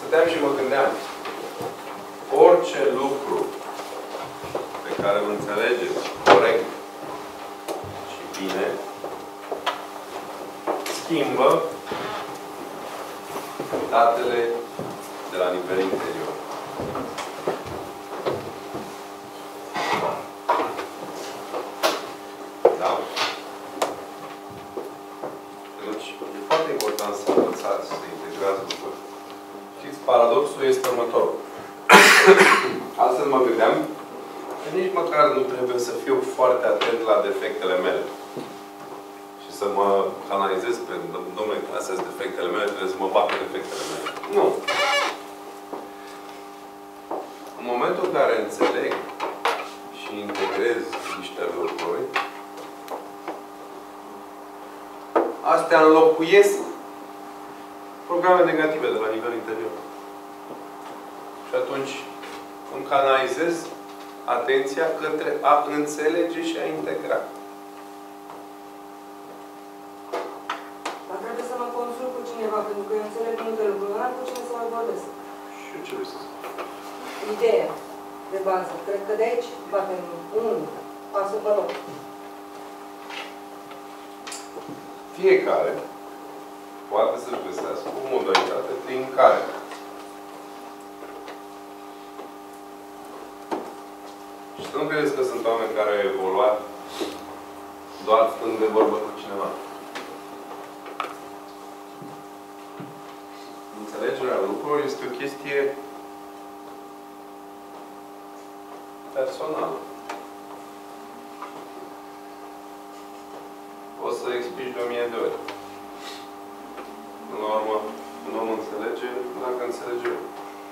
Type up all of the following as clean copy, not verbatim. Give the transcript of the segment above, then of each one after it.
Stăteam și mă gândeam. Orice lucru pe care îl înțelegeți corect și bine, schimbă datele de la nivel interior. Da? Deci, e foarte important să învățați, să integrați lucruri. Știți, paradoxul este următorul. Astăzi mă gândeam că nici măcar nu trebuie să fiu foarte atent la defectele mele. Și să mă canalizez pe, domnule, astea sunt defectele mele, trebuie să mă bag pe defectele mele. Nu. În momentul în care înțeleg și integrez niște lucruri, astea înlocuiesc programe negative de la nivel interior. Și atunci îmi canalizez atenția către a înțelege și a integra. Dar trebuie să mă consult cu cineva, pentru că eu înțeleg multe lucruri. Nu am cu cine să mă vorbesc. Și eu ce vrei să spun? Ideea de bază. Cred că de aici batem pasul pe loc. Fiecare poate să-și găsească o modalitate prin care și să nu credeți că sunt oameni care au evoluat doar stând de vorbă cu cineva. Înțelegerea lucrurilor este o chestie personală. O să explici de 1000 de ori. Până la urmă, un om înțelege dacă înțelege eu.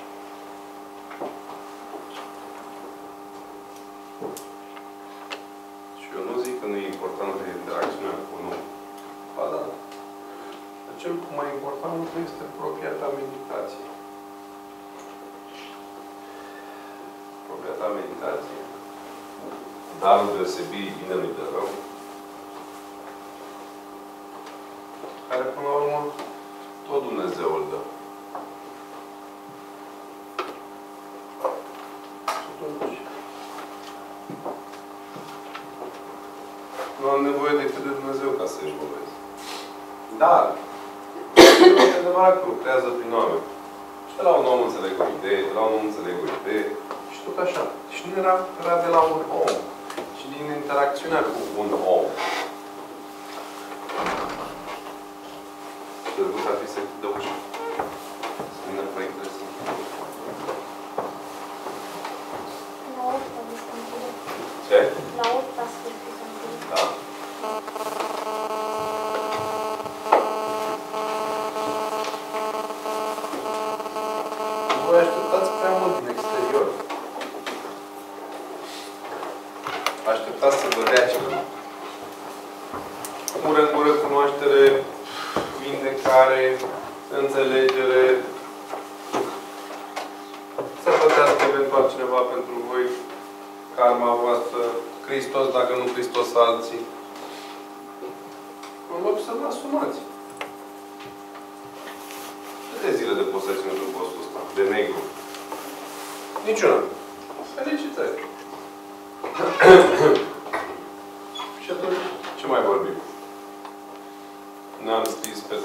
Și eu nu zic că nu e importantă interacțiunea cu un om. Ba da. Dar cel mai important este propria ta meditație. Propria ta meditație. Darul deosebirii binelui de rău. Care, până la urmă, tot Dumnezeu îl dă. Și atunci, nu am nevoie decât de Dumnezeu ca să-i evoluez. Dar, e adevărat că lucrează prin oameni. Și de la un om înțeleg o idee, de la un om înțeleg o idee, și tot așa. Și nu era de la un om, ci din interacțiunea cu un om. Drăguț ar fi să dă ușa. Să vină proiectele să... La 8 a descântire. Ce? La 8 a sfârșit descântire. Da. Voi așteptați prea mult din exterior. Așteptați să vă dea ceva. Mură în gură, cunoaștere, vindecare, înțelegere, să plătească eventual cineva pentru voi karma voastră, Hristos, dacă nu Hristos, alții. În loc să vă asumați. Câte zile de poseți într-un postul ăsta? De negru? Niciuna. Felicitări. Și atunci, ce mai vorbim? N-am scris pe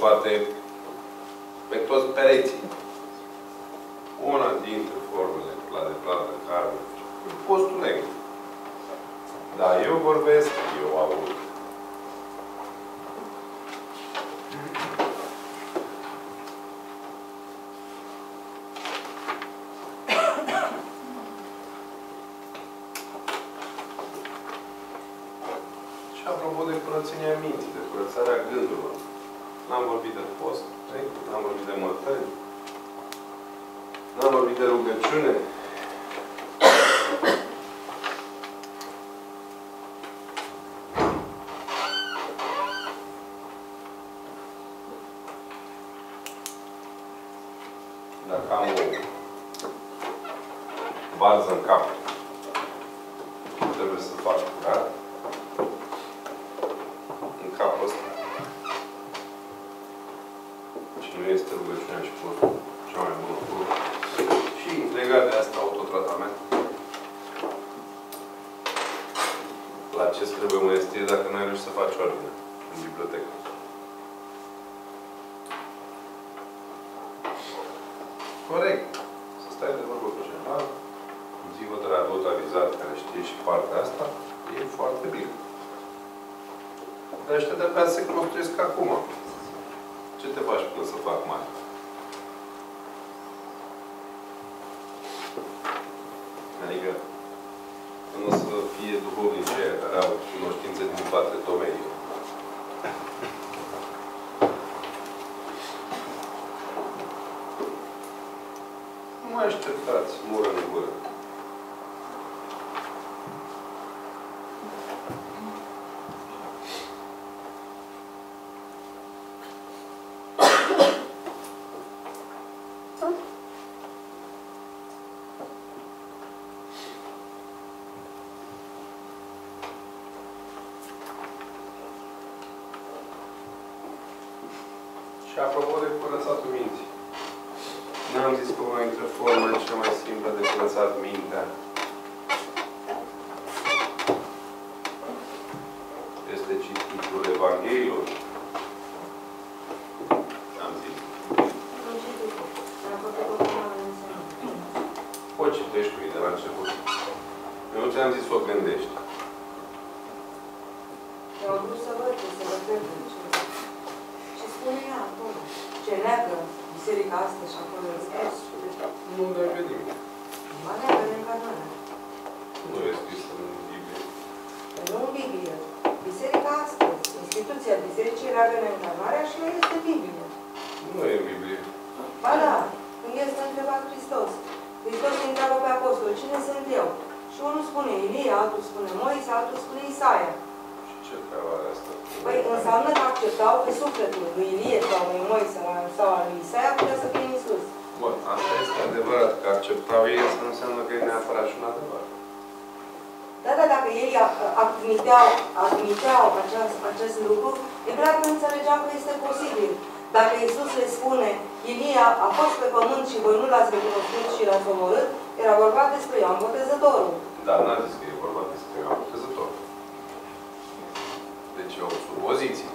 toți pereții. Una dintre formele de plată karmă e postul negru. Dar eu vorbesc, eu aud. Și apropo de curățenia minții, de curățarea gândurilor. N-am vorbit de post, n-am vorbit de mătări, n-am vorbit de rugăciune. Dacă am o varză în cap, trebuie să fac curat în capul ăsta. Și nu este rugăciunea și postul. cea mai bună lucru. Și legat de asta, autotratament. La ce trebuie măiestrie dacă nu ai reușit să faci ordine în bibliotecă? Corect. Să stai de vorbă cu cineva, un psihoterapeută avizat care știe și partea asta, e foarte bine. Dar ăștia de-abia se construiesc acum. Ce te faci până să fac mai? Adică, nu o să fie duhovnici care au cunoștințe din toate domeniile. Nu mai așteptați, mură în gură. Și apropo de curățatul minții, n-am zis că una dintre formele cea mai simplă de curățat mintea este cititul Evangheliilor. Am zis. Poți citești cu ei de la început. Eu nu ți-am zis să o gândești. Eu am vrut să văd ce se văd ce spune ea acolo. Ce neagă biserica asta și acolo e scris. Nu ne-ai gândit. Ba neagă reîncarnarea. Nu e scris în Biblie. Nu în Biblie. Biserica astăzi, instituția bisericii neagă reîncarnarea și ea este Biblie. Nu e în Biblie. Ba da, când este întrebat Hristos. Hristos îi întreabă pe apostol, cine sunt eu? Și unul spune Ilie, altul spune Moise, altul spune Isaia. Și ce treabă are asta? Păi înseamnă că acceptau că sufletul lui Ilie sau lui Moise sau al lui Isaia putea să fie în Iisus. Bun, asta este adevărat, că acceptau ei, asta nu înseamnă că e neapărat și un adevăr. Da, dar dacă ei admiteau acest lucru, e clar că înțelegeau că este posibil. Dacă Iisus le spune, Ilie a fost pe pământ și voi nu l-ați recunoscut și l-ați omorât, era vorba despre Ioan Botezătorul. Da, n-a zis că e vorba despre Ioan Botezătorul. Deci e o supoziție.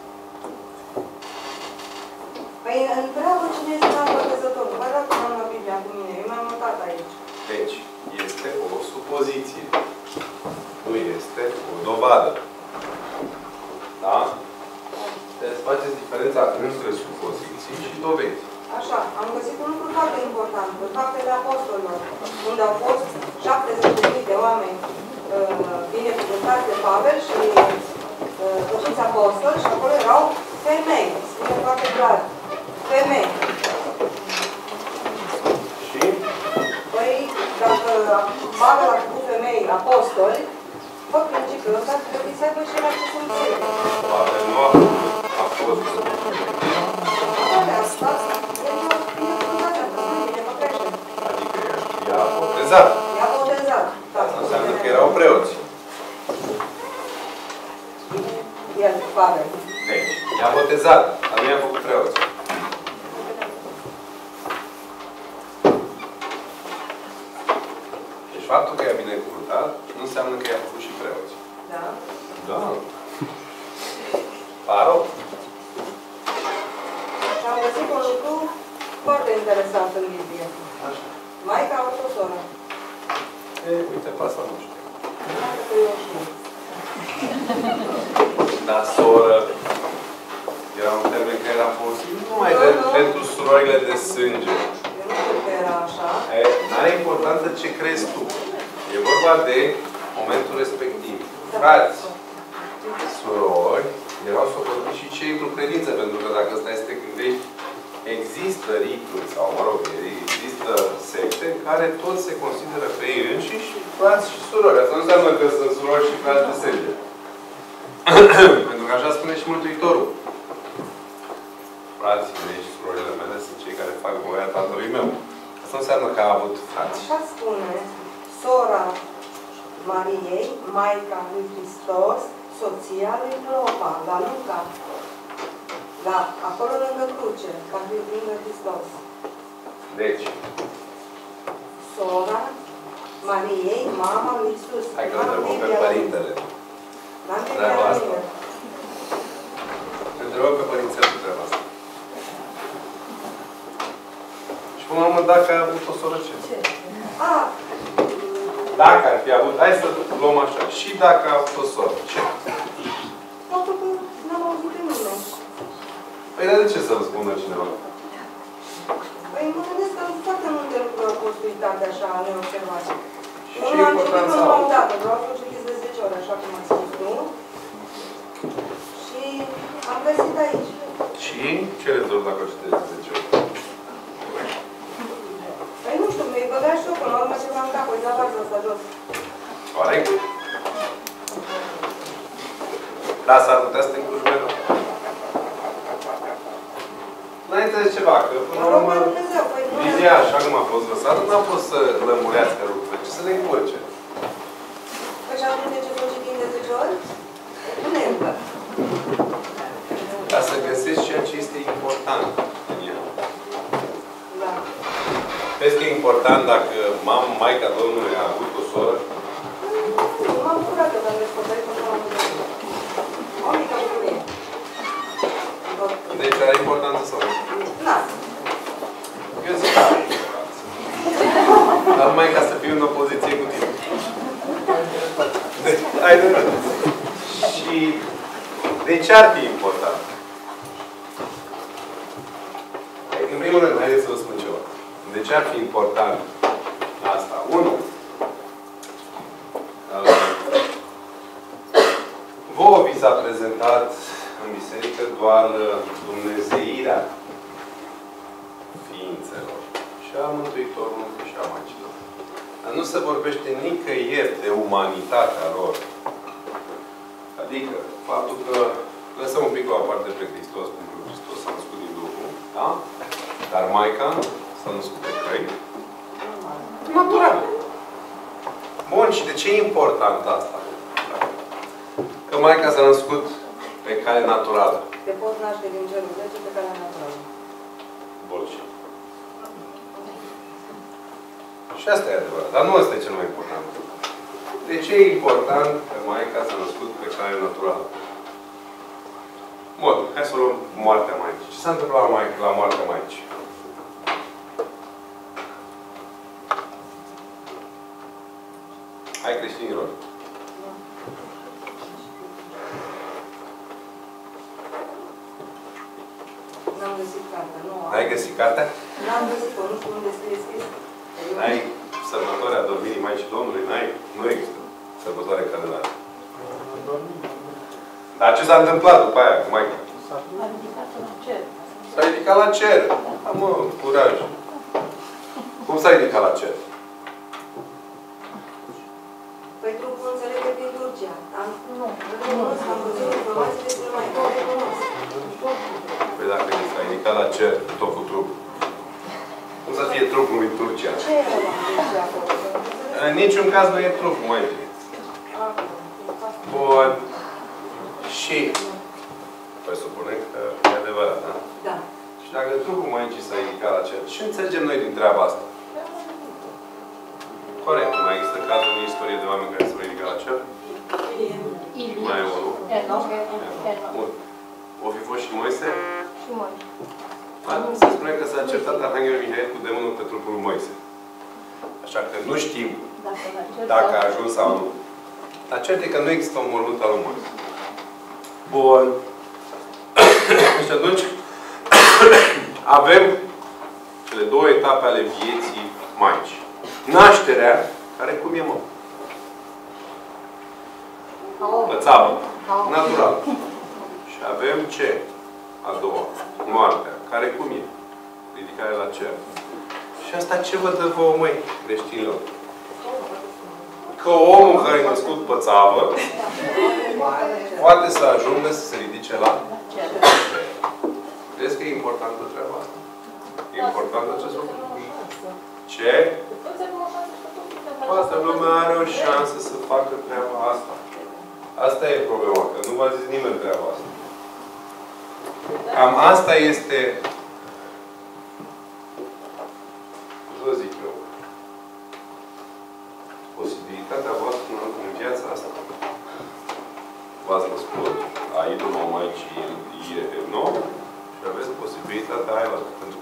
Păi întreabă cine este Ioan Botezătorul. Vă dați că n-am la Biblia cu mine, eu mi-am notat aici. Deci, este o supoziție. Nu este o dovadă. Da? Deci faceți diferența între supoziții și dovezi. Așa, am găsit un lucru foarte important, Faptele Apostolilor, unde au fost 70.000 de oameni binecuvântați de Pavel și toți apostoli și acolo erau femei. Spune foarte clar. Femei. Și? Păi, dacă Pavel a făcut femei apostoli, pe principiul ăsta trebuie să aibă și la ce sunt ei. Pavel nu a fost. Adică i-a botezat. I-a botezat. Asta înseamnă că erau preoți. El, Pavel. Deci, i-a botezat, dar nu i-a făcut preoți. Deci faptul că i-a binecuvântat nu înseamnă că i-a făcut și preoți. Da? Da. Paro? Și am găsit un lucru foarte interesant în Biblie. Așa. Maica a avut o soră. Uite, pe asta nu știu. Iată că eu știu. Dar soră era un termen care era folosit numai pentru surorile de sânge. Eu nu știu că era așa. N-are importanță ce crezi tu. E vorba de momentul respectiv. Frați, surori, erau socotiți și cei într-o credință, pentru că dacă stai să te gândești, există rituri, sau mă rog, există secte în care toți se consideră pe ei înșiși frați și surori. Asta nu înseamnă că sunt surori și frați de sânge. Pentru că așa spune și Mântuitorul. Frații mei și surorile mele sunt cei care fac voia Tatălui meu. Asta nu înseamnă că a avut frați. Așa spune sora Mariei, Maica lui Hristos, soția lui Clopa, la Luca. Acolo lângă cruce, ca lângă Hristos. Deci. Sora Mariei, mama lui Iisus. Hai că întrebăm pe părintele. N-am Treaba pe asta. mine. Întrebăm pe părințel cu treaba asta. Și până la urmă, dacă a avut o soră, ce? Ah, Dacă ar fi avut, hai să luăm așa. Și dacă a avut o soră, ce? faptul că n-am auzit pe nimeni. Păi dar de ce să răspundă cineva? Păi mă gândesc că foarte multe lucruri au fost uitate așa, neobservate. Și Nu ce am citit importanță până au? la o dată, vreau să o citiți de 10 ori, așa cum ați spus tu. Și am găsit aici. Și ce rezolv dacă o citești de 10 ori? Păi nu știu, mi-ai băgat și eu până la urmă ceva în cap, uite la varză asta jos. Corect? Da, s-ar putea să te încurci mereu. Înainte de ceva, că până la urmă, Lidia, așa cum a fost lăsată, n-a fost să lămurească lucrurile, ci să le încurce. Păi și atunci de ce să o citim de 10 ori? Nu încă. Ca să găsești ceea ce este important în ea. Da. Vezi că e important dacă Maica Domnului a avut o soră? Nu m-am bucurat că am răspundat că nu am bucurat. O mică bucurie. Deci are importanță sau nu? Da. Eu zic că are importanță. Dar numai ca să fiu în opoziție cu tine. Hai de rând. Și de ce ar fi important? În primul rând, haideți să vă spun ceva. De ce ar fi important asta? Unu, vouă vi s-a prezentat în biserică doar dumnezeirea ființelor și a Mântuitorului și a Maicilor. Dar nu se vorbește nicăieri de umanitatea lor. Adică, faptul că lăsăm un pic la o parte pe Hristos, pentru că Hristos s-a născut din Duhul, da? Dar Maica s-a născut pe căi natural. Bun, și de ce e important asta? Că Maica s-a născut pe cale naturală. Te poți naște din cerul 10 pe calea naturală. Bullshit. Și asta e adevărat. Dar nu asta e cel mai important. De ce e important că Maica s-a născut pe cale naturală? Bun, hai să luăm moartea Maicii. Ce s-a întâmplat la moartea Maicii? Hai, creștinilor. N-am găsit cartea, nu am. N-ai găsit cartea? N-am găsit-o, nu știu unde scrie scris. N-ai sărbătoarea dormirii Maicii Domnului? N-ai? Nu există sărbătoare care n-are. Dar ce s-a întâmplat după aia cu Maica? A ridicat la cer. S-a ridicat la cer. Da, mă, curaj. Cum s-a ridicat la cer? Păi trupul înțelege prin Turcia. Nu. Am văzut informații despre mai recunosc. Păi dacă s-a ridicat la cer, tot cu trup. Cum să fie trupul în Turcia? Ce era la Turcia acolo? În niciun caz nu e trupul, Maicii. Bun. Și presupunem că e adevărat, da? Da. Și dacă trupul Maicii s-a ridicat la cer, ce înțelegem noi din treaba asta? Corect. Mai există cazuri în istorie de oameni care s-au ridicat la cer? Mai e unul. Bun. O fi fost și Moise? Și mai. Se spune că s-a certat Arhanghelul Mihail cu demonul pe trupul lui Moise. Așa că nu știm dacă a ajuns sau nu. Dar cert e că nu există un mormânt al lui Moise. Bun. Și atunci avem cele două etape ale vieții Maicii. Nașterea, care cum e, mă? Pățavă. Natural. Și avem ce? A doua. Moartea. Care cum e? Ridicare la cer. Și asta ce vă dă vouă, măi, creștinilor? Că omul care e născut pățavă poate să ajungă să se ridice la cer. Crezi că e importantă treaba asta? E importantă acest lucru? Ce? Toată lumea are o șansă să facă treaba asta. Asta e problema, că nu v-a zis nimeni treaba asta. Cam asta este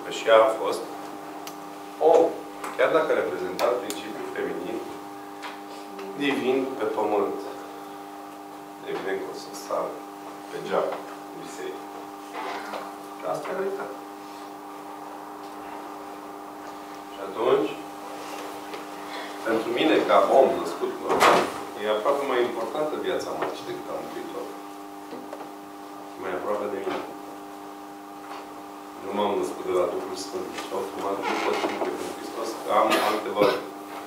că și ea a fost om. Chiar dacă reprezenta principiul feminin, divin pe pământ. Evident că o să sar pe geam în biserică. Și asta e realitatea. Și atunci, pentru mine, ca om născut normal, e aproape mai importantă viața Maicii decât a Mântuitorului. Mai aproape de mine. Nu m-am născut de la Duhul Sfânt. Și automat nu pot fi pentru Hristos, că am alte valori.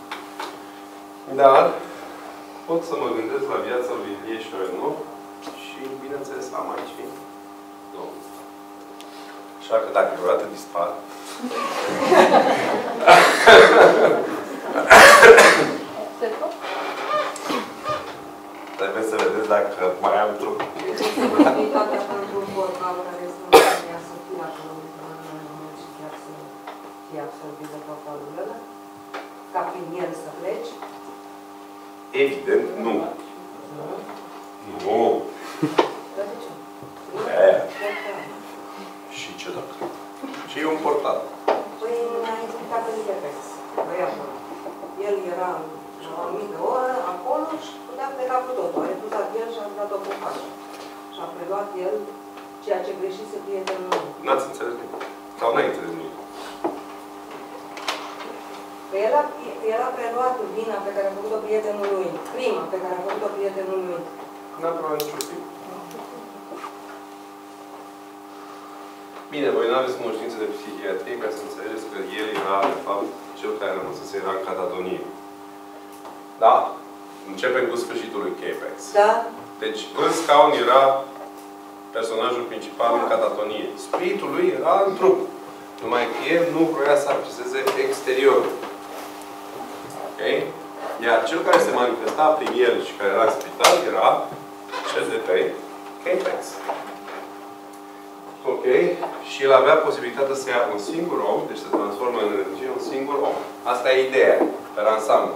Dar pot să mă gândesc la viața lui Ilie și Renov și, bineînțeles, la Maicii Domnului. Așa că dacă vreodată dispar, trebuie să vedeți dacă mai am trup. Posibilitatea pentru un portal care să nu să fie acolo și chiar să fie absorbită portalul ăla? Ca prin el să pleci? Evident, nu. Nu. Dar de ce? Și ce dacă? Și e un portal. Păi mi-a explicat în Apex. Băiatul. El era la o anumită oră acolo și putea pleca cu totul. A refuzat el și a dat o copacă. Și a preluat el ceea ce greșise prietenul lui. N-ați înțeles nimic. Sau n-ai înțeles nimic. Că el a preluat vina pe care a făcut-o prietenul lui. Crima pe care a făcut-o prietenul lui. N-a preluat niciun timp. Bine, voi nu aveți cunoștință de psihiatrie ca să înțelegeți că el era, de fapt, cel care rămăsese era în catatonie. Da? Începem cu sfârșitul lui Capex. Da? Deci, în scaun era personajul principal în catatonie. Spiritul lui era în trup. Numai că el nu vroia să acceseze exteriorul. Ok? Iar cel care se manifesta prin el și care era în spital era cel de pe Capex. Ok? Și el avea posibilitatea să ia un singur om, deci să transformă în energie un singur om. Asta e ideea, pe ansamblu.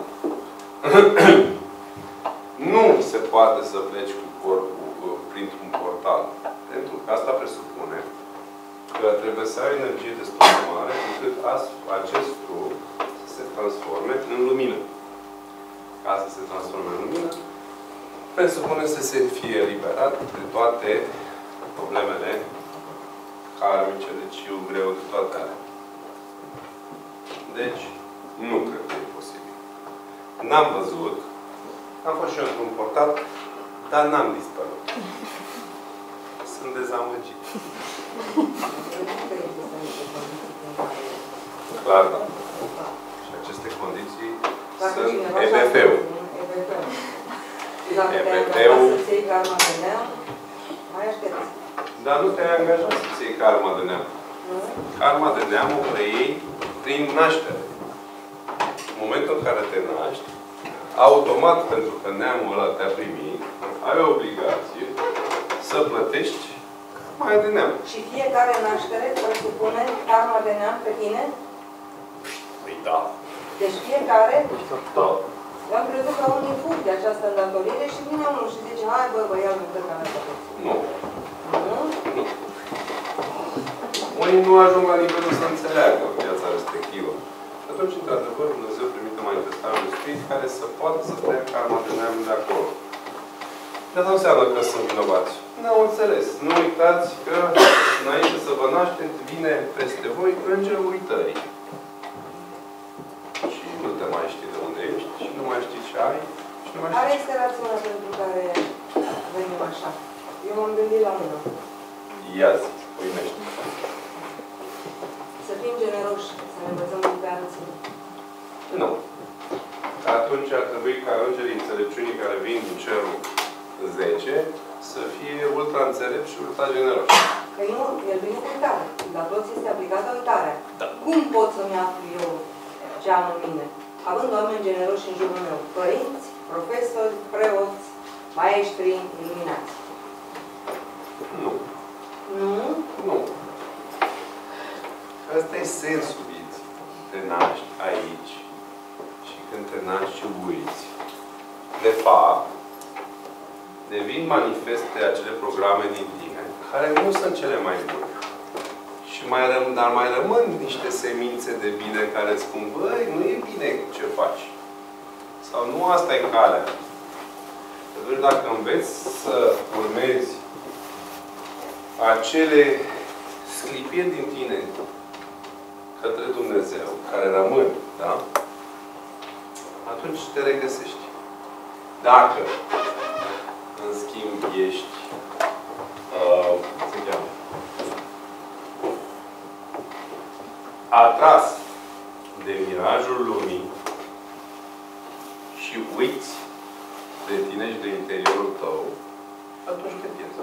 Nu se poate să pleci cu corpul printr-un portal. Pentru că asta presupune că trebuie să ai energie destul de mare încât acest trup să se transforme în lumină. Ca să se transforme în lumină, presupune să se fie eliberat de toate problemele karmice, deci eu greu de toate alea. Deci, nu cred că e posibil. N-am văzut, am fost și eu într-un portal, dar n-am dispărut. Sunt dezamăgit. Clar, da. Și aceste condiții sunt EBF-ul. EBF-ul. Dar nu te-ai angajat să-ți iei karma de neam. Karma de neam o preiei prin naștere. În momentul în care te naști, automat, pentru că neamul ăla te-a primit, ai o obligație să plătești mai de neam. Și fiecare naștere presupune karma de neam pe tine? Păi da. Deci fiecare? Da. Eu am crezut că unii fug de această îndatorire și vine unul și zice, hai bă, băiatul, dă ca mea. Nu. Nu? Nu. Unii nu ajung la nivelul să înțeleagă viața respectivă. Și atunci, într-adevăr, Dumnezeu trimite manifestarea unui spirit care să poată să preia karma de neam de acolo. Dar asta nu înseamnă că sunt vinovați. N-au înțeles. Nu uitați că înainte să vă nașteți, vine peste voi îngerul uitării. Și nu te mai știi de unde ești, și nu mai știi ce ai, și nu mai știi. Care este rațiunea pentru care venim așa? Eu m-am gândit la una. Ia zi, uimește. Să fim generoși, să ne învățăm pe alții. Nu. Atunci ar trebui ca îngerii înțelepciunii care vin din cerul 10 să fie ultra înțelepți și ultra generoși. Păi nu, el vine cu uitare. La toți este aplicată uitarea. Da. Cum pot să-mi aflu eu ce am în mine? Având oameni generoși în jurul meu. Părinți, profesori, preoți, maestri, iluminați. Nu. Nu? Nu. Asta e sensul vieții. Te naști aici și când te naști și uiți. De fapt, devin manifeste acele programe din tine, care nu sunt cele mai bune. Și dar mai rămân niște semințe de bine care spun, băi, nu e bine ce faci. Sau nu asta e calea. Deci dacă înveți să urmezi acele sclipiri din tine către Dumnezeu, care rămân, da? Atunci te regăsești. Dacă, în schimb, ești cum se cheamă? Atras de mirajul lumii și uiți de tine și de interiorul tău, atunci te pierzi.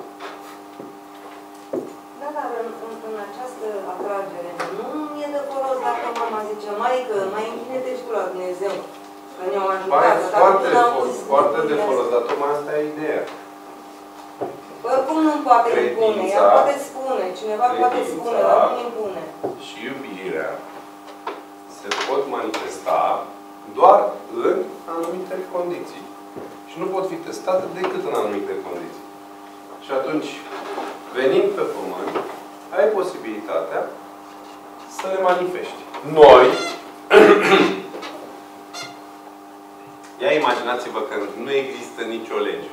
Da, dar în această atragere nu e de folos dacă mama zice, maică, mai închine-te și tu la Dumnezeu. Că ne-au ajutat. Foarte de folos, dar tocmai asta e ideea. Oricum nu-mi poate impune. Ea poate spune. Cineva poate spune, dar nu impune. Și iubirea se pot manifesta doar în anumite condiții. Și nu pot fi testate decât în anumite condiții. Și atunci, venind pe pământ, ai posibilitatea să le manifesti. Noi, ia imaginați-vă că nu există nicio lege.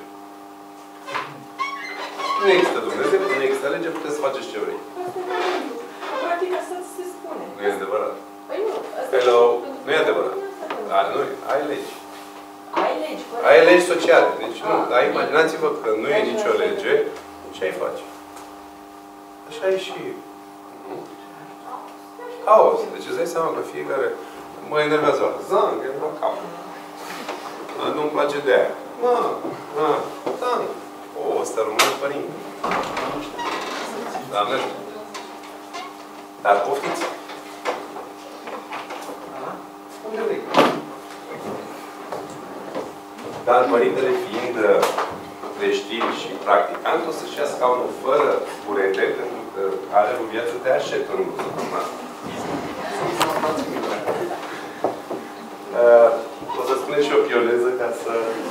Nu există Dumnezeu, nu există lege, puteți să faceți ce vrei. Practic asta se spune. Nu e adevărat. Păi nu. Hello. Nu e adevărat. Nu, ai legi. Ai legi, corect. Ai legi sociale. Deci nu. Dar imaginați-vă că nu e nicio lege. Ce ai face? Așa e și... Haos. Deci îți dai seama că fiecare... Mă enervează ăla. Zang, e la cap. Nu-mi place de aia. Zang. O, ăsta rămâne părinte. Da, merge. Dar poftiți. Unde vrei? Dar părintele fiind creștin și practicant, o să-și ia scaunul fără burete, pentru că are o viață de așet în zona. O să spunem și o pioleză ca să...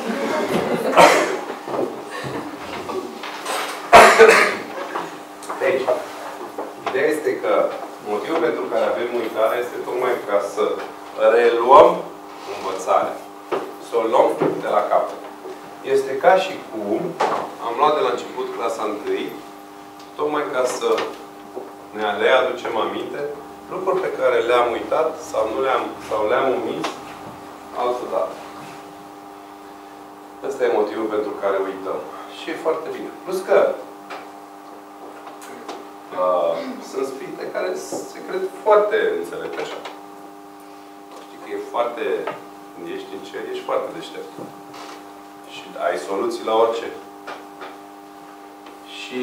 Deci, ideea este că motivul pentru care avem uitarea este tocmai ca să reluăm învățarea. Să o luăm de la capăt. Este ca și cum am luat de la început clasa 1, tocmai ca să ne le aducem aminte lucruri pe care le-am uitat sau le-am omis altă dată. Ăsta e motivul pentru care uităm. Și e foarte bine. Plus că sunt spirite care se cred foarte înțelepte așa. Știi că e foarte... Când ești în cer, ești foarte deștept. Și ai soluții la orice. Și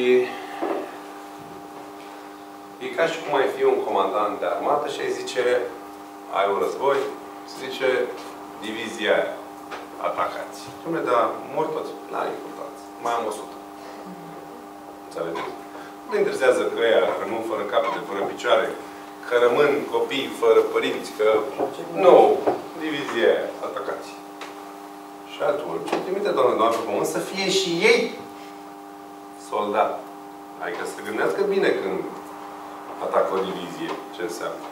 e ca și cum ai fi un comandant de armată și ai zice, ai un război, se zice divizia aia, atacați. Dom'le, dar mor toți. N-are importanță. Mai am 100. Înțelegeți? Nu te interesează că ăia rămân fără capete, fără picioare, că rămân copii fără părinți, că... Nu! Divizia aia, atacați. Și atunci, trimite Doamne pe pământ să fie și ei soldat. Adică să gândească bine când atacă o divizie, ce înseamnă.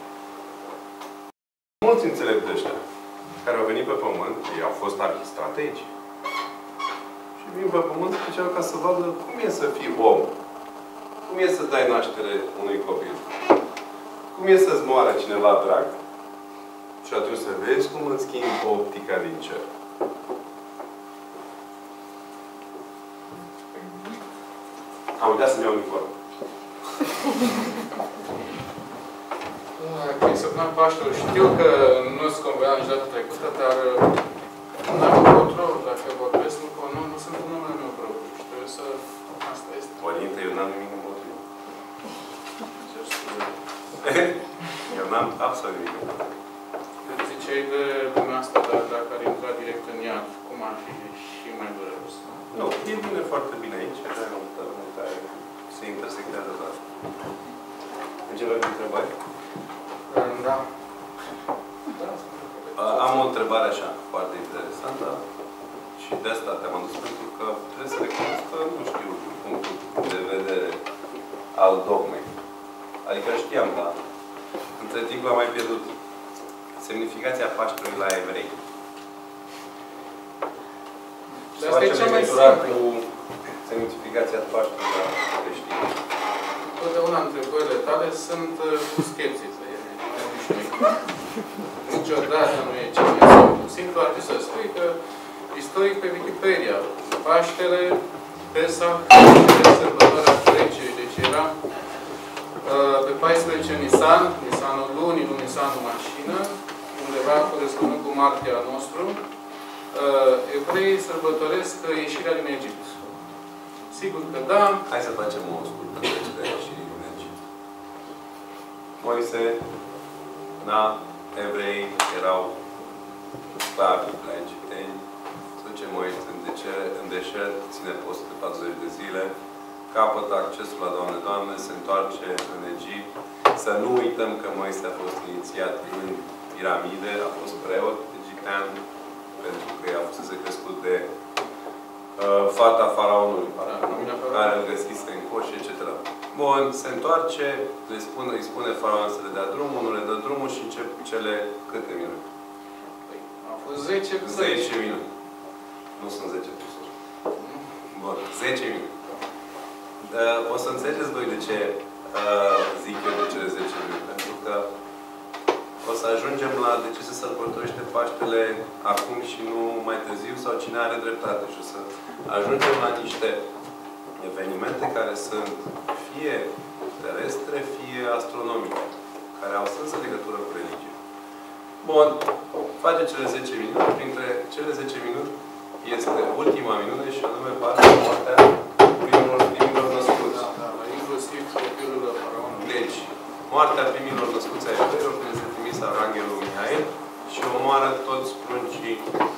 Mulți înțelepți ăștia care au venit pe pământ, ei au fost arhistrategi. Și vin pe pământ special ca să vadă cum e să fii om. Cum e să dai naștere unui copil. Cum e să-ți moară cineva drag. Și atunci să vezi cum îți schimbi optica din cer. Am uitat să-mi iau uniformă. Prin săptămâna Paștelor știu că nu sunt convoiat nici data trecută, dar nu am control dacă vorbesc, nu sunt în numele meu propriu. Și trebuie să... Asta este. Părinte, eu n-am nimic împotrivă. Eu n-am absolut nimic. Ziceai de lumea asta, dar dacă ar intra direct în iad, cum ar fi și mai dureros? Nu, e bine, foarte bine aici. Se intersectează doar. Începem cu întrebări? Da. Am o întrebare așa, foarte interesantă. Și de asta te-am adus, pentru că trebuie să recunosc că nu știu punctul de vedere al dogmei. Adică știam, dar între timp am mai pierdut semnificația Paștelui la evrei. Și asta e cea mai cu semnificația Paștelui la creștini. Totdeauna întrebările tale sunt cu skepsiță. Niciodată nu e cel mai simplu. Simplu ar fi să spui că istoric pe Wikipedia, Paștele, Pesach, sărbătoarea Crăciunii. Deci era pe 14 Nisan, Nisanul lunii, nu Nisanul mașină, undeva corespundând cu martia nostru, evreii sărbătoresc ieșirea din Egipt. Sigur că da. Hai să facem o scurtă trecere a ieșirii din Egipt. Moise, da, evrei erau sclavi la egipteni. Se duce Moise în deșert, ține post de 40 de zile, capătă accesul la Doamne, se întoarce în Egipt. Să nu uităm că Moise a fost inițiat în piramide, a fost preot egiptean, pentru că a fost crescut de fata faraonului, care îl găsise în coș, etc. Bun, se întoarce, îi spune faraon să le dea drumul, nu le dă drumul și încep cele câte minute? Au fost 10 minute. Nu sunt 10 plus. Bun, 10 minute. O să înțelegeți voi de ce zic eu de cele 10 minute. Pentru că o să ajungem la de ce se sărbătorește Paștele acum și nu mai târziu sau cine are dreptate. Și o să ajungem la niște evenimente care sunt fie terestre, fie astronomice, care au sens în legătură cu religie. Bun, face cele 10 minute. Printre cele 10 minute este ultima minune și anume moartea primilor născuți. Inclusiv copilul faraonului. Deci, moartea primilor născuți ai evreilor, când este trimis Arhanghelul Mihail și omoară toți pruncii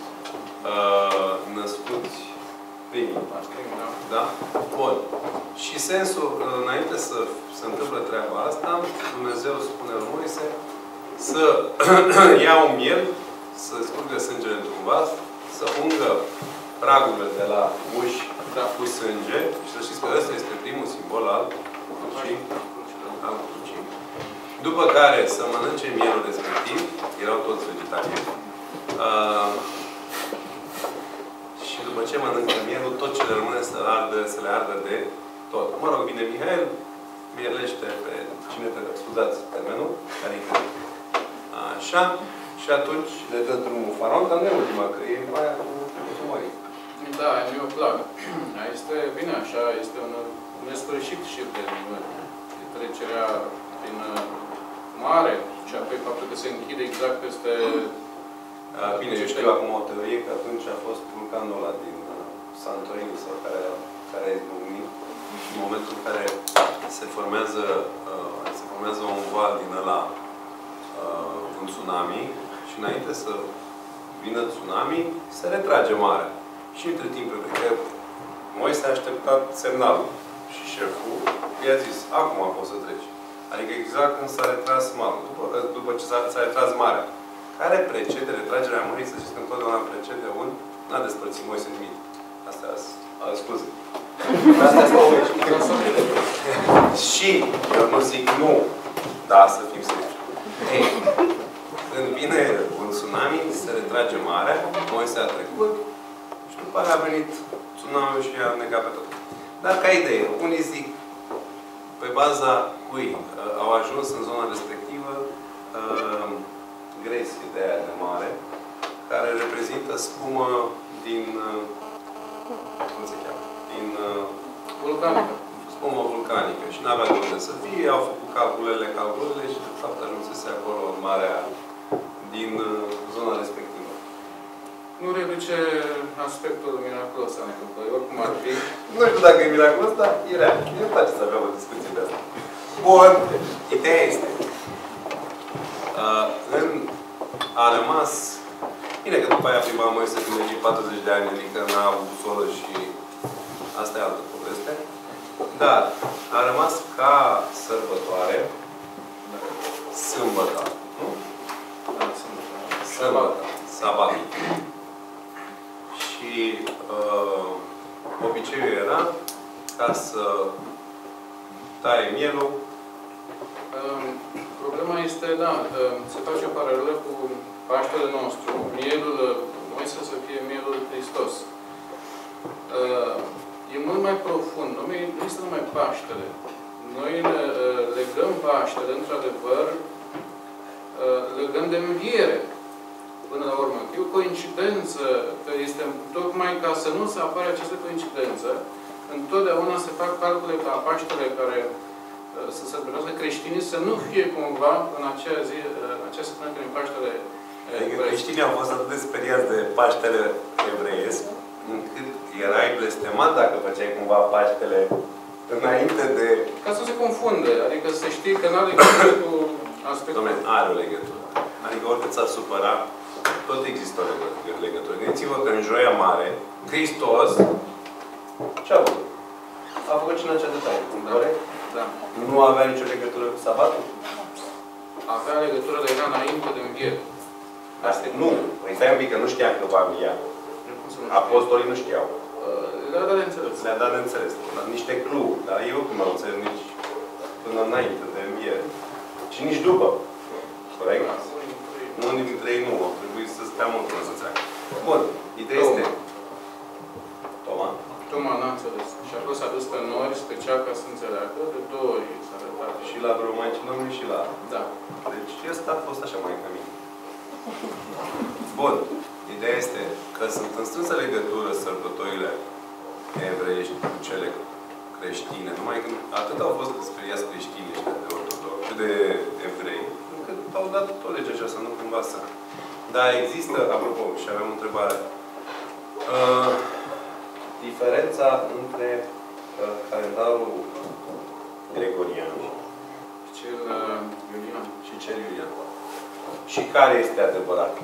născuți primii. Da? Bun. Și sensul, înainte să se întâmplă treaba asta, Dumnezeu spune lui Moise să ia un miel, să scurgă sângele într-un vas, să ungă pragurile de la uși cu sânge și să știți că ăsta este primul simbol al crucii. După care să mănânce mielul respectiv, erau toți vegetariani. Și după ce mănâncă mielul, tot ce le rămâne să le ardă de tot. Mă rog, vine Mihail, mielește pe cine trebuie, scuzați termenul, care așa, și atunci le dă drumul faraon, dar nu e ultima, că e aia cu sumarii. Da, mi-o plac. Este bine așa, este un nesfârșit și de trecerea prin mare și apoi faptul că se închide exact peste... Bine, eu știu acum o teorie că atunci a fost vulcanul ăla din Santorini sau care a izbucnit și în momentul în care se formează un val din ăla, un tsunami și înainte să vină tsunami, se retrage marea. Și între timp, că Moise a așteptat semnalul și șeful i-a zis, acum poți să treci. Adică exact când s-a retras malul, după ce s-a retras marea. Care precede retragerea mării, să știți că întotdeauna precede n-a despărțit Moise nimic. Astea scuze. Astea sunt povești. Și eu nu zic nu, dar să fim serioși. Când vine un tsunami, se retrage marea, Moise a trecut și după aia a venit tsunami și a negat pe tot. Dar ca idee, unii zic pe baza cui au ajuns în zona respectivă gresie de aia de mare, care reprezintă spumă din cum se cheamă? Din vulcanică. Spumă vulcanică. Și n-avea de unde să fie, au făcut calculele și de fapt ajunsese acolo în marea din zona respectivă. Nu reduce aspectul miraculos, adică oricum ar fi. Nu știu dacă e miraculos, dar e real. Îmi place să avem o discuție de asta. Bun. Ideea este. A rămas... Bine că după aia prima Moise când merge 40 de ani, adică n-a avut solă și asta e altă poveste. Dar a rămas ca sărbătoare sâmbătă. Nu? Sâmbătă. Sabat. Și obiceiul era ca să taie mielul Problema este, da, se face o paralelă cu Paștele nostru, mielul Moise să fie mielul Hristos. E mult mai profund. Nu este numai Paștele. Noi legăm Paștele, într-adevăr, legăm de înviere. Până la urmă. E o coincidență, că este tocmai ca să nu se apare această coincidență, întotdeauna se fac calcule ca Paștele care să sărbătorească creștinii să nu fie cumva în acea zi, în acea săptămână când Paștele Adică creștinii au fost atât de speriați de Paștele evreiesc, încât erai blestemat dacă făceai cumva Paștele înainte de... Ca să se confunde, adică să știi că n-are legătură cu aspectul... Dom'le, are o legătură. Adică oricât s-ar supăra, tot există o legătură. Gândiți-vă că în Joia Mare, Hristos ce-a făcut? A făcut cina cea de taină, corect? Da. Nu avea nicio legătură cu sabatul? Avea legătură de era înainte de înviere. Asta nu. Păi stai un pic, că nu știam că va învia. Apostolii nu știau. Le-a dat de înțeles. Le-a dat de înțeles. Niște clui. Dar eu cum am înțeles nici până înainte de înviere. Și nici după. Corect? Unii dintre ei nu. Au trebuit să stea mult până să înțeleagă. Bun. Ideea este... Toma. Toma n-a înțeles. Și a fost adus pe nori special ca să înțeleagă. De 2 ori s-a arătat. Și la vreo Maicii Domnului și la... Da. Deci ăsta a fost așa mai ca mine. Bun. Ideea este că sunt în strânsă legătură sărbătorile evreiești cu cele creștine. Numai că atât au fost speriați creștini de ortodoxi, de evrei, încât au dat tot legea aceasta, nu cumva să... Dar există, apropo, și avem o întrebare. Diferența între calendarul gregorian Cel iulian. și cel iulian. Și care este adevărat?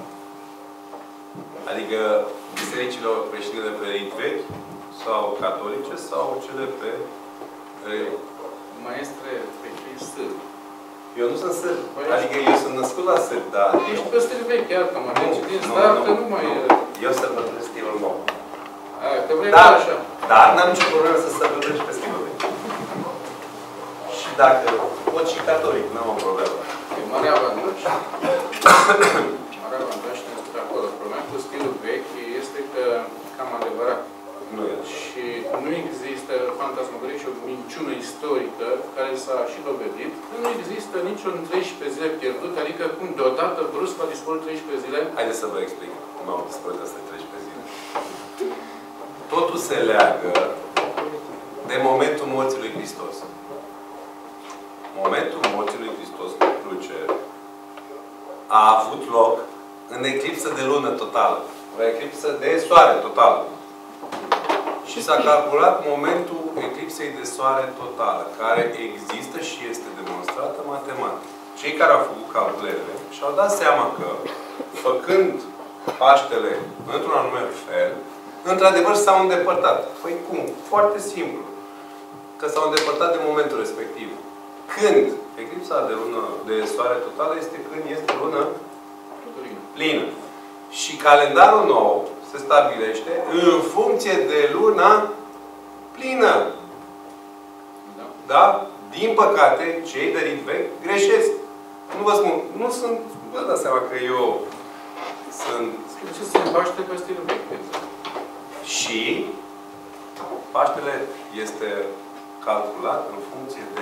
Adică bisericile creștine pe rit vechi sau catolice sau cele pe... Maestre, pe cei sârbi. Eu nu sunt sârb. Adică eu sunt născut la sârb, dar... Ești pe stil vechi, iar că mă deci din start nu mai e... Eu sărbătoresc stilul nou. Că vrei Dar, așa. dar n-am nicio problemă să sărbătorești pe stilul vechi. Și dacă pot și catolic, n-am o problemă. E mare avantaj. Mare avantaj și este pe acolo. Problema cu stilul vechi este că cam adevărat. Nu e așa. Și nu există fantasmagorie și o minciună istorică care s-a și dovedit. Nu există niciun 13 zile pierdut, adică cum deodată brusc a dispărut 13 zile. Haideți să vă explic cum au dispărut astea 13 zile. Totul se leagă de momentul morții lui Hristos. Momentul morții lui Hristos pe cruce a avut loc în eclipsă de lună totală. O eclipsă de soare totală. Și s-a calculat momentul eclipsei de soare totală, care există și este demonstrată matematic. Cei care au făcut calculele și-au dat seama că, făcând Paștele într-un anume fel, într-adevăr s-au îndepărtat. Păi cum? Foarte simplu. Că s-au îndepărtat de momentul respectiv. Când eclipsa de lună, de soare totală este când este lună plină. Și calendarul nou se stabilește în funcție de luna plină. Da? Da? Din păcate, cei de rit vechi greșesc. Nu vă spun, nu sunt, vă dați seama că eu sunt... Ce se împaște pe stilul vechi? Și Paștele este calculat în funcție de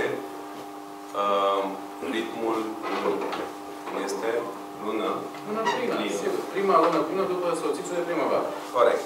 ritmul lunii. Este lună plină. Prima lună plină după solstițiul de primăvară. Corect.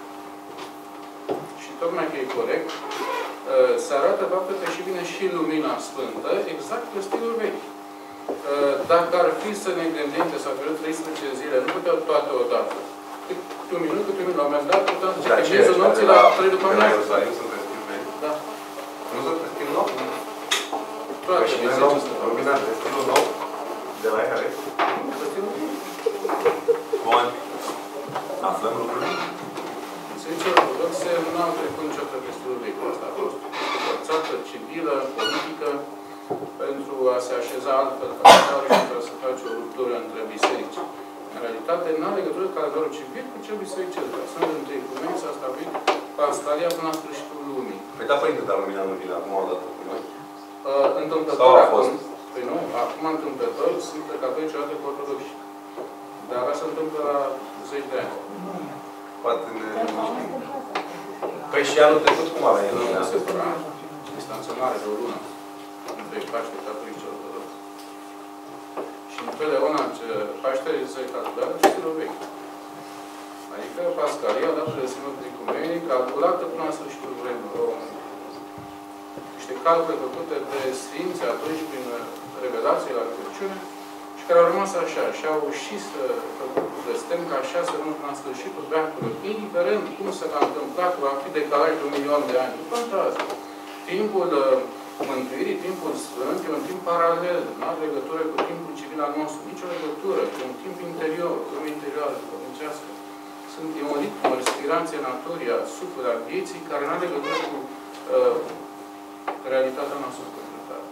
Și tocmai că e corect, se arată faptul că și vine și lumina sfântă, exact pe stilul vechi. Dacă ar fi să ne gândim că s-a pierdut 13 zile, nu puteau toate odată. Câte un minut, câte un minut. La un moment dat, puteam să zice că miezul nopții la 3 după amiază. Da. Nu sunt pe stil nou? Toate. Și noi luăm lumina pe stilul nou de la care? Pe stilul vechi. Bun. Aflăm lucrurile? Bisericile ortodoxe nu au trecut niciodată pe stilul vechi. Asta a fost forțată, civilă, politică, pentru a se așeza altfel calendarul și pentru a se face o ruptură între biserici. În realitate, nu are legătură calendarul civil cu cel bisericesc. Sunt între ecumeni s-a stabilit Pastalia până la sfârșitul lumii. Păi da, Părinte, dar lumina nu vine acum o dată cu noi? Întâmplător Păi nu, acum întâmplător sunt catolici cu ortodoxi. Dar asta se întâmplă la 10 de ani. Poate ne... Păi și anul trecut cum avea el? Nu se fără distanță mare de o lună între Paște catolici și ortodoxi. Și întotdeauna Paștele se calculează și se vechi. Adică Pascalia, dată de Sinodul Ecumenic, calculată până la sfârșitul vremului României. Niște calcule făcute de Sfinți atunci prin revelație la rugăciune și care au rămas așa și au și să blestem ca așa să rămân până la sfârșitul veacului, indiferent cum se va întâmpla, că va fi decalaj de 1 milion de ani. Nu contează. Timpul mântuirii, timpul sfânt, e un timp paralel, nu are legătură cu timpul civil al nostru, nicio legătură, e un timp interior, lumea interioară, pământească. E un ritm, o respirație naturii, a sufletului, a vieții, care nu are legătură cu realitatea noastră pământară.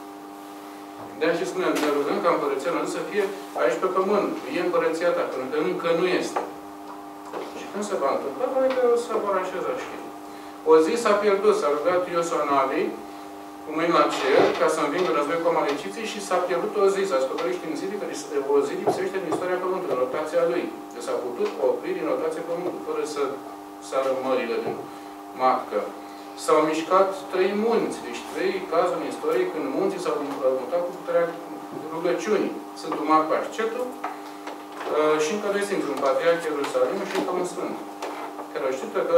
De aceea spunem, ne rugăm ca împărăția noastră să fie aici pe pământ. E împărăția ta, pentru că încă nu este. Și când se va întâmpla, probabil că se vor așeza și el. O zi s-a pierdut, s-a rugat Iosanavii, cu mâini la cer, ca să învingă război cu amaleciții și s-a pierdut o zi. S-a descoperit științific că o zi lipsește din istoria Pământului, în rotația lui. Că s-a putut opri din rotația Pământului, fără să sară mările din matcă. S-au mișcat 3 munți, deci 3 cazuri în istorie când munții s-au mutat cu puterea rugăciunii. Sfântul Marc Pașcetul și încă 2 sfinți, un patriarh Ierusalim și încă un sfânt. Care știți că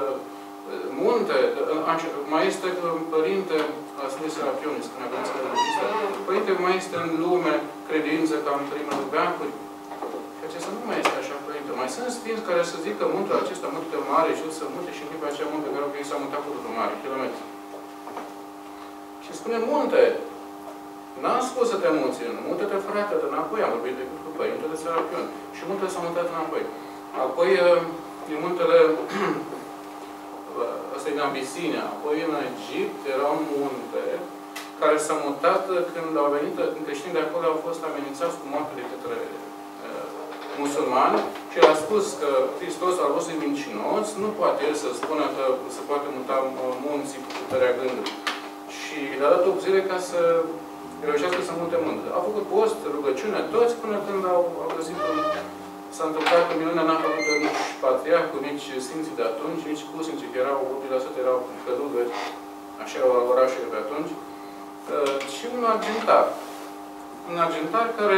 munte, mai este părinte la Sfântul Serapionis, când avem să există, părinte mai este în lume credință ca în primele veacuri. Și acesta nu mai este așa, părinte. Mai sunt sfinți care să zic că muntele acesta, munte mare, și el să munte și în clipa aceea munte care au s-a mutat cu totul mare, kilometri. Și spune munte. N-am spus să te muți în munte-te, frate, de înapoi. Am vorbit decât cu părinte de Serapion. Și muntele s-a mutat înapoi. Apoi, din muntele ăsta e în Abisinia, apoi în Egipt era un munte care s-a mutat când au venit, când creștinii de acolo au fost amenințați cu moarte de către musulmani și el a spus că Hristos a fost mincinos, nu poate el să spună că se poate muta munții cu puterea gândului. Și le-a dat 8 zile ca să reușească să mute muntele. Au făcut post, rugăciune, toți, până când au găsit un... S-a întâmplat că minunea n-a făcut nici patriarhul, nici sfinții de atunci, nici pusnici, că erau 8% erau călugări, așa erau orașele pe atunci, și un argentar. Un argentar care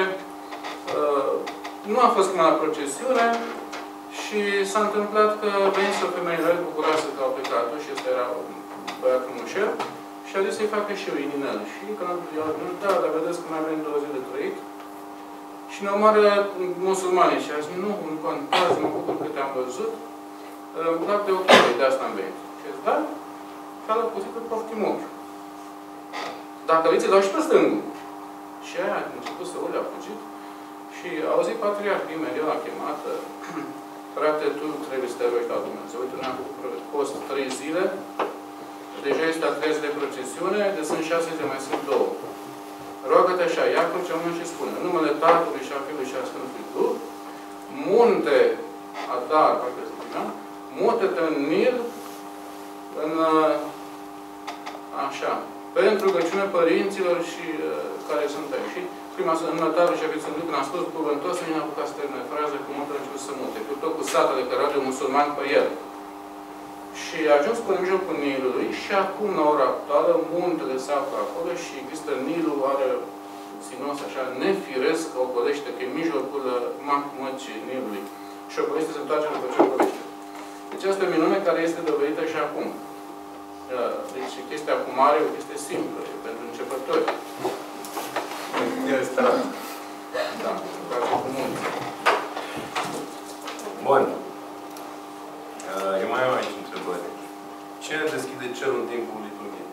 nu a fost chemat la procesiune și s-a întâmplat că venise o femeie la el bucuroasă că au plecat și ăsta era un băiat frumușel și a zis să-i facă și eu ininel. Și când i-au zis, da, dar vedeți că mai avem 2 zile de trăit. Și ne omoară musulmanii și a zis, nu contează, mă bucur că te-am văzut, îmi plac de ochii, de asta am venit. Și a zis, da, ca-l puțin că poftim ochiul. Dacă vreți, îi dau și pe stângul. Și aia a început să urle, a fugit. Și a auzit patriarhul imediat, l-a chemat, frate, tu trebuie să te rogi la Dumnezeu. Uite, ne-am post 3 zile, deja este a 3 zi de procesiune, de sunt 6 zile, mai sunt 2. Roagă-te așa, ia crucea mână și spune, în numele Tatălui și a Fiului și a Sfântului Duh, munte Adar, parcă se spunea, mute-te în Nil, în așa, pentru rugăciune părinților și care sunt aici. Și prima să în Tatălui și a Fiului Sfântului, când am spus cuvântos, să nu apucat să termine fraza cu multe a început să mute, cu tot cu satele care erau de musulmani pe el. Și a ajuns până în mijlocul Nilului și acum, la ora actuală, muntele se află acolo și există Nilul, are sinos așa, nefiresc, că ocolește, că e în mijlocul măcii Nilului. Și ocolește se întoarce după ce ocolește. Deci asta e minune care este dovedită și acum. Deci chestia cu mare e o chestie simplă, e pentru începători. Da, cu munți. Bun. Eu mai am aici întrebări. Cine deschide cerul în timpul liturgiei?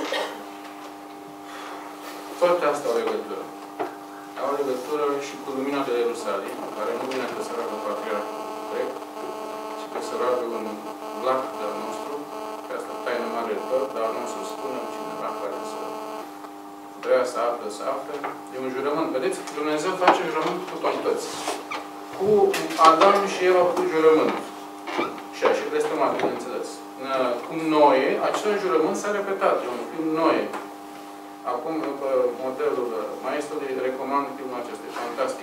Toate astea au legătură. Au legătură și cu lumina de Ierusalim, care nu vine că se roagă patriarhul grec, ci că se roagă un vlac de-al nostru, că asta taină mare de tot, dar nu se spune cineva care să vrea să afle. E un jurământ. Vedeți, Dumnezeu face jurământ cu toți. Cu Adam și Eva au făcut jurământ. Și așa blestemat, bineînțeles. Cu Noe, același jurământ s-a repetat. E un film Noe. Acum, după modelul maestrului, recomand filmul acesta. E fantastic.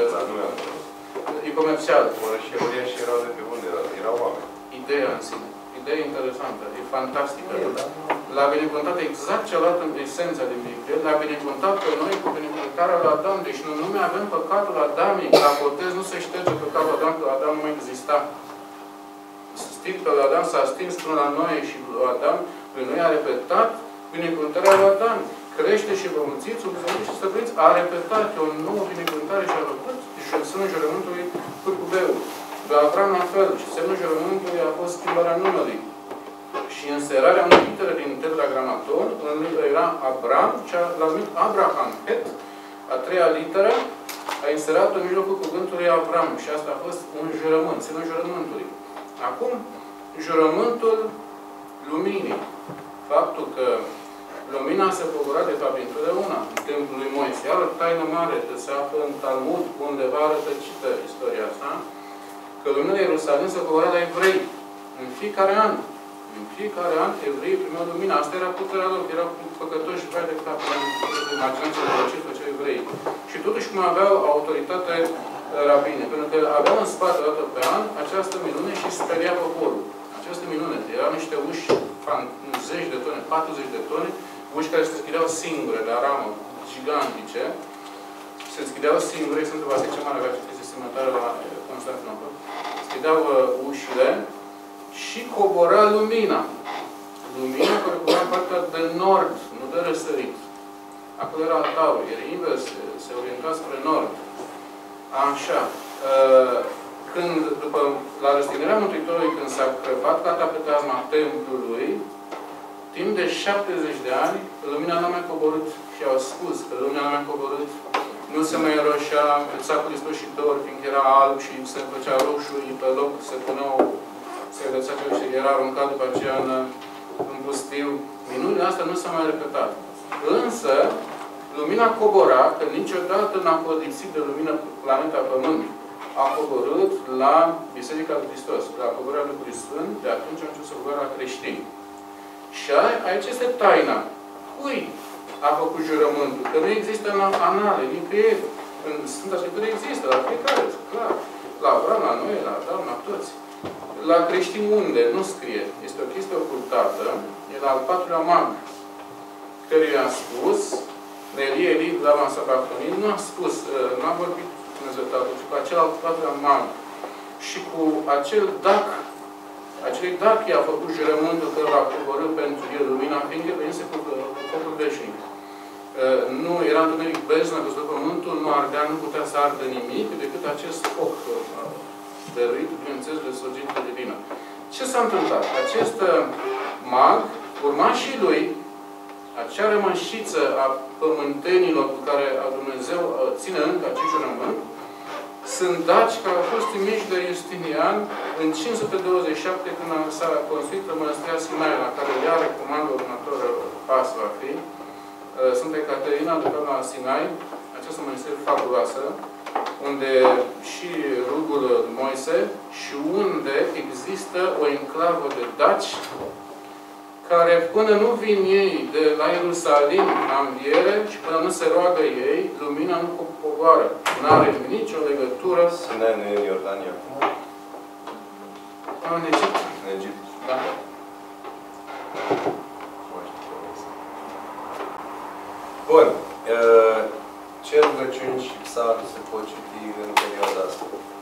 E comercial. Oră și Euria și erau de pe unde erau oameni. Ideea în sine. Ideea interesantă. E fantastică. L-a binecuvântat exact ce a luat în esența din Biblie. L-a binecuvântat pe noi cu binecuvântarea lui Adam. Deci noi nu mai avem păcatul adamic. La botez nu se șterge păcatul Adam, că Adam nu mai exista. Sticlul lui Adam s-a stins până la noi și lui Adam. Păi noi a repetat binecuvântarea lui Adam. Crește și vă mulțiți, și stăpâniți, a repetat o nouă binecuvântare și a făcut și semnul jurământului curcubeu. La Avram la fel, și semnul jurământului a fost schimbarea numelui. Și înserarea unui literă din tetragramaton, în era Abram, și l-a numit Abraham. Het, a treia literă, a inserat în mijlocul cuvântului Avram. Și asta a fost un jurământ, semnul jurământului. Acum, jurământul luminii. Faptul că lumina se pogora, de fapt, întotdeauna în templul lui Moise. Iar o taină mare că se află în Talmud, undeva rătăcită istoria asta, că lumina Ierusalim se pogora la evrei. În fiecare an. În fiecare an, evreii primeau lumina. Asta era puterea lor, erau păcătoși, vai de cap, imaginația de ce făceau evrei. Și totuși cum aveau autoritate rabine. Pentru că aveau în spate, o dată pe an, această minune și speria poporul. Această minune. Erau niște uși, 10 de tone, 40 de tone, uși care se deschideau singure, la ramă, gigantice. Se deschideau singure, Sfântul Vasile cea Mare avea chestii asemănătoare la Constantinopol. Se deschideau ușile și cobora lumina. Lumina care cobora în partea de nord, nu de răsărit. Acolo era altarul, era invers, se orienta spre nord. Așa. Când, la răstignirea Mântuitorului, când s-a crăpat cataplasma templului, timp de 70 de ani, lumina n-a mai coborât. Și au spus că lumina n-a mai coborât, nu se mai roșea sacul ispășitor, fiindcă era alb și se făcea roșu, pe loc se puneau, se rățea și era aruncat după aceea în pustiu. Minunile astea nu s-a mai repetat. Însă, lumina cobora, că niciodată n-a fost lipsit de lumină planeta Pământ, a coborât la Biserica lui Hristos, la coborârea Duhului Sfânt, de atunci a început să coboră la creștini. Și aici este taina. Cui a făcut jurământul? Că nu există în anale, nicăieri. În Sfânta Scriptură există, la fiecare, clar. La Avram, la noi, la Adam, la toți. La creștini unde? Nu scrie. Este o chestie ocultată. E la al patrulea mag, căruia a spus, Elie, Eli, Lama Sabachthani, nu a spus, nu a vorbit Dumnezeu Tatăl, ci cu acel al patrulea mag. Și cu acel dac, acelui dac i-a făcut jurământul că va coborî pentru el lumina, fiindcă venise cu focul veșnic. Nu era întuneric beznă, că pământul nu ardea, nu putea să ardă nimic decât acest foc dăruit, bineînțeles, de sorgintă divină. Ce s-a întâmplat? Acest mag, urmașii lui, acea rămășiță a pământenilor cu care Dumnezeu ține încă acest jurământ, sunt daci care au fost trimiși de Justinian în 527, când s-a construit mănăstirea Sinai, la care ea recomandă următor pas va fi. Sfânta Ecaterina, de pe la Sinai, această mănăstire fabuloasă, unde și rugul Moise și unde există o enclavă de daci care până nu vin ei de la Ierusalim la înviere și până nu se roagă ei, lumina nu coboară. Nu are nicio legătură. Sinai nu e în Iordania acum? În Egipt. În Egipt. Da. Bun. Ce rugăciuni și psalmi se pot citi în perioada asta?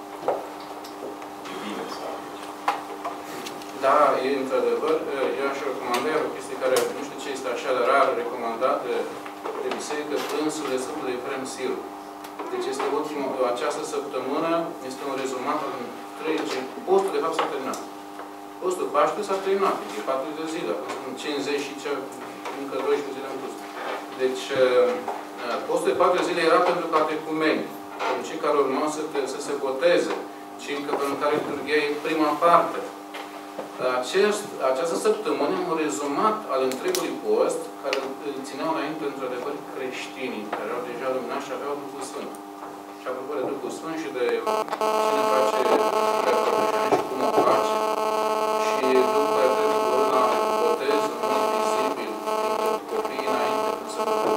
E bine să Da, e într-adevăr. Eu aș recomanda o chestie care, nu știu ce este așa de rar recomandată de biserică, plânsurile Sfântului Efrem Siru. Deci este această săptămână, este un rezumat al întregii. Postul, de fapt, s-a terminat. Postul Paștelui s-a terminat. E 40 de zile. În 50 și încă 12 zile în plus. Deci, postul de 4 zile era pentru catecumeni, pentru cei care urmau să se boteze, cei pentru care liturghia e prima parte. Această săptămână e un rezumat al întregului post, care îl țineau înainte, într-adevăr, creștinii, care erau deja luminați și aveau Duhul Sfânt. Și apropo de Duhul Sfânt și de cine face reformăciune și cum o face. Și Duhul care trebuie să la botez, în mod vizibil, pentru copiii înainte, când se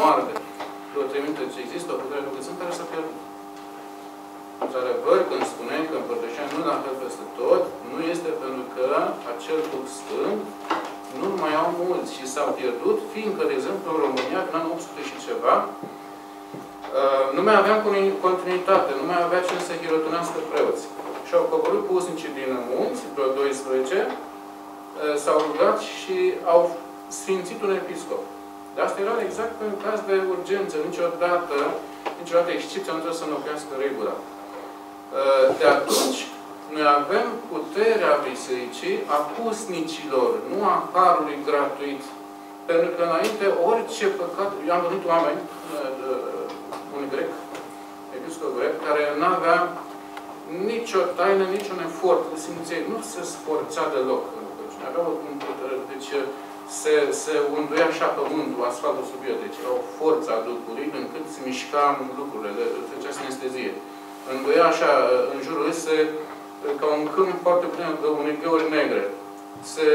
moarte de o trimitere ce există, o putere Duhului Sfânt care s-a pierdut. Într-adevăr, când spunem că împărtășeam nu la fel peste tot, nu este pentru că acel Duh Sfânt nu mai au mulți și s-au pierdut, fiindcă, de exemplu, în România, în anul 800 și ceva, nu mai aveam continuitate, nu mai avea cine să hirotunească preoți. Și au coborât pusnicii din munți, vreo 12, s-au rugat și au sfințit un episcop. Dar asta era exact în caz de urgență. Niciodată excepția nu trebuie să înlocuiască regula. De atunci, noi avem puterea bisericii a pusnicilor, nu a harului gratuit. Pentru că înainte, orice păcat... Eu am văzut oameni, un grec, episcop grec, care nu avea nicio taină, niciun efort de simțire. Nu se sforța deloc. Avea un putere, deci se unduia așa pământul, asfaltul sub el. Deci era o forță a Duhului, încât se mișca lucrurile, făcea sinestezie. Înduia așa, în jurul lui, ca un câmp foarte plin de unei gheuri negre. Se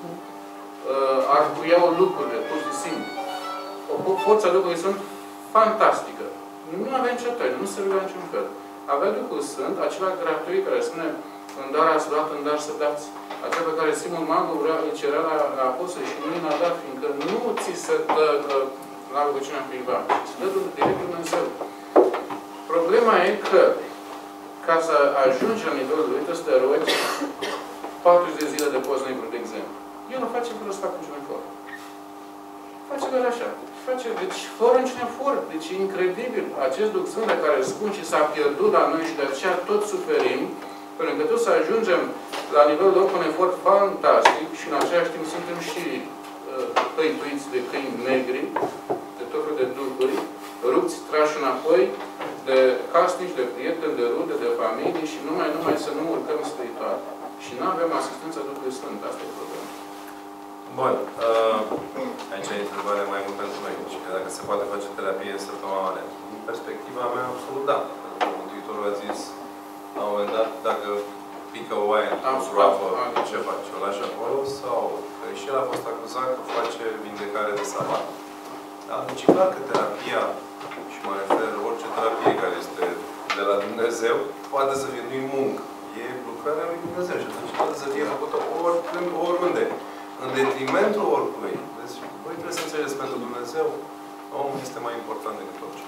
arcuiau lucrurile, pur și simplu. Forța Duhului Sfânt fantastică. Nu avea nicio taină, nu se ruga niciun fel. Avea Duhul Sfânt, acela gratuit, care spune în dar ați luat, în dar să dați. Acela pe care Simon Magul îl cerea la apostoli și nu i-a dat, fiindcă nu ți se dă la rugăciunea cuiva, ci se dă direct Dumnezeu. Problema e că, ca să ajungi la nivelul lui, trebuie să te rogi 40 de zile de post negru, de exemplu. El o face fără să facă niciun efort. Face doar așa. Deci, fără niciun efort. Deci, e incredibil. Acest Duh Sfânt de care spun și s-a pierdut la noi și de aceea tot suferim, pentru că tot să ajungem la nivelul lor cu un efort fantastic și în același timp suntem și păituiți de câini negri, de tot felul de duhuri, rupți, trași înapoi, de casnici, de prieteni, de rude, de familie și numai să nu urcăm spiritual. Și nu avem asistența Duhului Sfânt. Asta e problema. Bun. Aici e întrebarea mai mult pentru noi. Și dacă se poate face terapie în săptămâna. Din perspectiva mea, absolut da. Pentru că Mântuitorul a zis, la un moment dat, dacă pică o oaie într-o groapă, ce face? O lași acolo? Sau? Că și el a fost acuzat că face vindecare de sabat. Da? Deci e clar că terapia, și mă refer orice terapie care este de la Dumnezeu, poate să fie nu-i muncă. E lucrarea lui Dumnezeu și atunci poate să fie făcută oriunde. În detrimentul oricui. Deci, voi trebuie să înțelegeți pentru Dumnezeu, omul este mai important decât orice.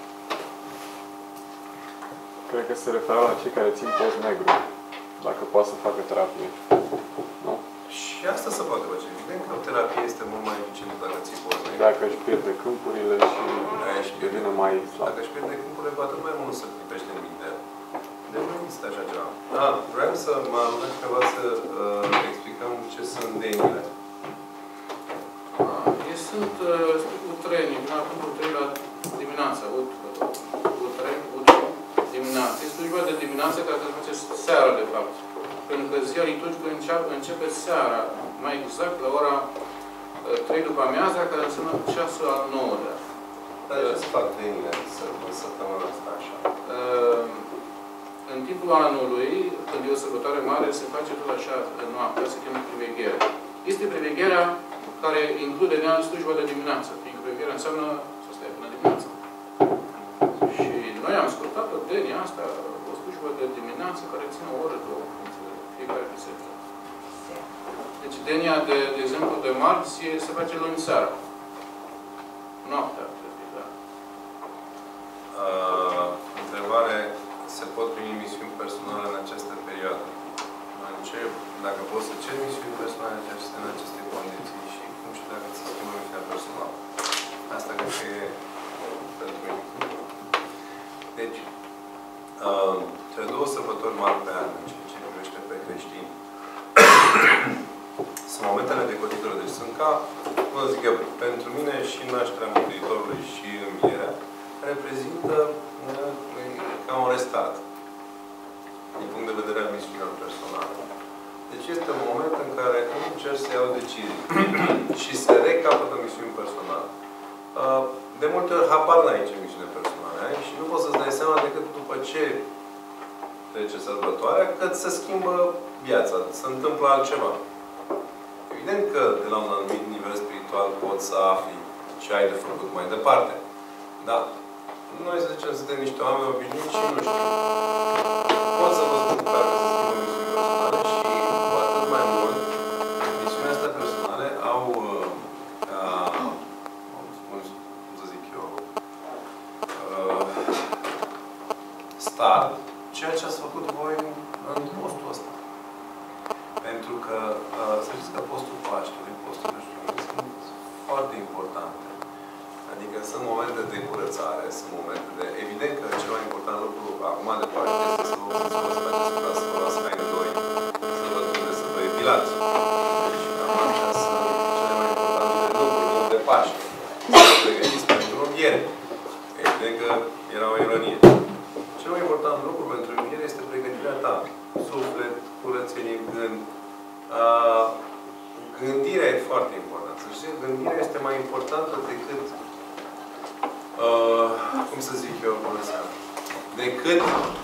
Cred că se referă la cei care țin post negru. Dacă poate să facă terapie. Nu? Și asta se poate face. Evident că terapia este mult mai eficientă dacă ții post negru. Dacă își pierde câmpurile și devine mai slab. Dacă își pierde câmpurile, cu atât mai mult să lipește în minte. Deci nu există așa ceva. Vreau să mă arunc ceva să explicăm ce sunt denile. Sunt utreni, până acum utreni la dimineața, dimineața. Este slujba de dimineață care se face seara, de fapt. Pentru că ziua liturgică începe seara, mai exact la ora 3 după amiaza, care înseamnă ceasul al 9-lea. Dar ce se fac denile în săptămâna asta așa? În timpul anului, când e o sărbătoare mare, se face tot așa noaptea, se cheamă priveghere. Este privegherea care include în ea slujba de dimineață. Fiindcă privegherea înseamnă să stai până dimineața. Și noi am scurtat-o denia asta, o slujbă de dimineață care ține o oră, două, fiecare biserică. Deci denia, de exemplu, de marți, se face luni seara. Noaptea, cred, da. Întrebare. Se pot primi misiuni personale în această perioadă? Încep, dacă poți să ceri misiuni personale în aceste condiții și cum și dacă se schimbă misiunea personală. Asta cred că e pentru mine. Deci, cele două sărbători mari pe an, în ceea ce privește pe creștini, sunt momentele de cotitură. Deci sunt ca, cum zic eu, pentru mine și nașterea Mântuitorului și învierea, reprezintă ca un restart din punct de vedere al misiunilor personale. Deci este un moment în care încerci să iau decizii și să recapătă misiuni personale. De multe ori, habar n-ai ce misiune personală ai și nu poți să-ți dai seama decât după ce trece sărbătoarea, că se schimbă viața, se întâmplă altceva. Evident că de la un anumit nivel spiritual poți să afli ce ai de făcut mai departe. Da. Noi, să zicem, suntem niște oameni obișnuiți și nu știu. Pot să vă spun care să schimbă misiuni personale și cu atât mai mult, misiunile astea personale au, cum să zic eu, start ceea ce ați făcut voi în postul ăsta. Pentru că, să știți că postul Paștelui, postul Crăciunului sunt foarte importante. Adică sunt momente de curățare, sunt momente de... Evident că cel mai important lucru acum de Paște este să vă luați haine noi, să vă tunde, să vă epilați. Deci cam astea sunt cele mai importante lucruri de Paște. Să vă pregătiți pentru înviere. Evident că era o ironie. Cel mai important lucru pentru înviere este pregătirea ta. Suflet, curățenie, gând. Gândirea e foarte importantă. Să știți, gândirea este mai importantă decât cum să zic eu, decât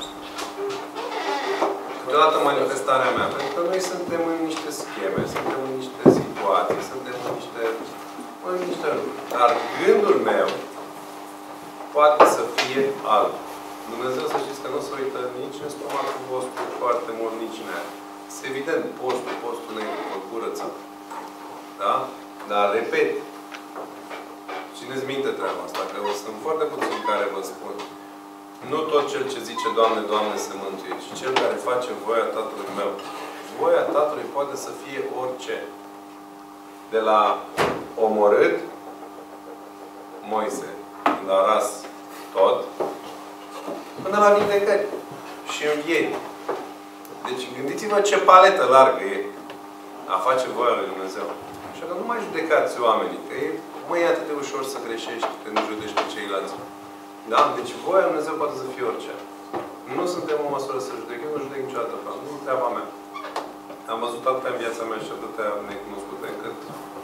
câteodată manifestarea mea. Pentru că noi suntem în niște scheme, suntem în niște situații, suntem în niște lucruri. Dar gândul meu poate să fie alt. Dumnezeu să știți că nu se uită nici în stomacul vostru foarte mult, nici în aia. Este evident, postul negru, vă curăță. Da? Dar, repet, țineți minte treaba asta, că sunt foarte puțini care vă spun. Nu tot cel ce zice, Doamne, Doamne, se mântuie, ci cel care face voia Tatălui meu. Voia Tatălui poate să fie orice. De la omorât, Moise, când a ras tot, până la vindecări și învieri. Deci gândiți-vă ce paletă largă e a face voia lui Dumnezeu. Așa că nu mai judecați oamenii, că e atât de ușor să greșești când judești pe ceilalți. Da? Deci voia lui Dumnezeu poate să fie orice. Nu suntem în măsură să judecăm, nu judec niciodată. Nu e treaba mea. Am văzut atâtea în viața mea și atâtea necunoscute încât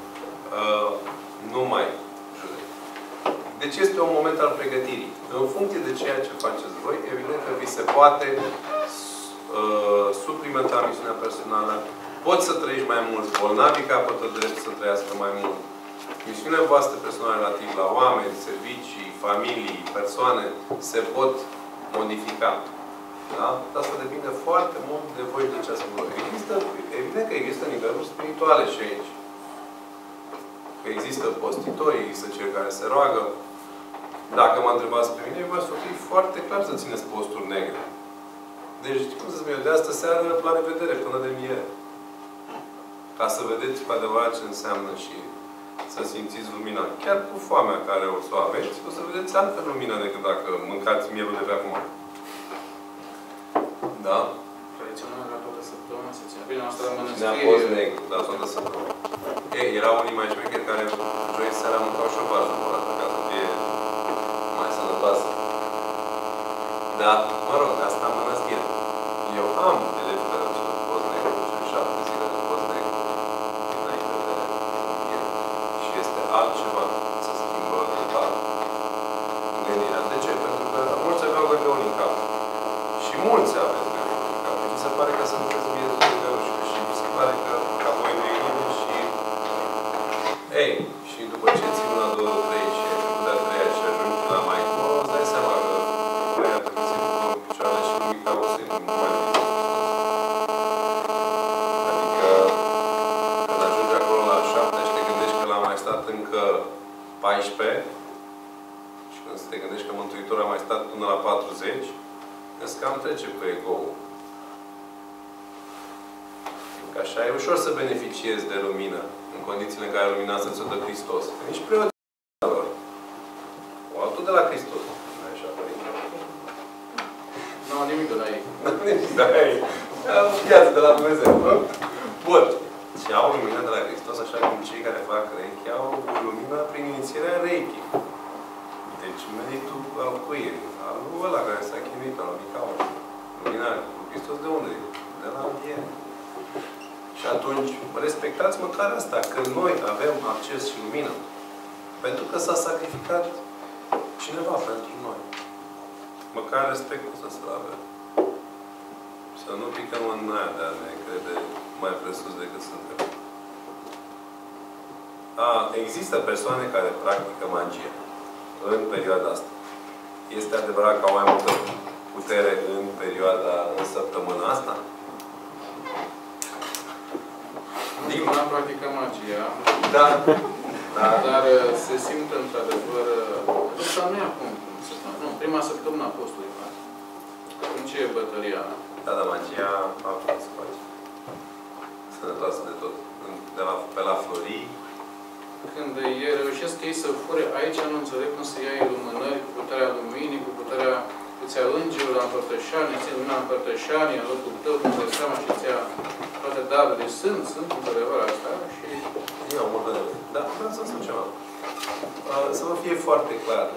nu mai judec. Deci este un moment al pregătirii. În funcție de ceea ce faceți voi, evident că vi se poate suplimenta misiunea personală. Poți să trăiești mai mult. Bolnavii capătă drept să trăiască mai mult. Misiunea voastră personală relativ la oameni, servicii, familii, persoane se pot modifica. Da? Asta depinde foarte mult de voi, de ce ați făcut. Evident că există niveluri spirituale și aici. Că există postitori, există cei care se roagă. Dacă mă întrebați pe mine, v-aș fi foarte clar să țineți posturi negre. Deci, cum să spun eu, de astă seară, la revedere, până de miere. Ca să vedeți cu adevărat ce înseamnă și să simțiți lumina. Chiar cu foamea care o să o aveți, o să vedeți altă lumină decât dacă mâncați mielul de pe acum. Da? Tradițional era toată săptămâna, se ține. Bine, asta la mănăstire... Ne-a fost negru, dar toată săptămâna. Ei, erau unii mai șmecheri care joi seara mâncau și o varză curată, ca să fie mai sănătoasă. Dar, mă rog, asta în mănăstire. Eu am elevi care au ținut post negru, și 7 zile de post negru înainte de înviere. Și este altceva, să schimbă total gândirea. De ce? Pentru că mulți aveau găgăuni în cap. Și mulți aveau găgăuni în cap. Deci se pare că sunteți bine de găgăuși. Și se pare că ca voi ne gândim și... Ei, și după ce ții una, două, trei și ai făcut de-a treia și ajungi la mai nouă, îți dai seama că băia pe se ducă în picioare și mica o să-i nu mai vine. Adică, când ajungi acolo la 7 și te gândești că l-a mai stat încă 14 și când te gândești că Mântuitorul a mai stat până la 40, îți cam trece pe ego-ul. Că așa e ușor să beneficiezi de lumină în condițiile în care luminează ți-o dă Hristos. Nici preoții lor. O altul de la Hristos. Nu e așa, părinte? Nu au nimic de la ei. Nimic de la ei. Au viață de la Dumnezeu. Bun. Și au lumină de la Hristos, așa cum cei care fac Reiki au lumină prin inițierea Reiki. Deci meritul al cui e? Al lui ăla care s-a chinuit, al lui Micaul. Lumina lui Hristos de unde e? De la înviere. Și atunci, respectați măcar asta, că noi avem acces și lumină. Pentru că s-a sacrificat cineva pentru noi. Măcar respectul să-l avem. Să nu picăm în aia de a ne crede mai presus decât suntem. Există persoane care practică magie. în perioada asta. Este adevărat că au mai multă putere în săptămâna asta? N-am practicat magia. Da. Da. Dar se simte într-adevăr... Asta nu e acum. Nu, prima săptămână a postului. Atunci e bătăria. Da, dar magia altfel se face. Sănătoasă de tot. Pe la Florii. Când ei reușesc ei să fure, aici nu înțeleg cum să ia ilumânări cu puterea luminii, cu puterea îți ia îngerul la împărtășanie, ți-a lumina împărtășanie, în locul tău, cum îți seama și ți-a toate darurile. Sunt într-adevăr asta și... Eu mă gândesc. Da, vreau să spun ceva. Să vă fie foarte clar.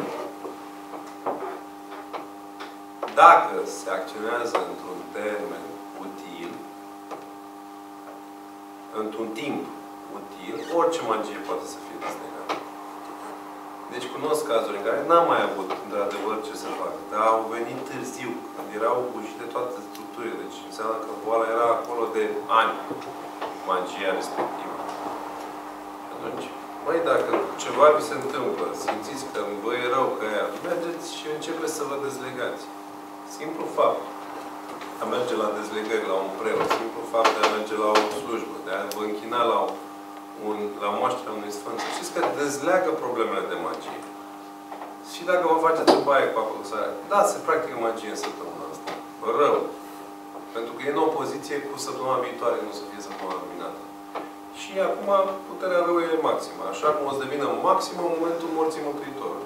Dacă se acționează într-un termen util, într-un timp util, orice magie poate să fie deslegată. Deci cunosc cazuri în care n-am mai avut, într-adevăr, ce să fac. Dar au venit târziu, când erau bușite toate structurile. Deci înseamnă că boala era acolo de ani, magia respectivă. Atunci, băi, dacă ceva vi se întâmplă, simțiți că vă e rău, că aia, mergeți și începeți să vă dezlegați. Simplu fapt. A merge la dezlegări, la un preot. Simplu fapt de a merge la o slujbă, de a vă închina la moașterea unui sfânt. Să știți că dezleagă problemele de magie. Și dacă vă faceți o baie cu apă cu sare, da, se practică magie în săptămâna asta. Rău. Pentru că e în opoziție cu săptămâna viitoare, nu să fie săptămâna luminată. Și acum puterea rău e maximă. Așa cum o să devină maximă în momentul morții Mântuitorului.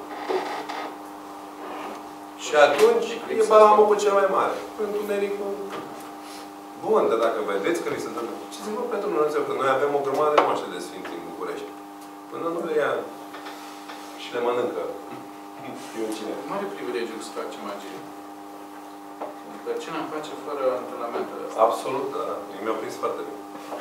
Și atunci e balamul pe cel mai mare. Întunericul bun, dar dacă vedeți că vi se întâmplă, ce zic vă pentru Dumnezeu, că noi avem o grămadă de moaște de sfinți în București. Până nu le ia și le mănâncă. Eu cine? Mare privilegiu să faci magie. Adică cine îmi face fără antrenamentele astea? Absolut, da. Mi-au prins foarte bine.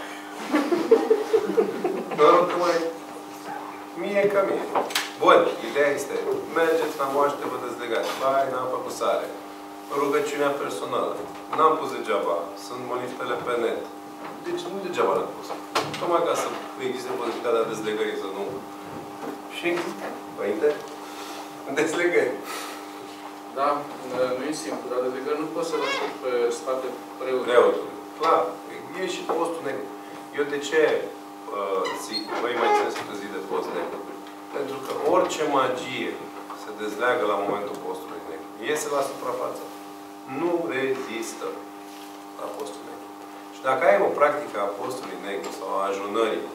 Noroc că mai... Mie ca mie. Bun, ideea este, mergeți la moaște, vă dezlegați. Bai, n-am făcut sare. Rugăciunea personală. N-am pus degeaba. Sunt moniftele pe net. Deci nu degeaba l-am pus. Tocmai ca să existe posibilitatea dezlegării, să nu... Și, părinte, dezlegări. Da, nu e simplu, dar dezlegări nu poți să-l aștept pe spate preotului. Clar, e și postul negru. Eu de ce zic, voi mai țineți o zi de post negru? Pentru că orice magie se dezleagă la momentul postului negru. Iese la suprafață. Nu rezistă la postul negru. Și dacă ai o practică a postului negru sau a ajunării,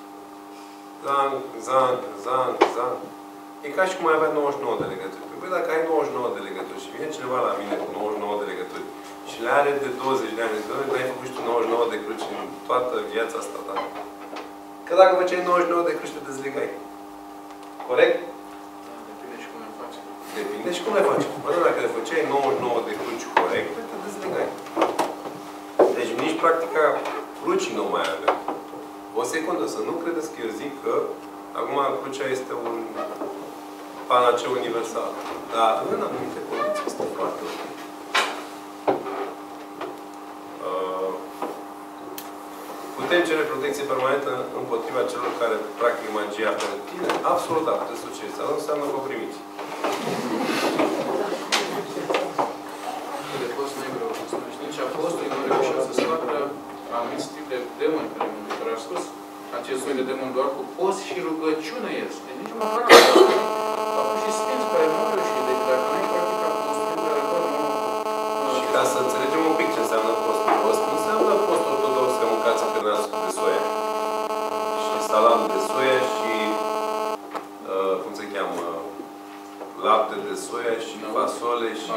zang, e ca și cum ai avea 99 de legături. Păi dacă ai 99 de legături și vine cineva la mine cu 99 de legături și le are de 20 de ani, zic, n-ai făcut și tu 99 de cruci în toată viața asta ta. Că dacă făceai 99 de cruci, te dezlegai. Corect? Depinde și cum le faci. Depinde și cum le faci. Bă, dacă le făceai 99 de cruci corect, te dezlegai. Deci nici practica crucii nu mai avem. O secundă, să nu credeți că eu zic că acum crucea este un panaceu universal. Dar în anumite condiții este foarte ok. Putem cere protecție permanentă împotriva celor care practică magia pentru tine? Absolut, da, puteți să cereți. Asta nu înseamnă că o primiți. De post negru, nici apostolii nu reușeau să scoată anumiți tip de demoni care Mântuitor a spus. Acest soi de demon doar cu post și rugăciune este. Nici măcar nu. Au fost și sfinți care nu au reușit. Deci dacă nu ai practicat postul, într-adevăr, nu... Și ca să înțelegem un pic ce înseamnă post. Post nu înseamnă post ortodox că mâncați cârnați de soia. Și salam de soia și cum se cheamă? Lapte de soia și fasole și...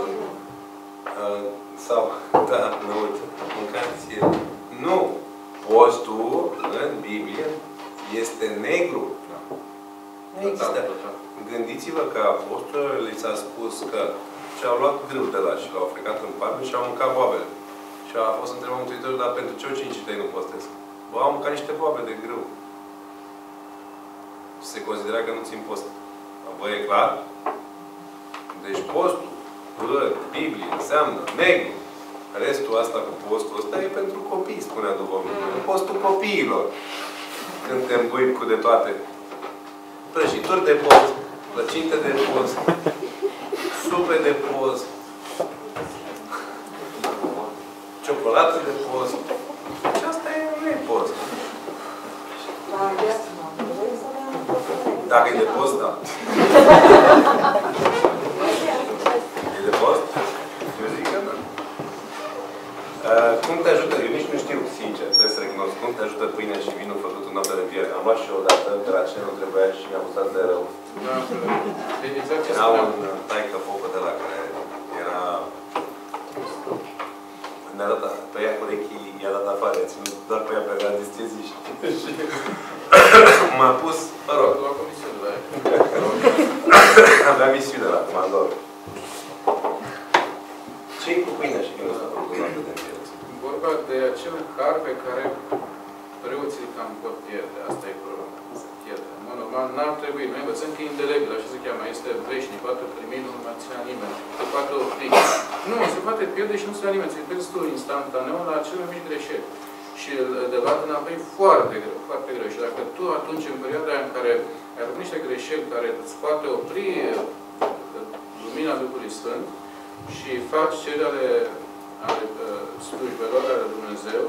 sau, da, năuță. Mâncați... Nu! Postul, în Biblie, este negru. Nu există. Gândiți-vă că apostolilor li s-a spus că și-au luat grâu de la și l-au frecat în palme și au mâncat boabele. Și a fost întrebat Mântuitorul, dar pentru ce o 5 tăi nu postesc? Bă, au mâncat niște boabe de grâu. Și se considera că nu țin post. Bă, e clar? Deci postul, în Biblie, înseamnă negru. Restul asta cu postul ăsta e pentru copii, spunea Duhovnicul. Postul copiilor. Când te îmbui cu de toate. Prăjituri de post. plăcinte de post, supe de post, ciocolată de post. Și asta nu e post. Dacă e de post, da. E de post? Eu zic că da. Cum te ajută? Eu nici nu știu, sincer, trebuie să recunosc. Cum te ajută pâinea și vinul făcut în noapte de înviere? Am luat și eu odată, de la ce nu trebuia și mi-a gustat de rău. Era un taică focul de la care era... Ne-a dat pe ea cu urechii, i-a dat afară, i-a ținut doar pe ea pe anestezii și m-a pus, mă rog. La comisiune, da? Avea misiune la comandor. Ce-i cu pâinea și vinul ăsta făcut la de înviere? Vorba de acel har pe care preoții cam pot pierde. Asta e problema. Se pierde. În mod normal, n-ar trebui. Noi învățăm că e indelebil, așa se cheamă. Este veșnic, poate primi, nu mai ține nimeni. Se poate opri. Nu, se poate pierde și nu se ia nimeni. Se pierzi tu instantaneu la cele mici greșeli. Și de luat înapoi foarte greu, foarte greu. Și dacă tu atunci, în perioada în care ai făcut niște greșeli care îți poate opri lumina Duhului Sfânt și faci cele ale slujbelor ale Dumnezeu,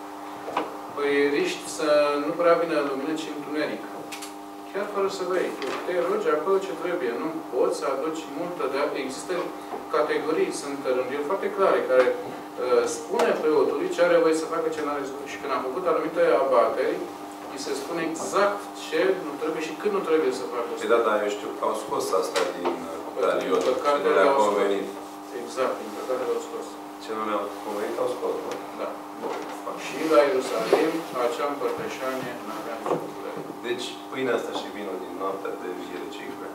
păi riști să nu prea vină lumină, ci întuneric. Chiar fără să vrei. Tu te rogi acolo ce trebuie. Nu poți să aduci multă de apă. Există categorii, sunt rânduri foarte clare, care spune preotului ce are voie să facă, ce nu are voie. Și când am făcut anumite abateri, îi se spune exact ce nu trebuie și când nu trebuie să facă. Da, da, eu știu că au scos asta din Daliot. Și nu le-a convenit. Exact, din păcate le-au scos. Ce nu le-au convenit, au scos, nu? Da. Și la Ierusalim, acea împărtășanie n-avea nicio putere. Deci, pâinea asta și vinul din noaptea de înviere, ce-i cu ea?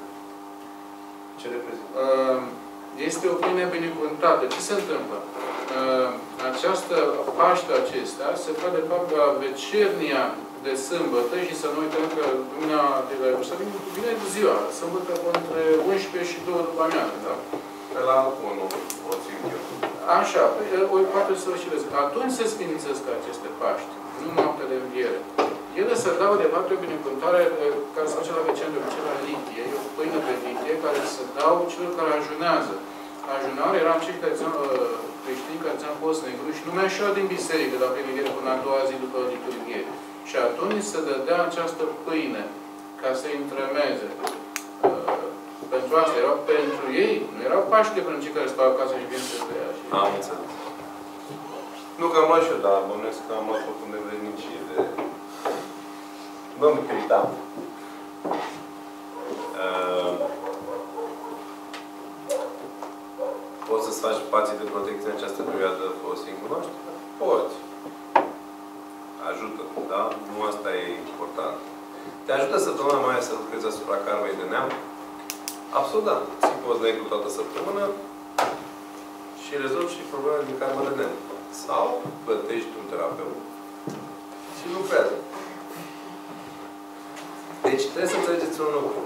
Ce reprezintă? Este o pâine binecuvântată. Ce se întâmplă? Această Paște acestea se fac de fapt la vecernia de sâmbătă și să nu uităm că lumina de la Ierusalim vine ziua, sâmbătă între 11 și 2 după amiază, da? Pe la 1, o simt eu. Așa, poate să o și vezi. Atunci se sfințesc aceste Paști, nu noaptea de înviere. Ele se dau de fapt o binecuvântare care se face la vecernie, de obicei la litie. E o pâine de litie care se dau celor care ajunează. Ajunare eram cei care țineau creștini care țineau post negru și nu mai ieșeau din biserică la primire până a doua zi după liturghie. Și atunci se dădea această pâine ca să întremeze. Pentru asta erau pentru ei, nu erau Paște pentru cei care stau acasă și vin să le ia. Am înțeles. Nu că am luat și eu, dar bănuiesc că am luat oricum de vrednicie de... Domnul Critam. Poți să-ți faci spații de protecție în această perioadă folosind cunoaștere? Poți. Ajută, da? Nu asta e important. Te ajută săptămâna mai să lucrezi asupra karmei de neam? Absolut, da. Ții post negru toată săptămâna și rezolvi și problema din karma de neam. Sau plătești un terapeut și lucrează. Deci trebuie să înțelegeți un lucru.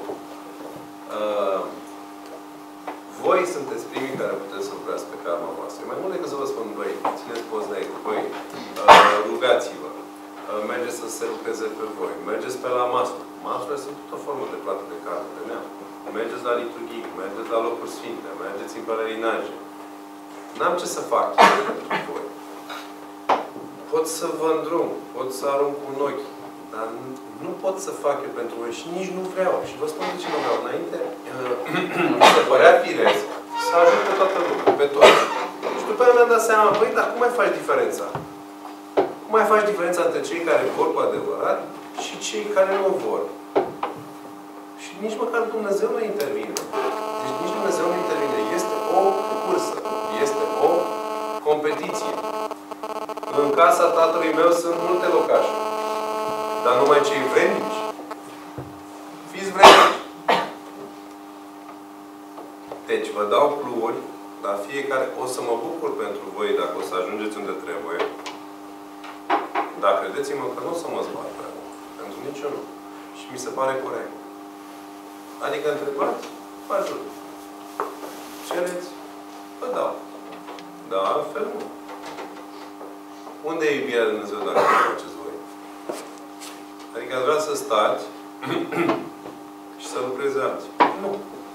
Voi sunteți primii care puteți să lucrați pe karma voastră. Mai mult decât să vă spun, băi, țineți post negru, băi, rugați-vă, mergeți să se lucreze pe voi, mergeți pe la masă. Masurile sunt tot o formă de plată de karmă de neam. Mergeți la liturghii, mergeți la locuri sfinte, mergeți în pelerinaje. N-am ce să fac pentru voi. Pot să vă îndrum, pot să arunc un ochi, dar nu pot să fac eu pentru voi și nici nu vreau. Și vă spun de ce nu vreau. Înainte, mi se părea firesc să ajut pe toată lumea, pe toți. Și după aia mi-am dat seama, băi, dar cum mai faci diferența? Cum mai faci diferența între cei care vor cu adevărat și cei care nu vor? Și nici măcar Dumnezeu nu intervine. Deci nici Dumnezeu nu intervine. Este o cursă. Este o competiție. În casa tatălui meu sunt multe locașe. Dar numai cei vrednici. Fiți vrednici. Deci vă dau cluuri, dar fiecare o să mă bucur pentru voi dacă o să ajungeți unde trebuie. Dar credeți-mă că nu o să mă zbat prea mult. Pentru niciunul. Și mi se pare corect. Adică întrebați, vă ajut. Cereți, vă dau. Dar altfel nu. Unde e iubirea de Dumnezeu dacă nu faceți voi? Adică ați vrea să stați și să lucreze alții. Nu.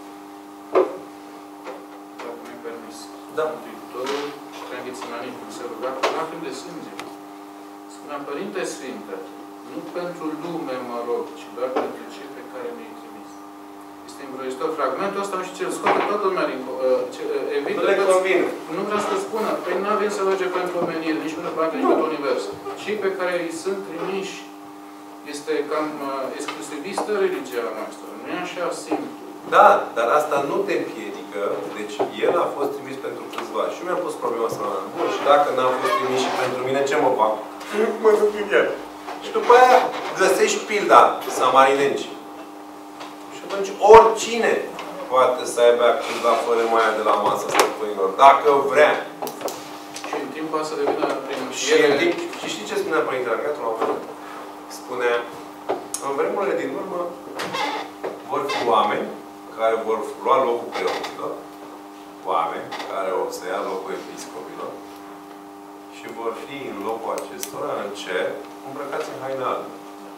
Dacă mi-ai permis. Da. Mântuitorul Ghețimanitul se ruga cu lacrimi de sânge. Spunea, Părinte Sfinte, nu pentru lume mă rog, ci doar pentru cei pe care mi-ai trimis. Este îngrozitor. Fragmentul ăsta, nu știu ce, îl scoate toată lumea din... evită Nu le convine. Nu vreau să spună. Păi nu avem să merge pentru omenire, nici pentru planete, nici pentru univers. Cei pe care îi sunt trimiși este cam exclusivistă religia noastră. Nu e așa simplu. Da, dar asta nu te împiedică. Deci el a fost trimis pentru câțiva. Și mi-am pus problema asta. Bun, și dacă n-am fost trimis și pentru mine, ce mă fac? Mă duc în el. Și după aia găsești pilda samarinenci. Și atunci oricine poate să aibă acces la fărâmaia de la masa stăpânilor, dacă vrea. Și în timp poate să devină prin Și știi ce spunea Părintele Arcatul la un moment? Spunea, în vremurile din urmă vor fi oameni care vor lua locul preoților, oameni care o să ia locul episcopilor și vor fi în locul acestora, în cer, îmbrăcați în haine albe.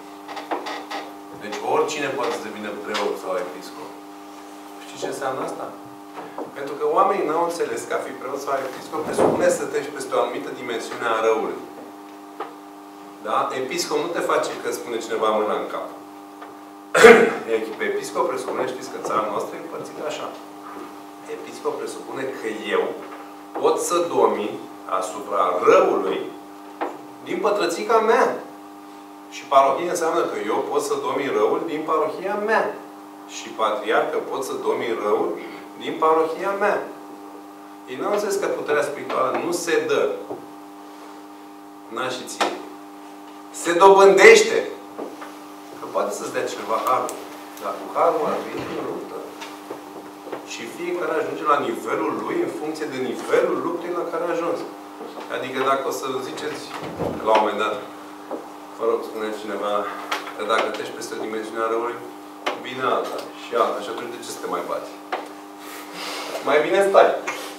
Deci oricine poate să devină preot sau episcop. Știi ce înseamnă asta? Pentru că oamenii n-au înțeles că a fi preot sau episcop presupune să treci peste o anumită dimensiune a răului. Da? Episcop nu te face că spune cineva mâna în cap. Pe episcop presupune, știți că țara noastră e împărțită așa. Episcop presupune că eu pot să domin asupra răului din pătrățica mea. Și parohie înseamnă că eu pot să domin răul din parohia mea. Și patriarcă pot să domin răul din parohia mea. Ei n-au înțeles că puterea spirituală nu se dă. N-a și ție. Se dobândește. Că poate să-ți dea ceva harul. Dar cu harul ar veni în luptă. Și fiecare ajunge la nivelul lui în funcție de nivelul luptei la care a ajuns. Adică dacă o să ziceți la un moment dat, mă rog, spune cineva că dacă treci peste o dimensiune a răului, vine alta și alta. Și atunci de ce să te mai bați? Mai bine stai.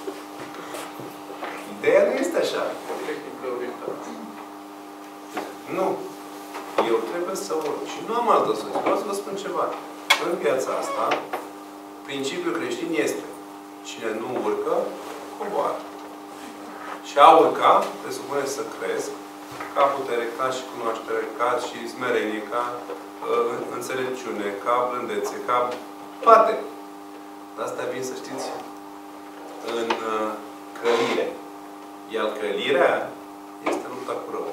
Ideea nu este așa. Nu. Eu trebuie să urc. Și nu am altă soluție. Vreau să vă spun ceva. În viața asta, principiul creștin este cine nu urcă, coboară. Și a urca presupune să cresc ca putere, ca și cunoaștere, ca și smerenie, ca înțelepciune, ca blândețe, ca toate. Dar asta vin, să știți, în călire. Iar călirea este lupta cu rău.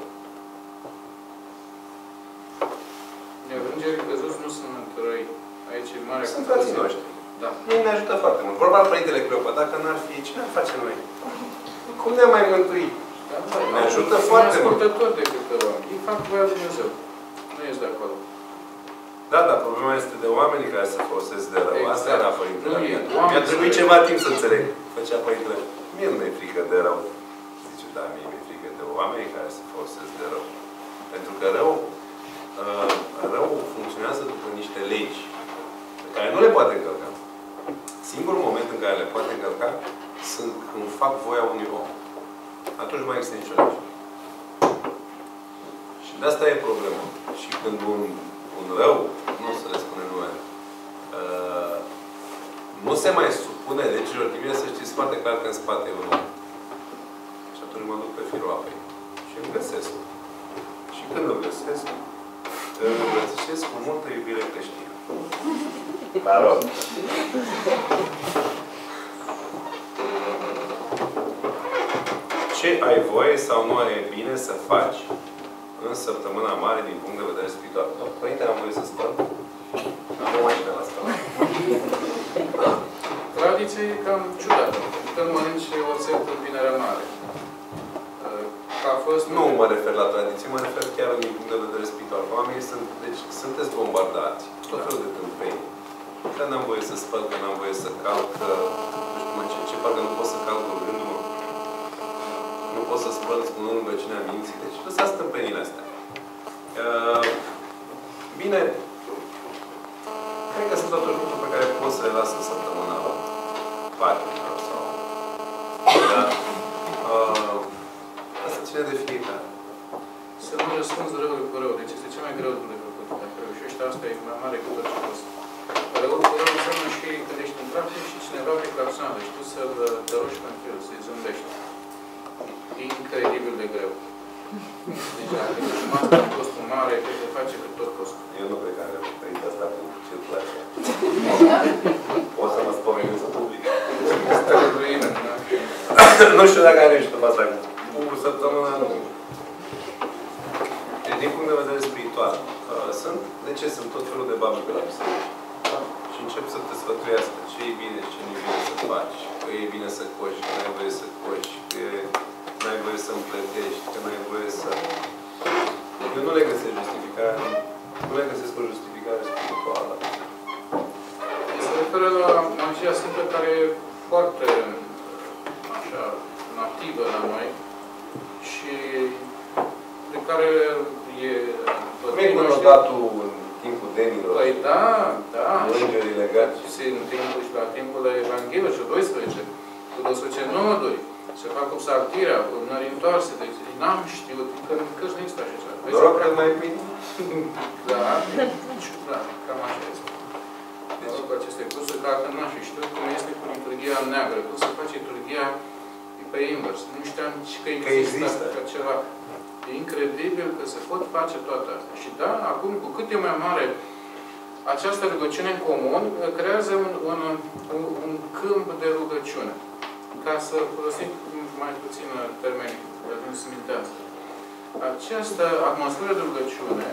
Iar îngerii căzuți nu sunt răi. Aici e mare... Sunt frații noștri. Da. Ei ne ajută foarte mult. Vorba Părintele Cleopa, dacă n-ar fi, ce ne-ar face noi? Cum ne-am mai mântui? Ne ajută foarte mult. Ascultători de câte oameni. Ei fac voia Dumnezeu. Nu ești de acolo. Da, dar problema este de oamenii care se folosesc de rău. Exact. Asta era Părintele. Mi-a trebuit ceva timp să înțeleg. Făcea Părintele. Mie nu mi-e frică de rău. Zice, da, mie mi-e frică de oamenii care se folosesc de rău. Pentru că rău funcționează după niște legi pe care nu le poate încălca. Singurul moment în care le poate încălca sunt când fac voia unui om. Atunci nu mai există nicio lege. Și de asta e problema. Și când un rău, nu să le spune nume, nu se mai supune legilor divine, să știți foarte clar că în spate e un om. Și atunci mă duc pe firul apei. Și îl găsesc. Și când îl găsesc, îl îmbrățișez cu multă iubire creștină. Mă rog. Ce ai voie sau nu ai bine să faci în săptămâna mare din punct de vedere spiritual? Părinte, am voie să spăl? Am o mașină la spălat. Tradiția e cam ciudată. Când mănânci oțet în Vinerea Mare. A fost... Nu mă refer la tradiție, mă refer chiar din punct de vedere spiritual. Oamenii sunt, deci, sunteți bombardați. Tot felul de tâmpeni. Că n-am voie să spăl, că n-am voie să calc, că nu știu ce parcă nu pot să calc gândul-mă. Nu pot să spăl spunând rugăciunea minții. Deci lăsați tâmpenile astea. Bine, cred că sunt toate lucruri pe care pot să le las în săptămâna patimilor sau... Da? Asta ține de fiecare. Să nu răspunzi răului cu rău. Deci este cel mai greu de făcut. Dacă reușești asta, e mai mare cu tot ce poți. Răul cu rău înseamnă și trafic și cineva pe claxoană, și tu să-l dăroși pentru el, să-i zâmbești. E incredibil de greu. Deci, dacă ești master în costul mare, cred că face pe tot costul. Eu nu cred că are trăit asta cu circulația. O să mă spomenesc să public. Nu știu dacă are și după asta cu săptămâna, nu. Deci, din punct de vedere spiritual, de ce sunt tot felul de babi pe la biserică? Și încep să te sfătuiască ce e bine și ce nu e bine să faci. Că e bine să coși, că n-ai voie să coși, că n-ai voie să împletești, că n-ai voie să... Eu nu le găsesc justificare, nu le găsesc o justificare spirituală. Se referă la magia sfântă care e foarte așa, nativă la noi și de care e... Cum e cunotatul în timpul denilor? Păi da, da. Îngerii legați. Și în timpul și la timpul Evangheliei, 12, cu 12 noduri, se fac cu psaltirea, cu nări întoarse, deci n-am știut, că nu există așa ceva. Doar că mai bine. Da, da, cam așa este. Deci cu aceste cursuri, că dacă n-aș fi știut cum este cu liturghia neagră, cum se face liturghia pe invers. Nu știam că există așa ceva. E incredibil că se pot face toate astea. Și da, acum, cu cât e mai mare această rugăciune în comun, creează un câmp de rugăciune. Ca să folosim mai puțin termeni, ca să nu se mintească. Această atmosferă de rugăciune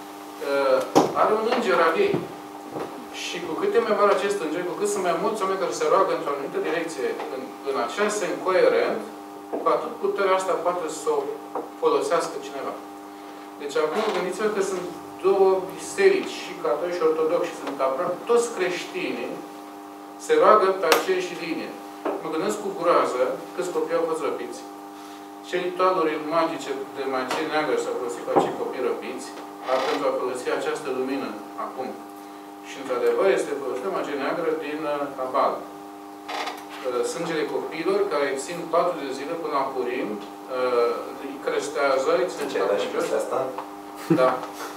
are un înger al ei. Și cu cât e mai mare acest înger, cu cât sunt mai mulți oameni care se roagă într-o anumită direcție, în acest sens coerent, cu atât puterea asta poate să o folosească cineva. Deci acum gândiți-vă că sunt două biserici, și catolici și ortodoxi, sunt aproape toți creștinii, se roagă pe aceeași linie. Mă gândesc cu groază câți copii au fost răpiți. Ce ritualuri magice de magie neagră s-au folosit cu acei copii răpiți, pentru a folosi această lumină acum. Și într-adevăr este folosită magie neagră din Cabal. Sângele copiilor care îi țin 4 de zile până la Purim, îi crestează, îi țin ce ai dat și peste asta? Da.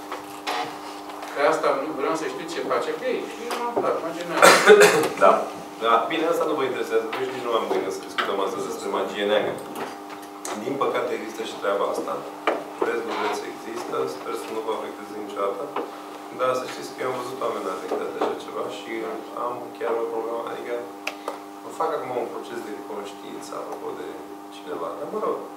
Că asta nu vreau să știu ce face cu ei. Și nu am dat, magie neagră. Da. Da. Bine, asta nu vă interesează, că nici nu am gândit să discutăm astăzi despre magie neagră. Din păcate există și treaba asta. Vreți, nu vreți, există. Sper să nu vă afecteze niciodată. Dar să știți că eu am văzut oameni afectați de așa ceva și am chiar o problemă. Adică fac acum un proces de conștiință apropo de cineva. Dar mă rog.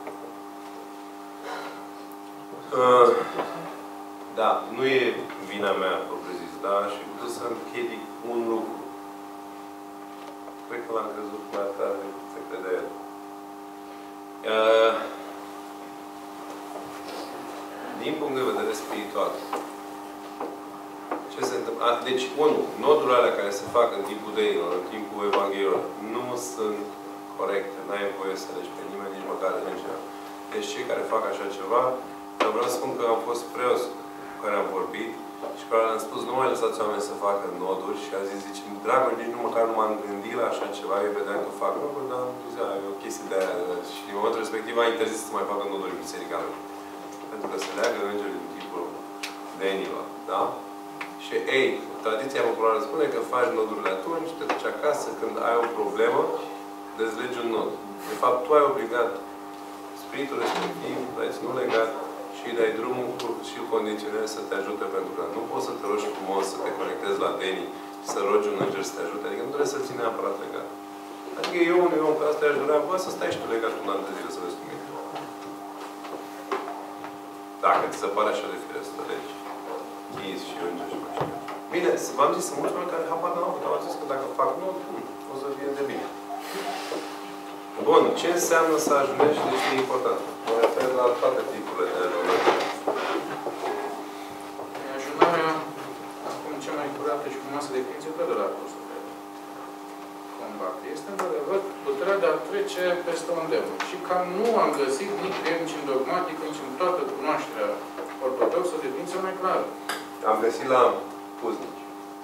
Da, nu e vina mea, propriu-zis, da? Și pot să împiedic un lucru. Cred că l-am crezut mai tare decât se crede el. Din punct de vedere spiritual, ce se întâmplă? Deci, nodurile alea care se fac în timpul deilor, în timpul Evangheliilor, nu sunt corecte. N-ai voie să legi pe nimeni, nici măcar îngerea. Deci cei care fac așa ceva, dar vreau să spun că am fost preos cu care am vorbit și care am spus, nu mai lăsați oameni să facă noduri și a zis, zice, dragul, nici nu măcar nu m-am gândit la așa ceva, eu vedeam că fac noduri, dar am zis, e o chestie de aia. Și în momentul respectiv a interzis să mai facă noduri în biserica lui. Pentru că se leagă îngerii din tipul denilor, da? Și, ei, tradiția populară spune că faci nodurile atunci, te duci acasă, când ai o problemă, dezlegi un nod. De fapt, tu ai obligat spiritul respectiv, l-ai ținut legat și îi dai drumul și îl condiționezi să te ajute, pentru că nu poți să te rogi frumos, să te conectezi la denii și să rogi un înger să te ajute. Adică nu trebuie să ții neapărat legat. Adică eu, unui om, că asta i-aș durea, bă, să stai și tu legat un an de zile să vezi cum e. Dacă ți se pare așa de firesc să legi chis și înger și mai știu. Bine, v-am zis, sunt mulți oameni care habar n-au avut. Am zis că dacă fac nu, o să fie de bine. Bun, ce înseamnă să ajungi? Deci e important. Mă refer la toate tipurile de ajunări. Ajunarea, acum cea mai curată și frumoasă definiție, tot de la Apostol combat. Este, într-adevăr, puterea de a trece peste un demon. Și cam nu am găsit nici în dogmatic, nici în toată cunoașterea ortodoxă definiție mai clară. Am găsit la Puznici.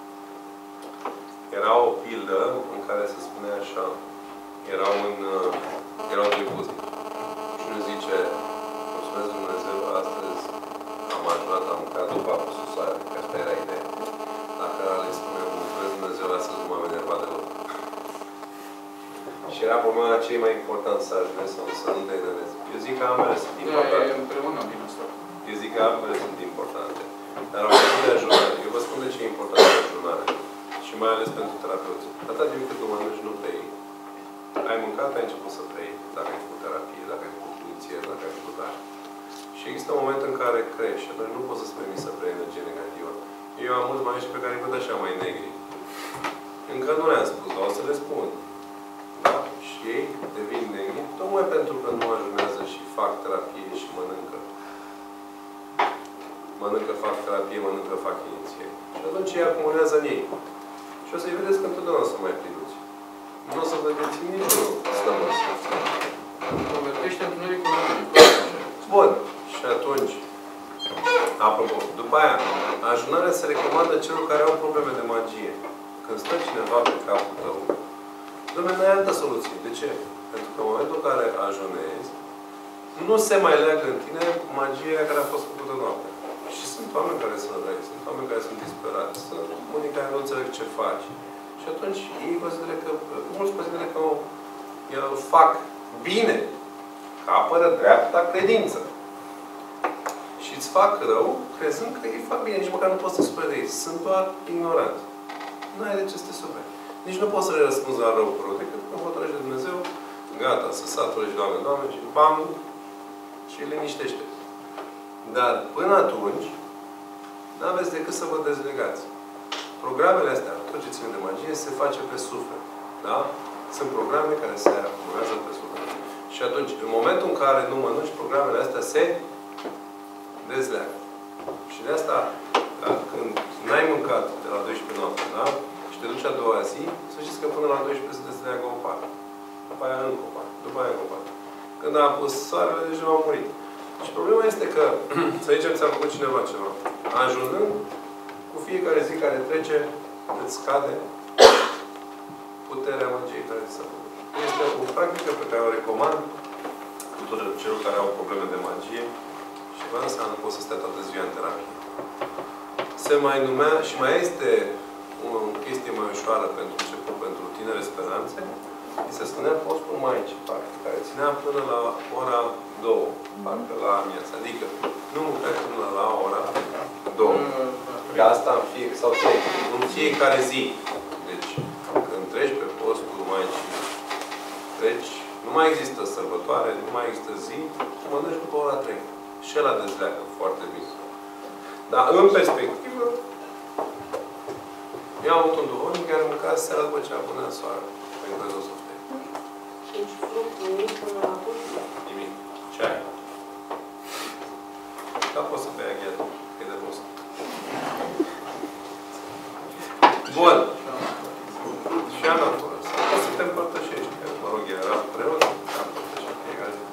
Era o pildă în care se spune așa. Erau doi puznici. Și nu zice, mulțumesc Dumnezeu, astăzi am ajutat, am mâncat după apă soare, că asta era ideea. La care le spune, mulțumesc Dumnezeu, astăzi nu m-am enervat deloc. Și era problema ce e mai important să ajungi sau să nu te enervezi. Eu zic că ambele sunt Da, importante. e împreună din asta. Eu zic că ambele sunt importante. Dar o de ajunare. Eu vă spun de ce e importantă ajunarea. Și mai ales pentru terapeuți. Atâta timp cât tu mănânci, nu bei. Ai mâncat, ai început să bei. Dacă ai făcut terapie, dacă ai făcut inițiere, dacă ai făcut aia. Și există un moment în care crești. Atunci nu poți să-ți permiți să bei energie negativă. Eu am mulți maestri pe care îi văd așa mai negri. Încă nu le-am spus, dar o să le spun. Da? Și ei devin negri, tocmai pentru că nu ajunează și fac terapie și mănâncă. Mănâncă, fac terapie, mănâncă, fac inițiere. Și atunci ei acumulează în ei. Și o să-i vedeți că întotdeauna o să mai priduți. Nu o să vedeți niciunul stămâns. Convertește întunericul în lumină. Bun. Și atunci, apropo, după aia, ajunarea se recomandă celor care au probleme de magie. Când stă cineva pe capul tău, Dumnezeu, n-ai altă soluție. De ce? Pentru că în momentul în care ajunezi, nu se mai leagă în tine magia care a fost făcută noaptea. Și sunt oameni care sunt răi, sunt oameni care sunt disperați, sunt unii care nu înțeleg ce faci. Și atunci ei consideră că, mulți consideră că eu fac bine, că apără dreapta credință. Și îți fac rău, crezând că ei fac bine, nici măcar nu poți să te superi de ei. Sunt doar ignoranți. Nu ai de ce să te superi. Nici nu poți să le răspunzi la rău cu rău, decât când hotărăște Dumnezeu, gata, să saturești, Doamne, și bam, și îi liniștește. Dar până atunci, n-aveți decât să vă dezlegați. Programele astea, tot ce ține de magie, se face pe suflet. Da? Sunt programe care se acumulează pe suflet. Și atunci, în momentul în care nu mănânci, programele astea se dezleagă. Și de asta, da, când n-ai mâncat de la 12 noapte, da? Și te duci a doua zi, să știți că până la 12 se dezleagă o parte. După aia încă o parte. După aia încă o parte. Când a apus soarele, deja au murit. Și problema este că, să zicem, ți-a făcut cineva ceva. Ajungând, cu fiecare zi care trece, îți scade puterea magiei care ți s-a făcut. Este o practică pe care o recomand tuturor celor care au probleme de magie și vă asta nu pot să stea toată ziua în terapie. Se mai numea, și mai este o chestie mai ușoară pentru început, pentru tinere speranțe, îi se spunea postul Maicii, parcă, care ținea până la ora 2, parcă la amiază. Adică nu mâncai până la ora 2. Asta în fiecare, sau 3, în fiecare zi. Deci, când treci pe postul Maicii, treci, nu mai există sărbătoare, nu mai există zi, mănânci după ora 3. Și ăla dezleagă foarte bine. Dar, în perspectivă, eu am avut un duhovnic care mânca seara după ce a punea soare. Pentru că o softe. Deci, fruct, nimic până la pus? Nimic. Ce ai? Da, poți să bei aghiat. Că e de post. Bun. Și anaforă. Sau poți să te împărtășești. Că, mă rog, era preot, te-am împărtășit fiecare zi.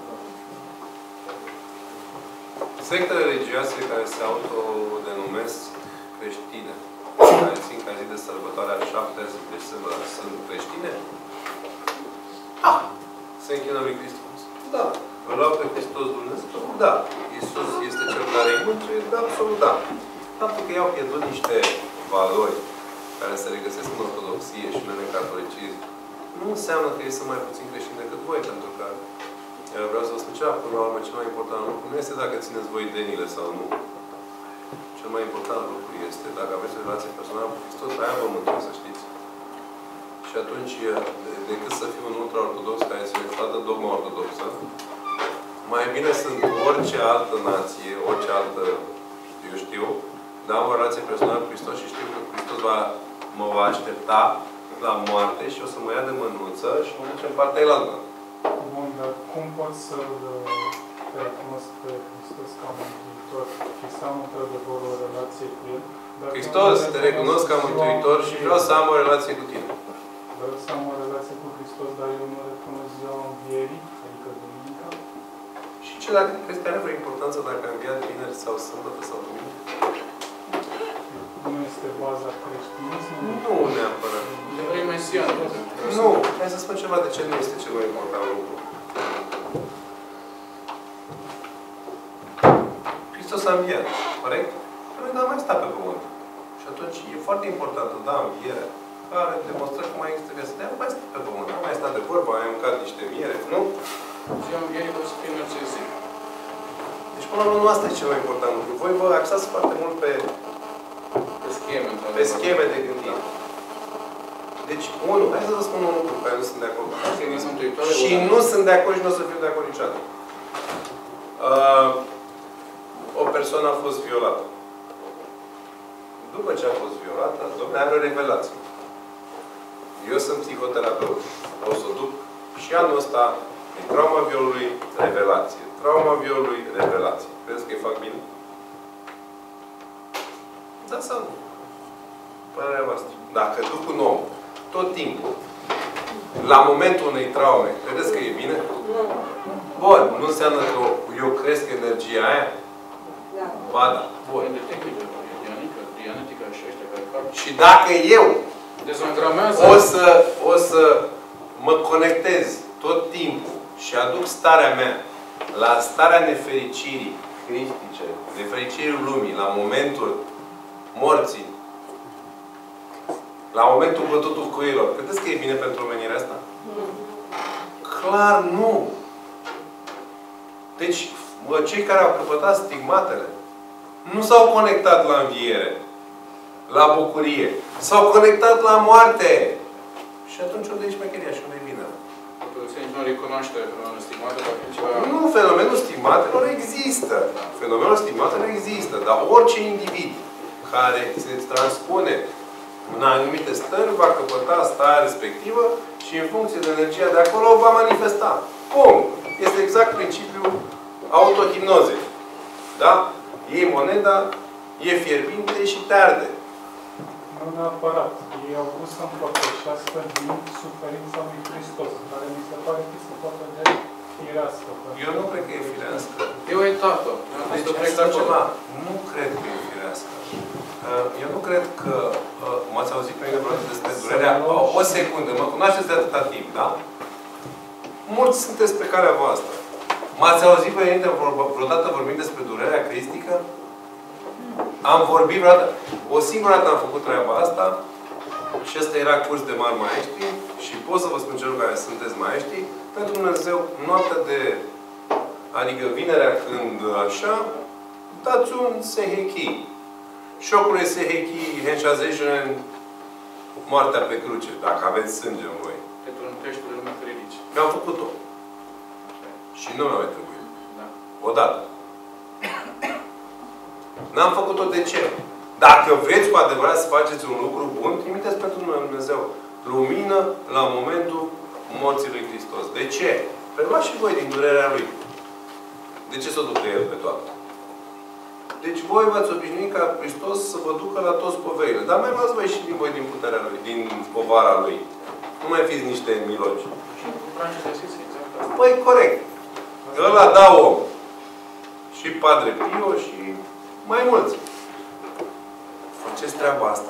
Sectele religioase care se autodenumesc creștine, care țin ca zi de sărbătoarea 7 decembrie, sunt creștine? Ah! Se închină lui Hristos? Da. Îl luau pe Hristos Dumnezeu? Da. Iisus este Cel care îi mântuie? Da, absolut da. Faptul că i-au pierdut niște valori care se regăsesc în ortodoxie și în catolicism, nu înseamnă că ei sunt mai puțin creștini decât voi, pentru că vreau să vă spun ceva, până la urmă, cel mai important lucru nu este dacă țineți voi denile sau nu. Cel mai important lucru este dacă aveți o relație personală cu Hristos, aia vă mântuie, să știți. Și atunci, decât să fiu un ultra-ortodox care se exploată dogma ortodoxă, mai bine sunt orice altă nație, orice altă, eu știu, dar am o relație personală cu Hristos și știu că Hristos mă va aștepta la moarte și o să mă ia de mânuță și mă duce în partea elaltă. Bun, dar cum pot să-L recunosc pe Hristos ca Mântuitor și să am într-adevăr o relație cu El? Hristos, te recunosc ca Mântuitor și vreau să am o relație cu tine. Vreau să am o relație cu Hristos, dar eu nu recunosc ziua învierii, adică Duminica. Și ce dacă crezi că are vreo importanță dacă a înviat vineri sau sâmbătă sau duminică? Nu este baza creștinismului? Nu neapărat. De vrei Mesian. Nu. Hai să spun ceva de ce nu este cel mai important lucru. Hristos a înviat. Corect? Noi n-am mai stat pe pământ. Și atunci e foarte important, da, învierea. care demonstră că mai există viață. Dar nu mai stă pe pământ, nu mai stă de vorbă, ai mâncat niște miere, nu? Ziua învierii o să fie mărțuisit. Deci, până la urmă, asta e cel mai important lucru. Voi vă axați foarte mult pe scheme de gândire. Deci, unul, hai să vă spun un lucru care nu sunt de acord. Și nu sunt de acord și nu o să fiu de acord niciodată. O persoană a fost violată. După ce a fost violată, domnule, are o revelație. Eu sunt psihoterapeut. O să duc și anul ăsta din trauma violului, revelație. Trauma violului, revelație. Credeți că îi fac bine? Da sau nu? Părerea voastră. Dacă duc un om tot timpul la momentul unei traume, credeți că e bine? Nu. Bun, nu înseamnă că eu cresc energia aia? Da. Ba da. Bun. De tehnică, dianetică și ăștia care fac. Și dacă eu Dezogramează. o să mă conectez tot timpul și aduc starea mea la starea nefericirii cristice, nefericirii lumii, la momentul morții, la momentul bătutul cuiilor, credeți că e bine pentru omenirea asta? Clar nu! Deci, cei care au căpătat stigmatele nu s-au conectat la înviere, la bucurie. S-au conectat la moarte. Și atunci unde e șmecheria și unde e bine? Nu recunoaște fenomenul stigmat, dar ceva... Nu, fenomenul stigmatelor există. Fenomenul stigmatelor există. Dar orice individ care se transpune în anumite stări va căpăta starea respectivă și în funcție de energia de acolo va manifesta. Cum? Este exact principiul autohipnozei. Da? Iei moneda, e fierbinte și te arde. Nu neapărat. Ei au vrut să împărtășească din suferința lui Hristos, care mi se pare că se poate de firească. Eu nu cred că e firească. E o etapă. Deci, ceva. Nu cred că e firească. Eu nu cred că... M-ați auzit pe mine vreodată despre durerea... O secundă. Mă cunoașteți de atâta timp, da? Mulți sunteți pe calea voastră. M-ați auzit pe mine vreodată vorbind despre durerea cristică? Am vorbit vreodată. O singură dată am făcut treaba asta și ăsta era curs de mari maestri și pot să vă spun celor care sunteți maestri, pentru Dumnezeu, noaptea de... Adică vinerea când așa, dați un sehechi. Șocul e sehechi, henshazation, moartea pe cruce, dacă aveți sânge în voi. Te trântești de lumea critici. Mi-am făcut-o. Și nu mi-a mai trebuit. Da. Odată. N-am făcut-o de ce? Dacă vreți cu adevărat să faceți un lucru bun, trimiteți pentru Dumnezeu lumină la momentul morții lui Hristos. De ce? Pentru luați și voi din durerea Lui. De ce să o ducă El pe toată? Deci voi v-ați obișnuit ca Hristos să vă ducă la toți poverile. Dar mai luați voi și din voi din puterea Lui, din povara Lui. Nu mai fiți niște milogi. Și cu Francis Asisi, exact asta. Păi, corect. Ăla da om. Și Padre Pio și mai mulți. Faceți treaba asta.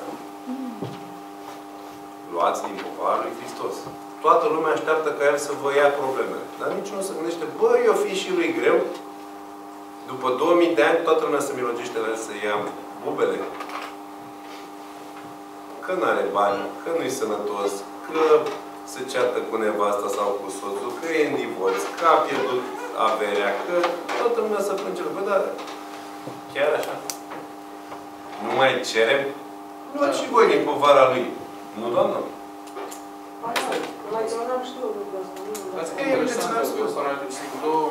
Luați din povara lui Hristos. Toată lumea așteaptă ca El să vă ia problemele. Dar niciunul se gândește, bă, eu fi și lui greu. După 2000 de ani, toată lumea se milogește la El să ia bubele. Că n-are bani, că nu-i sănătos, că se ceartă cu nevasta sau cu soțul, că e în divorț, că a pierdut averea, că toată lumea se plânge. Bă, dar chiar așa? Nu mai cerem? Luați și voi din povara Lui. Nu, Doamnă? Mai eu n-am știut lucrul ăsta. Ați că e interesant că sunt două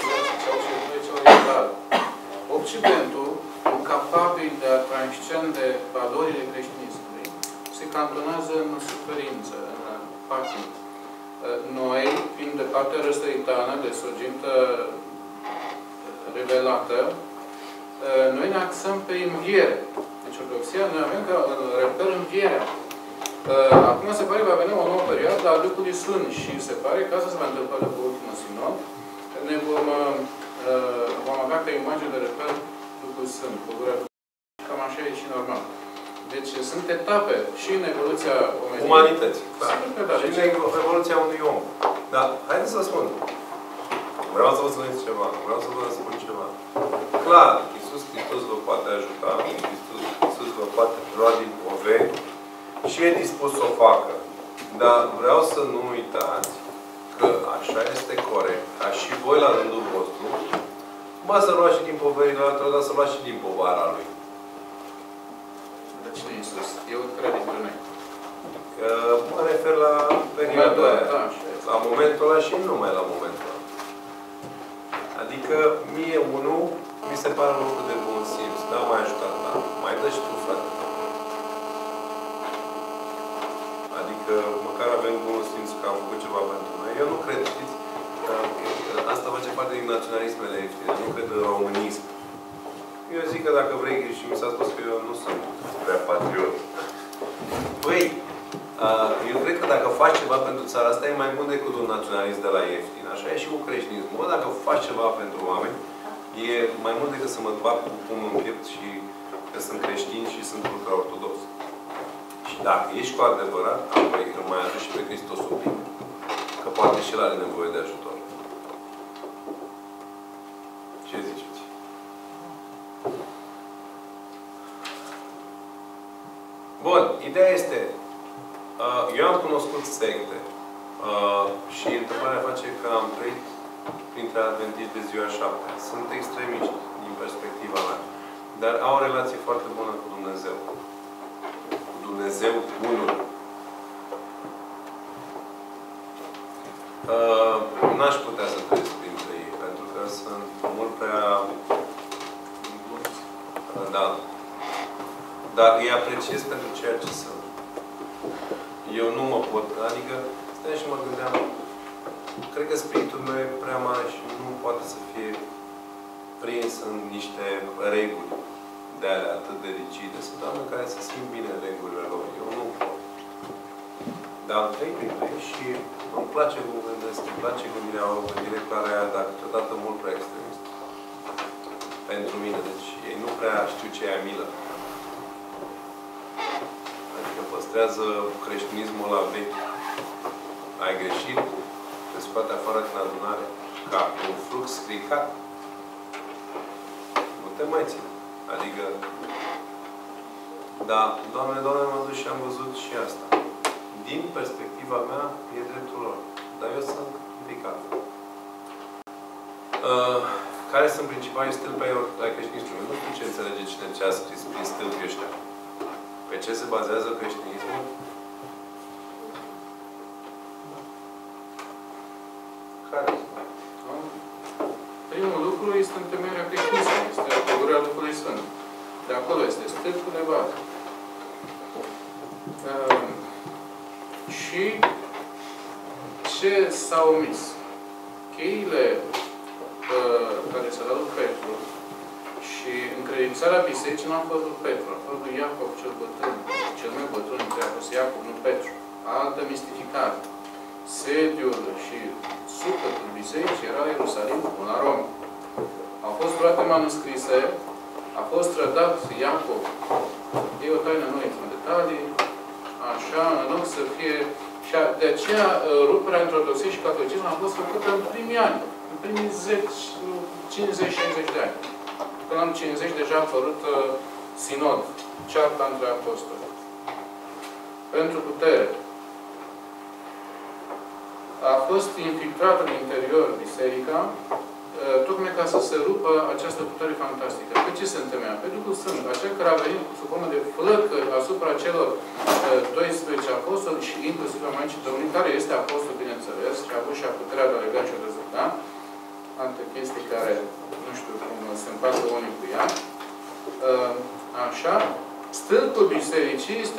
cel Occidentul, capabil de a transcende valorile creștinismului, se cantonează în suferință, în patim. Noi, fiind de partea răsăritană, de surgintă revelată, noi ne axăm pe înviere. Deci, ortodoxia, noi avem ca reper învierea. Acum se pare că va veni o nouă perioadă a Duhului Sfânt și se pare că asta se va întâmpla după ultimul sinod. Ne vom avea ca imagine de reper Duhul Sfânt, pădurea Duhului. Cam așa e și normal. Deci sunt etape și în evoluția omenirii. Umanității. Da. Da. Și în evoluția unui om. Dar, haideți să vă spun. Vreau să vă spuneți ceva. Vreau să vă spun ceva. Clar, Iisus Hristos vă poate ajuta. Iisus vă poate lua din poveri și e dispus să o facă. Dar vreau să nu uitați că așa este corect, ca și voi la rândul vostru, ba să luați și din poverile altora, dar să luați și din povara lui. De cine e sus? Eu cred dintre noi. Mă refer la perioada aia. Da, la momentul ăla și numai la momentul ăla. Adică, mie unul, mi se pare un lucru de bun simț. Da, m-ai ajutat, da. Mai dă și tu, frate. Adică, măcar avem bunul simț că am făcut ceva pentru noi. Eu nu cred, știți? Asta face parte din naționalismele ieftine. Nu cred în românism. Eu zic că dacă vrei, și mi s-a spus că eu nu sunt prea patriot. Păi, eu cred că dacă faci ceva pentru țara asta, e mai bun decât un naționalist de la ieftin. Așa e și cu creștinismul. Bă, dacă faci ceva pentru oameni, e mai mult decât să mă bag cu pumnul în piept și că sunt creștin și sunt ultra-ortodox. Și dacă ești cu adevărat, apoi îl mai aduci și pe Hristos un pic. Că poate și el are nevoie de ajutor. Ce ziceți? Bun, ideea este, eu am cunoscut secte și întâmplarea face că am trăit printre adventiști de ziua 7. Sunt extremiști din perspectiva mea, dar au o relație foarte bună cu Dumnezeu. Cu Dumnezeu unul. N-aș putea să trăiesc printre ei, pentru că sunt mult prea... Da. Dar îi apreciez pentru ceea ce sunt. Eu nu mă pot, adică, stai și mă gândeam, cred că spiritul meu e prea mare și nu poate să fie prins în niște reguli de alea atât de rigide. Sunt oameni care se simt bine în regulile lor. Eu nu pot. Dar am trăit printre ei și îmi place cum gândesc, îmi place gândirea, o gândire care aia, dar câteodată mult prea extremistă. Pentru mine. Deci ei nu prea știu ce e milă. Adică păstrează creștinismul la vechi. Ai greșit, te scoate afară din adunare ca un flux stricat. Nu te mai ține. Adică, da, Doamne, m-am dus și am văzut și asta. Din perspectiva mea, e dreptul lor. Dar eu sunt implicat. Care sunt principalii stâlpi ai creștinismului? Nu știu ce înțelege cine ce a scris prin stâlpii ăștia. Pe ce se bazează creștinismul? Care? Primul lucru este întemeierea creștinismului. Este adevărul lucrului Sfânt. De acolo este stâlpul de bază. Și ce s-a omis? Cheile care s-a dat lui Petru și încredințarea bisericii nu a fost lui Petru, a fost lui Iacov cel bătrân, cel mai bătrân dintre a fost Iacov, nu Petru. Altă mistificare. Sediul și sufletul bisericii era Ierusalim până la Roma. Au fost luate manuscrise, a fost trădat Iacov. E o taină, nu intră în detalii, așa, în loc să fie... Și de aceea, ruperea între ortodoxie și catolicism a fost făcută în primii ani, în primii 50-60 de ani. Până în 50 deja a apărut sinod, cearta între apostoli. Pentru putere. A fost infiltrată în interior biserica, tocmai ca să se rupă această putere fantastică. Pe ce se întemeia? Pe Duhul Sfânt, acel care a venit sub formă de flăcări asupra celor 12 apostoli și inclusiv a Maicii Domnului, care este apostol, bineînțeles, și a avut și a puterea de a lega și a rezulta. Alte chestii care, nu știu cum se împacă unii cu ea. Așa. Stâlpul bisericii este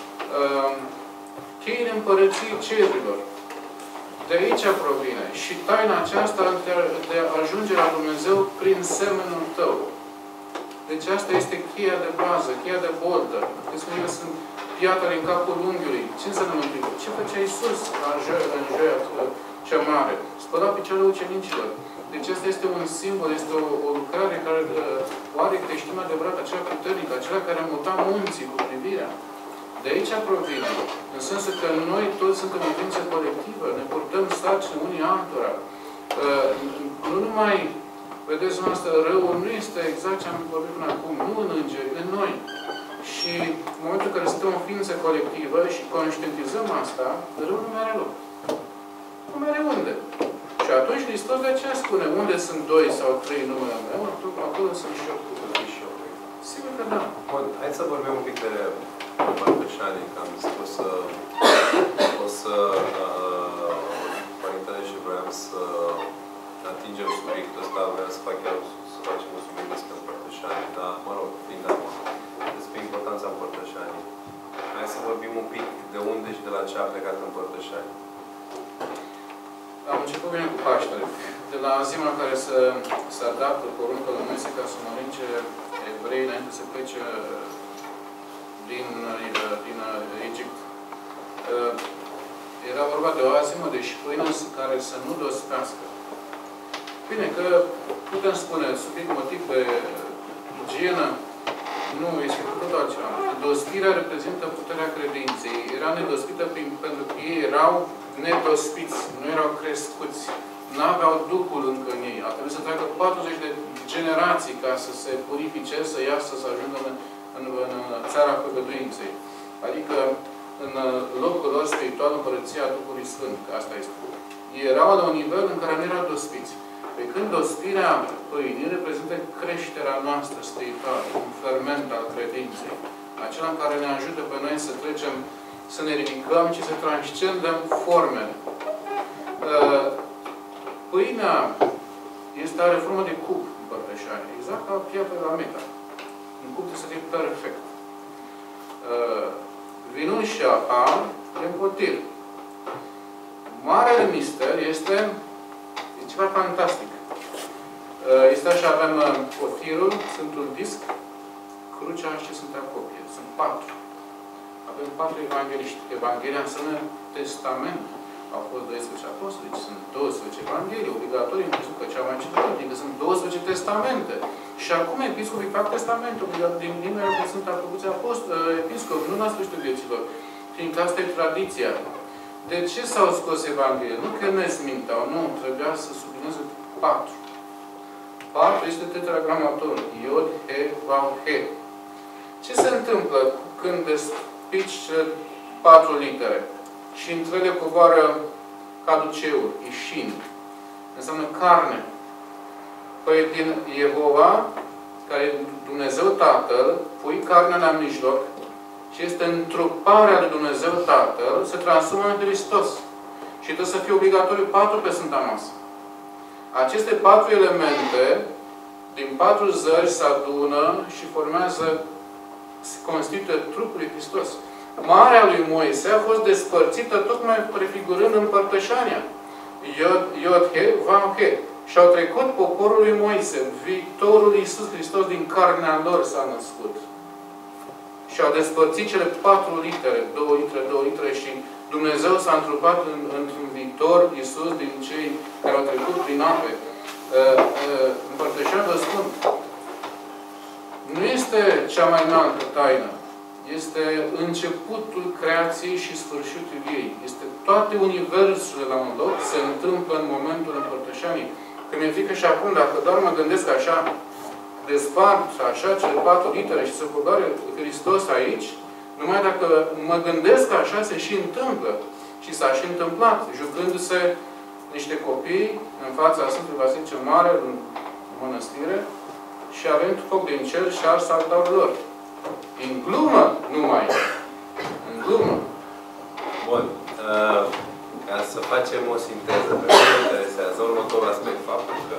cheile împărăției cerurilor. De aici provine. Și taina aceasta de a ajunge la Dumnezeu prin semenul tău. Deci asta este cheia de bază, cheia de boltă. Că spune, sunt piatra în capul unghiului. Ce înseamnă mântuitor? Ce făcea Iisus în joia cea mare? Spăla picioarele ucenicilor. Deci asta este un simbol, este o lucrare care o are creștinul adevărat, acela puternic, acela care muta munții cu privirea. De aici provine. În sensul că noi toți suntem o ființă colectivă, ne purtăm sarcini unii altora. Nu numai, vedeți noastră, răul nu este exact ce am vorbit până acum, nu în îngeri, în noi. Și în momentul în care suntem o ființă colectivă și conștientizăm asta, rău nu mai are loc. Nu mai are unde. Și atunci Hristos de aceea spune, unde sunt 2 sau 3 numele meu, acolo sunt și eu. Sigur că da. Bun, hai să vorbim un pic de împărtășanii, că am spus o să Părintele și vreau să atingem subiectul ăsta, vreau să facem un subiect despre împărtășanii, dar, mă rog, fiind acum, despre importanța împărtășanii. Hai să vorbim un pic de unde și de la ce a plecat împărtășanii. Am început bine cu Paștele. De la ziua în care s-a dat poruncul lui Moise ca să mănânce evrei înainte să plece din Egipt. Era vorba de o azimă de pâine care să nu dospească. Bine, că putem spune, subiect motiv de igienă, nu, este cu totul altceva. Dospirea reprezintă puterea credinței. Era nedospită pentru că ei erau nedospiți, nu erau crescuți. Nu aveau Duhul încă în ei. A trebuit să treacă 40 de generații ca să se purifice, să iasă, să ajungă în țara făgăduinței. Adică în locul lor spiritual, împărăția Duhului Sfânt. Asta este. Ei erau la un nivel în care nu erau dospiți. Pe când dospirea pâinii reprezintă creșterea noastră spirituală, un ferment al credinței. Acela în care ne ajută pe noi să trecem, să ne ridicăm și să transcendem formele. Pâinea are formă de cub împărtășare, exact ca piatra la Meta. Un cub trebuie să fie perfect. Vinul și apa e în potir. Marele mister este ceva fantastic. Este așa, avem potirul, sunt un disc, crucea și sunt acopie. Sunt 4. Avem 4 evangeliști. Evanghelia înseamnă testament. Au fost 12 apostoli, deci sunt 12 evanghelii, obligatorii, în crezut că cea mai citată, adică sunt 12 testamente. Și acum episcopii fac testamente, din nimeni că sunt atribuții episcopi, nu la sfârșitul vieților, fiindcă asta e tradiția. De ce s-au scos Evanghelie? Nu că ne minteau, nu, trebuia să sublinieze 4. 4 este tetragramatorul, Iod, He, Vav, He. Ce se întâmplă când despici cele 4 litere? Și între ele coboară caduceul, Ișin. Înseamnă carne. Păi din Jehova, care e Dumnezeu Tatăl, pui carnea la mijloc și este întruparea lui Dumnezeu Tatăl, se transformă în Hristos. Și trebuie să fie obligatoriu 4 pe Sfânta Masă. Aceste 4 elemente, din 4 zări se adună și formează, se constituie trupul lui Hristos. Marea lui Moise a fost despărțită tocmai prefigurând împărtășania. Iod-He, Vav-He. Și au trecut poporul lui Moise. Viitorul Iisus Hristos din carnea lor s-a născut. Și au despărțit cele 4 litere, 2 litere și Dumnezeu s-a întrupat într-un viitor Iisus din cei care au trecut prin ape. Împărtășania, vă spun, nu este cea mai înaltă taină. Este începutul creației și sfârșitul ei. Este toate universurile la un loc, se întâmplă în momentul împărtășanii. Că mi-e frică și acum, dacă doar mă gândesc așa, despart așa cele 4 litere și să coboare Hristos aici, numai dacă mă gândesc așa, se și întâmplă. Și s-a și întâmplat, jucându-se niște copii în fața Sfântului Vasile cel Mare, în mănăstire, și avem foc din cer și ars altarul lor. În glumă numai. În glumă. Bun. Ca să facem o sinteză pe care mă interesează, următorul aspect, faptul că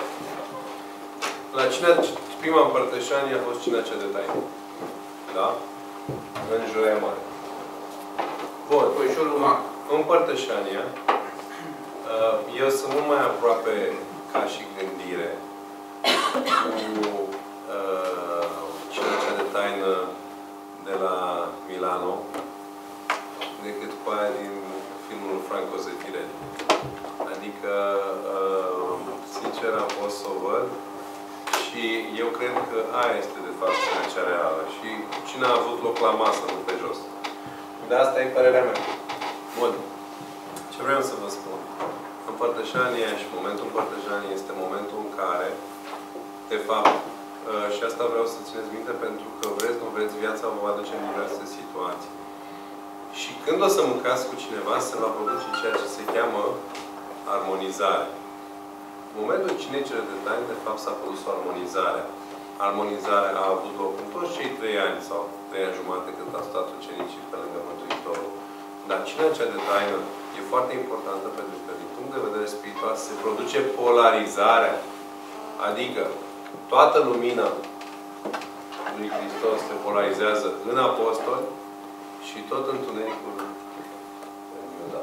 la prima împărtășanie a fost cina cea de taină. Da? În Joia Mare. Bun. Împărtășania, eu sunt mult mai aproape ca și gândire cu cina cea de taină de la Milano decât cu aia din filmul Franco Zeffirelli. Adică, sincer, am fost să o văd și eu cred că aia este, de fapt, cea reală. Și cine a avut loc la masă, nu pe jos. Dar asta e părerea mea. Bun. Ce vreau să vă spun? Împărtășania și momentul împărtășaniei este momentul în care, de fapt, și asta vreau să țineți minte, pentru că vreți, nu vreți, viața vă va duce în diverse situații. Și când o să mâncați cu cineva, se va produce ceea ce se cheamă armonizare. În momentul cine cere de taină, de fapt s-a produs o armonizare. Armonizarea a avut loc în toți cei 3 ani sau 3 ani jumate cât a stat ucenicii pe lângă Mântuitorul. Dar cinea cea de taină e foarte importantă pentru că, din punct de vedere spiritual, se produce polarizarea. Adică, toată lumina lui Hristos se polarizează în apostoli și tot întunericul în Iuda.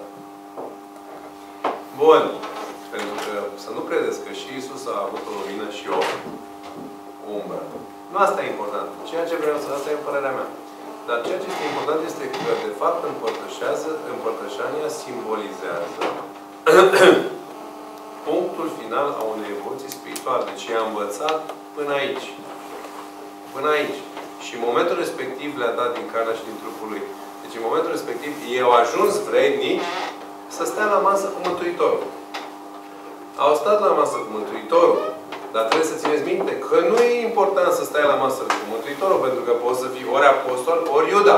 Bun. Pentru că să nu credeți că și Iisus a avut o lumină și o umbră. Nu asta e important. Ceea ce vreau să... Asta e părerea mea. Dar ceea ce este important este că, de fapt, împărtășania simbolizează punctul final a unei evoluții spirituale. Deci i-a învățat până aici. Până aici. Și în momentul respectiv le-a dat din carnea și din trupul lui. Deci în momentul respectiv ei au ajuns vrednici să stea la masă cu Mântuitorul. Au stat la masă cu Mântuitorul. Dar trebuie să țineți minte că nu e important să stai la masă cu Mântuitorul, pentru că poți să fii ori apostol, ori Iuda.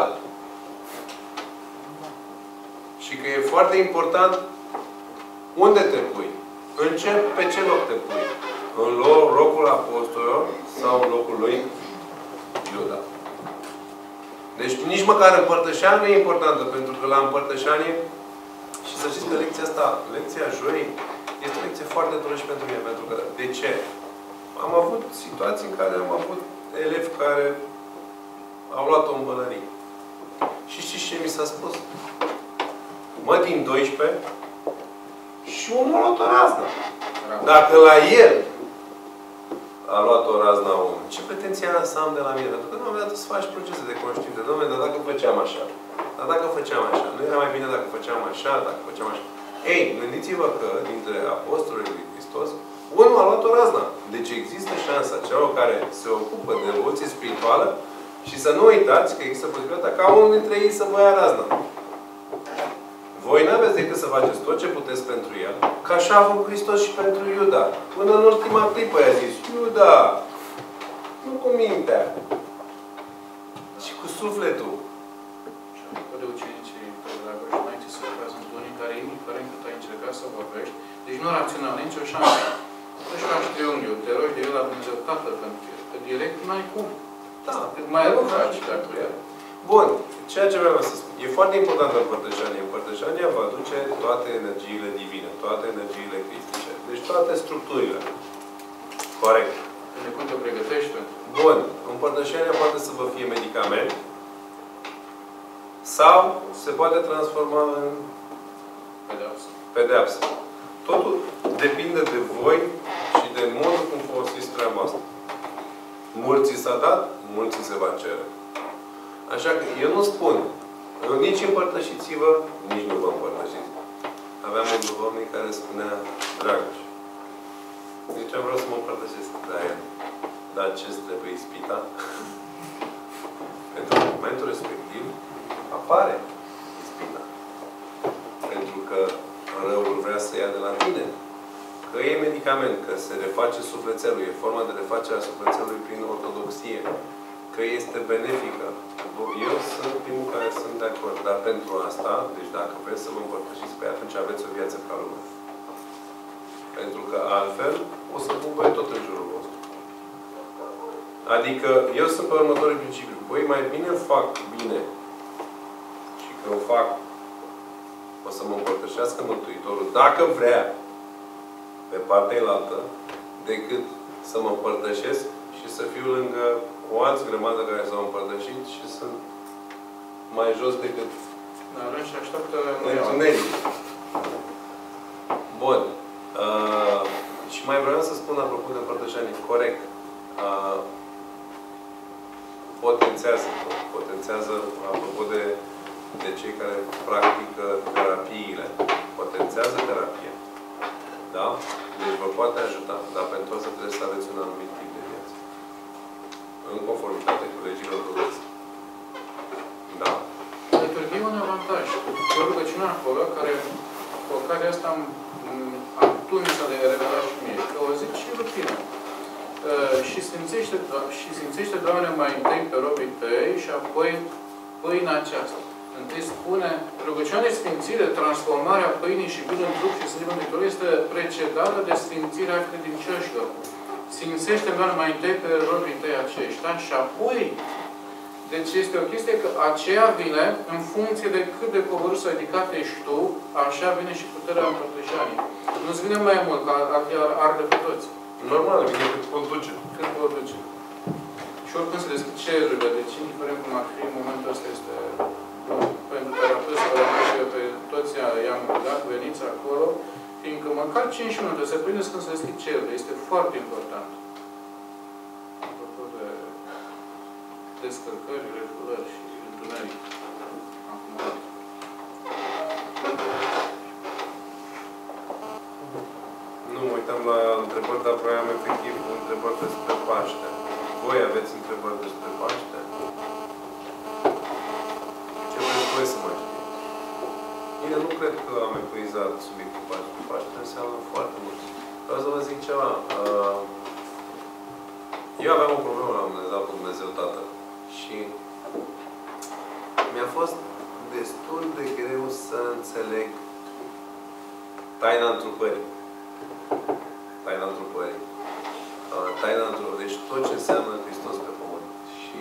Și că e foarte important unde te pui. Pe ce loc te pui? În locul apostolilor sau în locul lui Iuda. Deci nici măcar împărtășania nu e importantă, pentru că la împărtășanie, și să știți că lecția joi, este o lecție foarte dură și pentru mine. Pentru că, de ce? Am avut situații în care am avut elevi care au luat-o în bălărie. Și știți ce mi s-a spus? Mă, din 12 și unul a luat o raznă. Dacă la el a luat o raznă a unul, ce pretenție să am de la mine? Pentru că nu am dat să faci procese de conștiință. Dom'le, dar dacă făceam așa? Dar dacă făceam așa? Nu era mai bine dacă făceam așa? Dacă făceam așa? Ei, gândiți-vă că dintre apostolii lui Hristos, unul a luat o raznă. Deci există șansa celor care se ocupă de evoluție spirituală și să nu uitați că există posibilitatea ca unul dintre ei să vă ia razna. Voi n-aveți decât să faceți tot ce puteți pentru el, că așa a făcut Hristos și pentru Iuda. Până în ultima clipă i-a zis, Iuda, nu cu mintea, ci cu sufletul. Și apropo de ucenicii pedagogi, înainte să lucrează într-unii care, indiferent cât ai încercat să vorbești, deci nu rațional, nicio șansă. Deci faci triunghiul, te rogi de el la Dumnezeu Tatăl, pentru că direct n-ai cum. Da. Mai rău faci dacă el. Bun. Ceea ce vreau să spun. E foarte importantă împărtășania. Împărtășania va aduce toate energiile divine, toate energiile cristice. Deci toate structurile. Corect. De cum te pregătești? Bun. Împărtășania poate să vă fie medicament sau se poate transforma în pedeapsă. Totul depinde de voi și de modul cum folosiți treaba asta. Mulți s-a dat, mulți se va cere. Așa că eu nu spun, nici împărtășiți-vă, nici nu vă împărtășiți. Aveam un duhovnic care spunea, Dragoș, deci am vreau să mă împărtășesc. Dar ce-ți trebuie ispita? Pentru că în momentul respectiv apare ispita. Pentru că răul vrea să ia de la tine. Că e medicament, că se reface sufletelul, e forma de refacere a sufletelului prin ortodoxie. Că este benefică. Eu sunt primul care sunt de acord. Dar pentru asta, deci dacă vreți să vă împărtășiți pe atunci aveți o viață ca lumea. Pentru că altfel o să bubuie tot în jurul vostru. Adică eu sunt pe următorul principiu. Băi, mai bine fac bine și că o fac, o să mă împărtășească Mântuitorul, dacă vrea, pe partea elaltă, decât să mă împărtășesc și să fiu lângă o altă grămadă care s-au împărtășit și sunt mai jos decât și așteaptă întuneric. Bun. Și mai vreau să spun, apropo de împărtășanie, corect. Potențează, apropo de cei care practică terapiile. Potențează terapia. Da? Deci vă poate ajuta. Dar pentru asta trebuie să aveți un anumit tip de viață. În conformitate cu legile ortodoxe. Da? Liturghie e un avantaj. O rugăciune acolo, care cu ocazia asta tu mi s-a revelat și mie. Că o zic și rutină. Și sunt simțește, Doamne, mai întâi pe robii tăi și apoi pâinea aceasta. Întâi spune, rugăciunea de sfințire, transformarea pâinii și vin în trup și sânge Mântuitorului este precedată de sfințirea credincioșilor. Simțește, Doamne, mai întâi pe robii tăi aceștia și apoi, deci este o chestie că aceea vine în funcție de cât de coborât sau ridicat ești tu, așa vine și puterea împărtășanii. Nu-ți vine mai mult, că arde pe toți. Normal, vine cât pot duce. Cât pot duce. Și oricum se deschid cerurile, deci indiferent cum ar fi, în momentul ăsta este pentru terapeut, pe toți i-am rugat, veniți acolo, fiindcă măcar 5 minute se prindeți când se deschid cerurile. Este foarte important. Apropo de descărcări, refulări și întuneric. Acum. Nu, mă uitam la întrebări, dar vroiam efectiv întrebări despre Paște. Voi aveți întrebări despre Paște? Ce vreți voi să mai știți? Bine, nu cred că am epuizat subiectul Paște. Paște înseamnă foarte mult. Vreau să vă zic ceva. Eu aveam o problemă la un moment dat cu Dumnezeu Tatăl. Și mi-a fost destul de greu să înțeleg taina întrupării. Taina întrupării. Taina întrupării. Deci tot ce înseamnă Hristos pe pământ. Și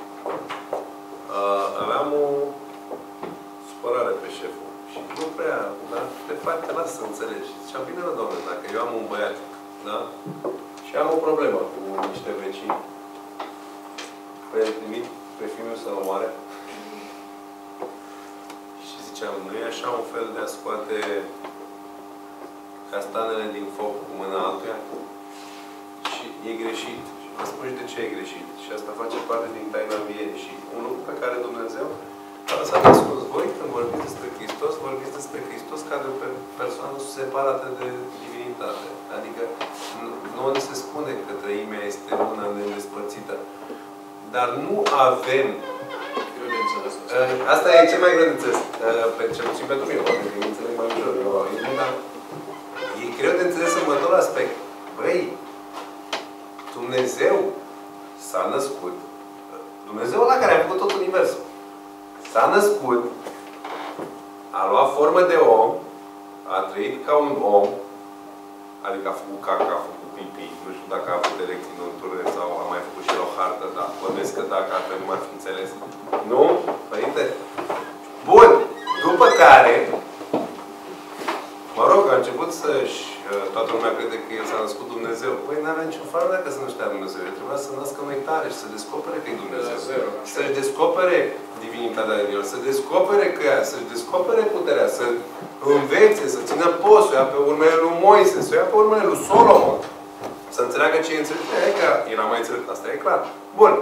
aveam o supărare pe șeful. Și nu prea, dar de fapt te las să înțelegi. Și-am bine, Doamne, dacă eu am un băiat, da? Și am o problemă cu niște vecini. Păi trimit pe fiul să-l omoare. Și ziceam, nu e așa un fel de a scoate castanele din foc cu mâna altuia? Și e greșit. Și vă spun și de ce e greșit. Și asta face parte din taina învierii. Și un lucru pe care Dumnezeu a lăsat ascuns. Voi, când vorbiți despre Hristos, vorbiți despre Hristos ca de o persoană separată de divinitate. Adică nu se spune că trăimea este una nedespărțită. Dar nu avem... Asta e cel mai greu de înțeles. Cel puțin pentru mine, poate că înțeleg mai ușor. Dar e greu de înțeles în următorul aspect. Băi, Dumnezeu s-a născut. Dumnezeu ăla care a făcut tot universul. S-a născut, a luat formă de om, a trăit ca un om, adică a făcut caca, a făcut pipi, nu știu dacă a avut erecții nocturne sau a mai făcut și o hartă, dar bănuiesc că dacă altfel nu m-ar fi înțeles. Nu? Părinte? Bun! După care, mă rog, a început să-și... Toată lumea crede că El s-a născut Dumnezeu. Păi n-avea niciun fară dacă să nu știa Dumnezeu. El trebuia să nască în uitare și să descopere că e Dumnezeu. Să-și descopere divinitatea de El, să descopere că ea, să-și descopere puterea, să învețe, să țină post, să ia pe urmele lui Moise, să ia pe urmele lui Solomon. Să înțeleagă ce e înțelept. E că era mai înțelept. Asta e clar. Bun.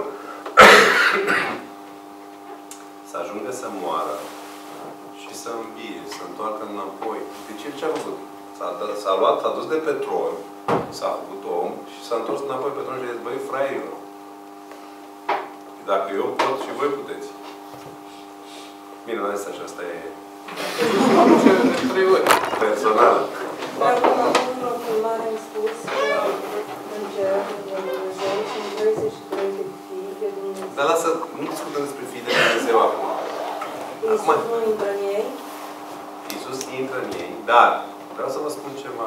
Să ajungă să moară și să învie, să întoarcă înapoi. Deci El ce a făcut? S-a luat, s-a dus de pe tron, s-a făcut om și s-a întors înapoi pe tron și a zis, băi, fraierilor, dacă eu pot, și voi puteți. Bine, n-am zis așa, asta e personal. Dar cum acum în filmare am spus că în cer, de Dumnezeu, sunt 33 de fii de Dumnezeu. Dar lasă, nu discutăm despre fii de Dumnezeu acum. Iisus nu intră în ei. Iisus intră în ei, dar vreau să vă spun ceva.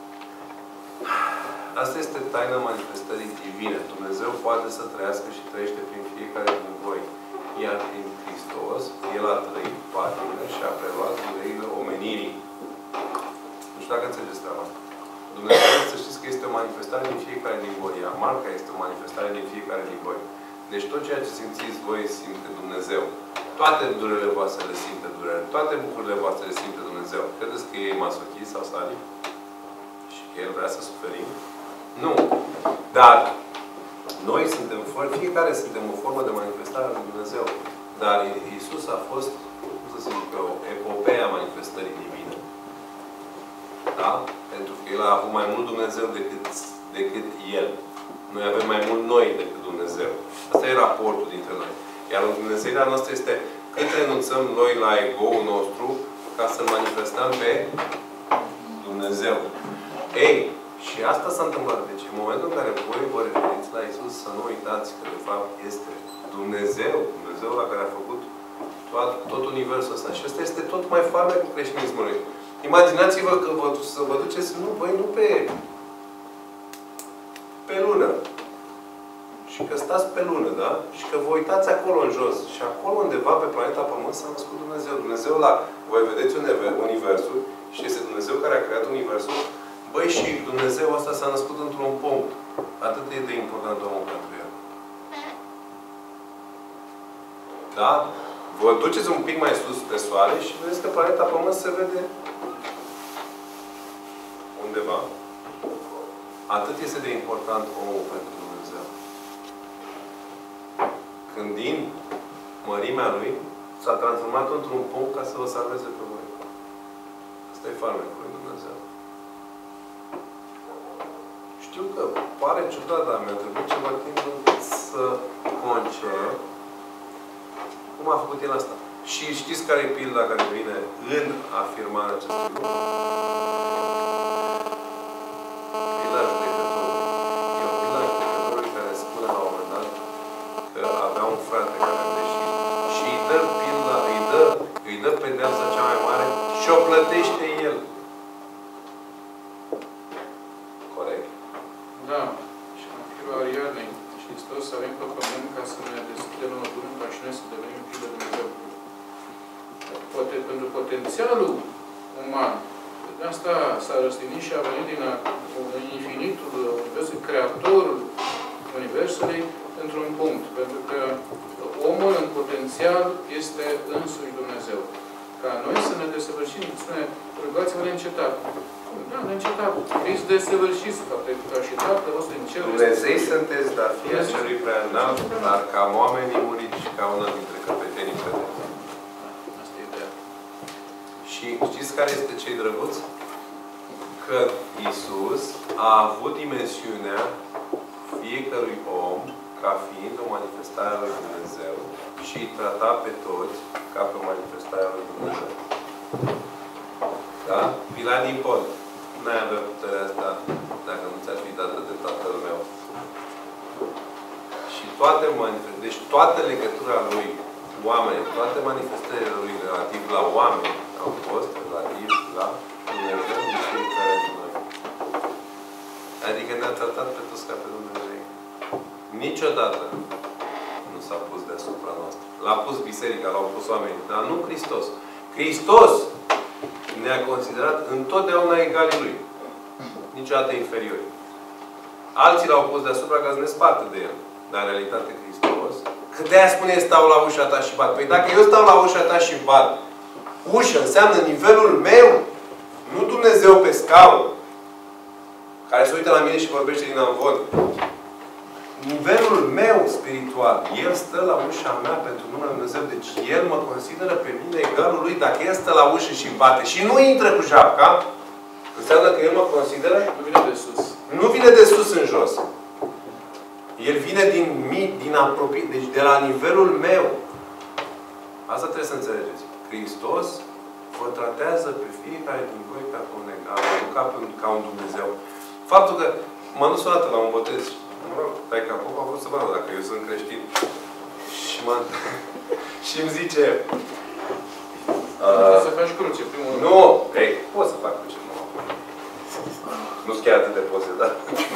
Asta este taina manifestării divine. Dumnezeu poate să trăiască și trăiește prin fiecare din voi. Iar prin Hristos, El a trăit patimile și a preluat durerile omenirii. Nu știu dacă înțelegeți treaba asta. Dumnezeu, să știți că este o manifestare din fiecare din voi. Iar marca este o manifestare din fiecare din voi. Deci tot ceea ce simțiți voi simte Dumnezeu. Toate durerile voastre le simte durere. Toate bucurile voastre le simte Dumnezeu. Credeți că e masochist sau sadic? Și că El vrea să suferim? Nu. Dar noi suntem, fiecare suntem o formă de manifestare a lui Dumnezeu. Dar Iisus a fost, cum să zic, o epopee a manifestării divine. Da? Pentru că El a avut mai mult Dumnezeu decât El. Noi avem mai mult noi decât Dumnezeu. Asta e raportul dintre noi. Iar Dumnezeirea noastră este cât renunțăm noi la ego-ul nostru ca să manifestăm pe Dumnezeu. Ei, Și asta s-a întâmplat. Deci în momentul în care voi vă referiți la Iisus, să nu uitați că de fapt este Dumnezeu, Dumnezeu la care a făcut tot universul ăsta. Și ăsta este tot mai farmecul creștinismului. Imaginați-vă că să vă duceți, nu pe lună. Și că stați pe lună, da? Și că vă uitați acolo în jos. Și acolo undeva pe planeta Pământ s-a născut Dumnezeu. Dumnezeu voi vedeți universul și este Dumnezeu care a creat universul. Băi, și Dumnezeu ăsta s-a născut într-un punct. Atât e de important omul pentru el. Da? Vă duceți un pic mai sus pe soare și vedeți că planeta Pământ se vede undeva. Atât este de important omul pentru Dumnezeu. Când din mărimea lui s-a transformat într-un punct ca să vă salveze pe voi. Asta e farmecul lui Dumnezeu. Știu că pare ciudat, dar mi-a trebuit ceva timp să concer cum a făcut el asta. Și știți care e pilda care vine în afirmarea acestui lucru? Pilda judecătorului. E o pilda judecătorului care spune la un moment dat că avea un frate care a greșit și îi dă pilda, îi dă pedeapsa cea mai mare și o plătește el. Corect? Da. Și în fiul Ariadnei și Hristos să avem pe pământ ca să ne deschide nouă drumul ca și noi să devenim fiul de Dumnezeu. Poate pentru potențialul uman. De asta s-a răstinit și a venit din infinitul universului, creatorul universului, într-un punct. Pentru că omul în potențial este însuși Dumnezeu. Ca noi să ne desăvârșim, spune, rugați-vă neîncetat. Da, neîncetat. Fiți desăvârșiți, ca și Tatăl vostru în cer. Dumnezei sunteți, dar fie celui prea înalt, dar ca oamenii muriți și ca una dintre căpetenii credeți. Asta e ideea. Și știți care este cei drăguți? Că Iisus a avut dimensiunea fiecărui om ca fiind o manifestare a lui Dumnezeu și îi trata pe toți ca pe o manifestare a lui Dumnezeu. Da? Pila din pod. N-ai avea puterea asta dacă nu ți-ar fi dată de Tatăl meu. Și deci toată legătura lui oameni, toate manifestările lui relativ la oameni au fost relativ la Dumnezeu și fiecare din noi. Adică ne-a tratat pe toți ca pe Dumnezeu. Niciodată nu s-a pus deasupra noastră. L-a pus biserica, l-au pus oamenii, dar nu Hristos. Hristos ne-a considerat întotdeauna egalii lui. Niciodată inferiori. Alții l-au pus deasupra ca să ne spartă de el. Dar în realitate Hristos, că de-aia spune stau la ușa ta și bat. Păi dacă eu stau la ușa ta și bat, ușă înseamnă nivelul meu, nu Dumnezeu pe scaun, care se uită la mine și vorbește din amvon. Nivelul meu spiritual, El stă la ușa mea pentru numele Dumnezeu. Deci El mă consideră pe mine egalul lui. Dacă El stă la ușă și bate și nu intră cu japca, înseamnă că El mă consideră... Nu vine de sus. Nu vine de sus în jos. El vine din apropie, deci de la nivelul meu. Asta trebuie să înțelegeți. Hristos vă tratează pe fiecare din voi ca pe un egal, nu ca un Dumnezeu. Faptul că m-am dus o dată la un botez. Mă rog, taica Pop a vrut să vadă dacă eu sunt creștin. Și îmi zice... Trebuie să faci cruce, primul rând. Nu! Ei, pot să fac cruce. Nu sunt chiar atât de poze, da?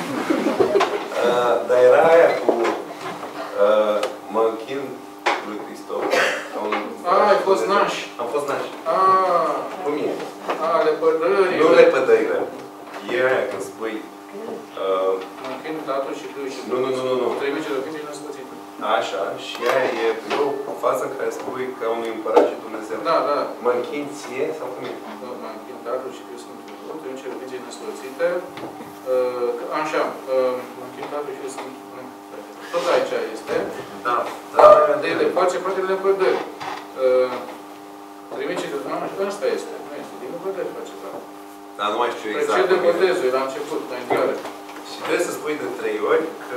Dar era aia cu... mă închin lui Hristos. Ai fost naș. Am fost naș. Cu mine. Lepădările. Nu lepădările. E aia când spui... Mă închin Tatăl și Fiul și Nu. Trăimii celor fiii născuțite. Așa. Și aia e o fază în care spui ca unui împărat și Dumnezeu. Da. Mă închin ție sau cum e? Mă închin Tatăl și Fiul Sfântul Duh, Trăimii celor fiii născuțite. Așa. Mă închin Tatăl și Fiul Sfântul Duh. Tot aici este. Da. De le face parte de lepădări. Trăimii celor... Ăsta este. Nu este. Din lepădări face parte. Dar nu mai știu exact. Precede botezul, la început, la intrare. Și trebuie să spui de 3 ori că...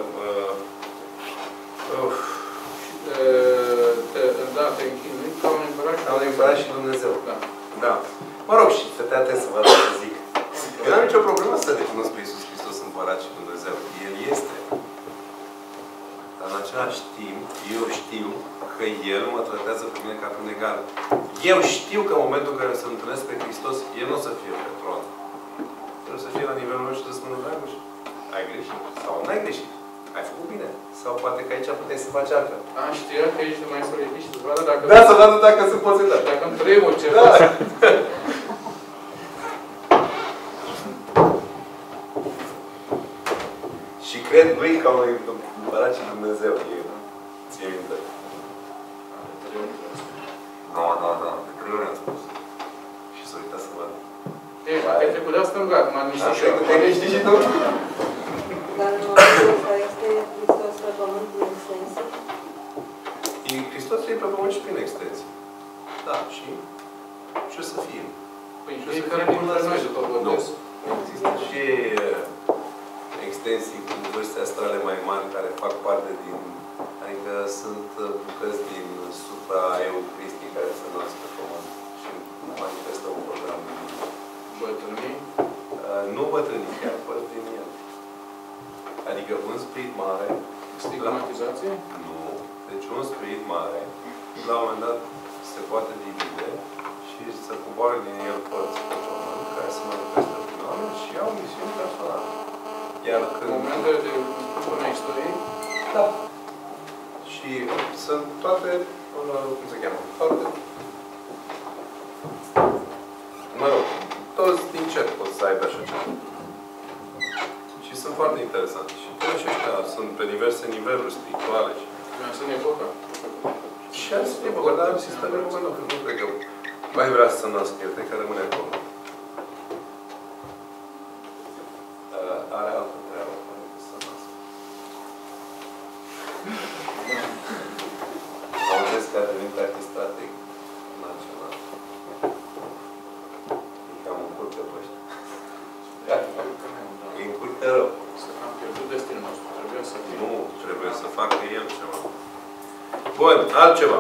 te închinui ca un împărat și Dumnezeu. Da. Da. Mă rog, și să te atent să văd ce zic. Eu n-am nicio nicio problemă să recunosc pe Iisus Hristos împărat și Dumnezeu. El este. Dar în același timp, eu știu că El mă tratează pe mine ca pe un egal. Eu știu că în momentul în care să întâlnesc pe Hristos, El nu o să fie pe tron. El o să fie la nivelul meu și să spună, Dragoș, ai greșit? Sau n-ai greșit? Ai făcut bine? Sau poate că aici puteai să faci altfel. Am știut că ești mai solidit și să vadă dacă... Da, să vadă dacă se poate da. Dacă îmi trebuie ceva. Da. Și cred lui ca un împărat și Dumnezeu. Ție minte. Da. Câte ori am spus. Și s-a uitat să vadă. Ei, ai trecut de asta în gard, m-am niștit și eu. Te-ai niștit și tu? Dar în momentul ăsta este Hristos pe pământ în extensie? Hristos e pe pământ și prin extensie. Da, și ce să fie? Păi, fiecare dintre noi după vorbesc. Există și extensii cu vârste astrale mai mari care fac parte din... Adică sunt bucăți din supra-eucristii care se nasc pe pământ și manifestă un program. Bătrânii? Nu bătrânii, chiar părți din el. Adică un spirit mare... Stigmatizație? Nu. Deci un spirit mare, la un moment dat, se poate divide și să coboare din el părți pe pământ care se manifestă prin oameni și au misiuni personale. Iar când... Momentele de până istoriei? Da. Și sunt toate, cum se cheamă, foarte... Mă rog, toți din cer pot să aibă așa ceva. Și sunt foarte interesante. Și toți ăștia sunt pe diverse niveluri spirituale. Mi-am sunt epoca. Și am să epoca, dar în sistemul român, nu cred că mai vrea să nască el, cred că rămâne acolo. Are altă treabă, să nască. Am înțeles că a devenit artist strategic național. E cam încurcă pe ăștia. E încurcă rău. Am pierdut destinul nostru. Trebuia să fie. Nu, trebuie să facă el ceva. Bun, altceva.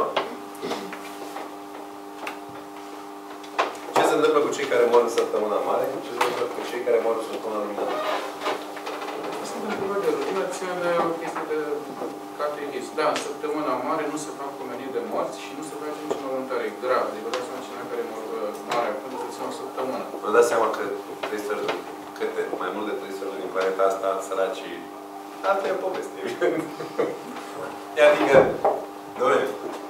Ce se întâmplă cu cei care mor în săptămâna mare? Ce se întâmplă cu cei care mor în săptămâna luminată? Asta e întrebare de rutină, ține de o chestie de catechism. Da, în săptămâna mare nu se fac pomeniri de morți și nu se face nici mormântare grav. Adică dați seama cineva care moare acum să țină o săptămână. Vă dați seama că 3 sferturi, câte? Mai mult de 3 sferturi din planeta asta, săracii. Asta e o poveste, evident. Adică, doamne,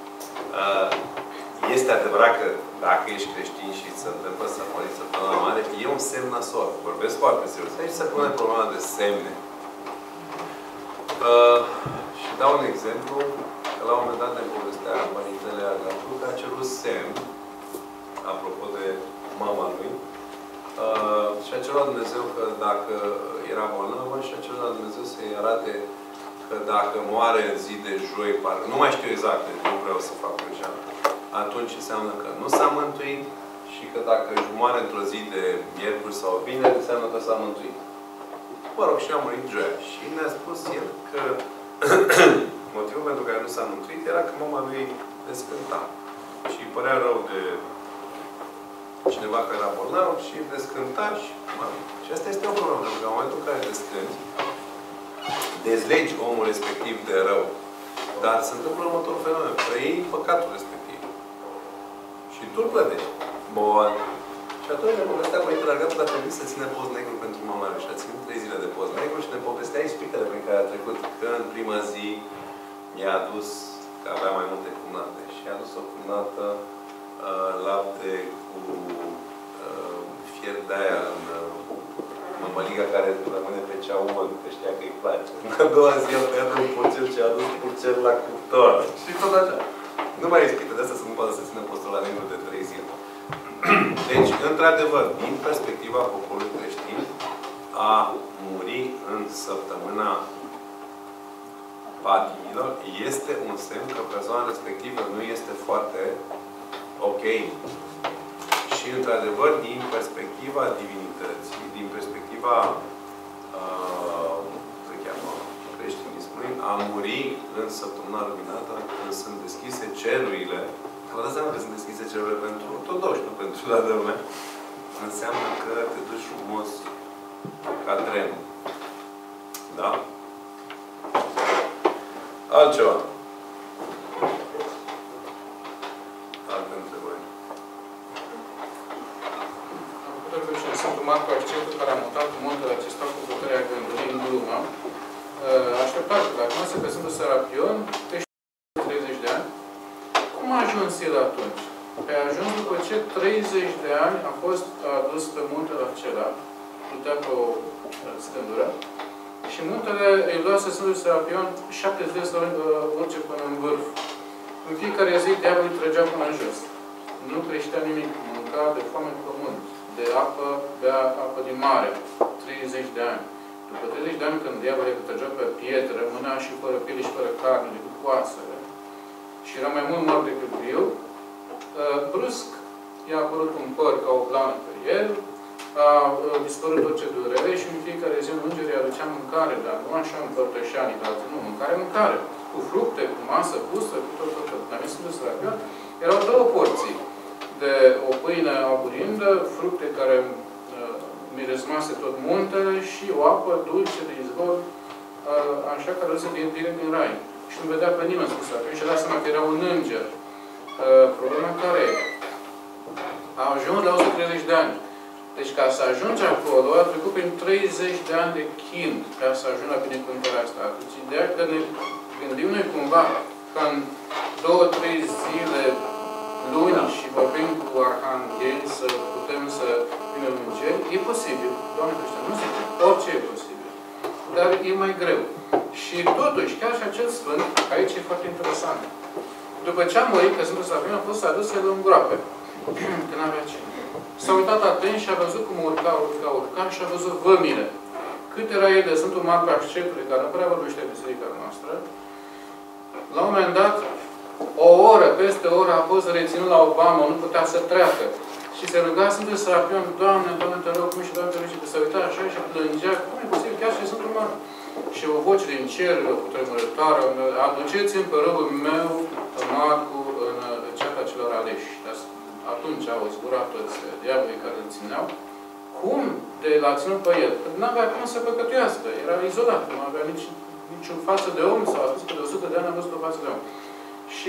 este adevărat că dacă ești creștin și îți se întâmplă să mori în săptămâna mare, e un semn nasol. Vorbesc foarte serios. Aici se pune problema de semne. Și dau un exemplu, că la un moment dat ne povestea Părintele Agatu că a cerut semn, apropo de mama lui, și a cerut la Dumnezeu că dacă era bolnavă și a cerut la Dumnezeu să-i arate că dacă moare în zi de joi, nu mai știu exact, nu vreau să fac greșeală, atunci înseamnă că nu s-a mântuit și că dacă își moare într-o zi de miercuri sau vineri, înseamnă că s-a mântuit. Mă rog, și a murit joia. Și ne-a spus el că motivul pentru care nu s-a mântuit era că mama lui descânta. Și îi părea rău de cineva care era bolnav și descânta și... Și asta este o problemă, pentru că în momentul în care descânti, dezlegi omul respectiv de rău. Dar se întâmplă următorul fenomen. Trăiei păcatul respectiv. Și tu îl plătești. Bun. Și atunci ne povestea Părintele Agatu că a trebuit să ține post negru pentru mama lui. Și a ținut 3 zile de post negru și ne povestea ispitele prin care a trecut. Că în prima zi i-a adus, că avea mai multe cumnate, și i-a adus o cumnată lapte cu fier de-aia în mămăliga care rămâne pe ceaul, că știa că îi place. În a doua zi a tăiat un purcel și a adus purcel la cuptor. Și tot așa. Nu mai ispită de asta să nu poată să țină postul la negru de 3 zile. Deci, într-adevăr, din perspectiva poporului creștin, a muri în săptămâna patimilor este un semn că persoana respectivă nu este foarte ok. Și, într-adevăr, din perspectiva divinității, din perspectiva creștinismului, a muri în săptămâna luminată, când sunt deschise cerurile. Vă dați seama că sunt deschise cerurile pentru ortodoxi, nu pentru toată lumea. Înseamnă că te duci frumos trenul. Da? Altceva. Alte întrebări. Am putut reuși în Sfântul Marcu Ascetul, care a mutat muntele acesta cu puterea gândului în glumă. Așteptați, dacă nu se pe Sfântul Serapion, pește 30 de ani. Cum a ajuns el atunci? Păi a ajuns după ce 30 de ani a fost adus pe muntele acela, plutea pe o scândură, și muntele îi luase Sfântul Serapion 70 de să urce până în vârf. În fiecare zi, diavolul îi trăgea până în jos. Nu creștea nimic, mânca de foame pe pământ, de apă, bea apă din mare. 30 de ani. După 30 de ani, când diavolul îi trăgea pe pietre, rămânea și fără piele și fără carne, decât coasele. Și era mai mult mort decât viu. Brusc i-a apărut un păr ca o blană pe el, a dispărut orice durere și în fiecare zi îngerii aducea mâncare, dar nu așa împărtășanii, dar nu, mâncare, cu fructe, cu masă pusă, cu tot. Dar mi Sfântul Serapion erau două porții de o pâine aburindă, fructe care mirezmase tot muntele și o apă dulce de izvor, așa care se direct din rai. Și nu vedea pe nimeni Sfântul Serapion și a dat seama că era un înger. Problema care e? A ajuns la 130 de ani. Deci ca să ajungi acolo, a trecut prin 30 de ani de chin ca să ajungi la binecuvântarea asta. Deci ideea că ne gândim noi cumva că în 2-3 zile, luni și vorbim cu arhangheli să putem să vină îngeri, e posibil. Doamne Crește, nu zice, orice e posibil. Dar e mai greu. Și totuși, chiar și acel sfânt, aici e foarte interesant. După ce a murit, că Sfântul Serapion a fost adus el în groape, când avea cine. S-a uitat atent și a văzut cum urca și a văzut vămile. Cât era el de Sfântul Marcu Ascetului, care nu prea vorbește biserica noastră, la un moment dat, o oră, peste o oră, a fost reținut la Obama, nu putea să treacă. Și se ruga Sfântul Serapion, Doamne, Doamne, te rog, cum și Doamne, te rog, și se uita așa și plângea, cum e posibil, chiar și Sfântul Marcu. Și o voce din cer, cu tremurătoare, aduceți-mi pe robul meu, Marcu, în ceata celor aleși. Atunci au zburat toți diavolii care îl țineau. Cum de l-a ținut pe el? Nu avea cum să păcătuiască. Era izolat. Nu avea nici o față de om. S-a spus că de 100 de ani a văzut o față de om. Și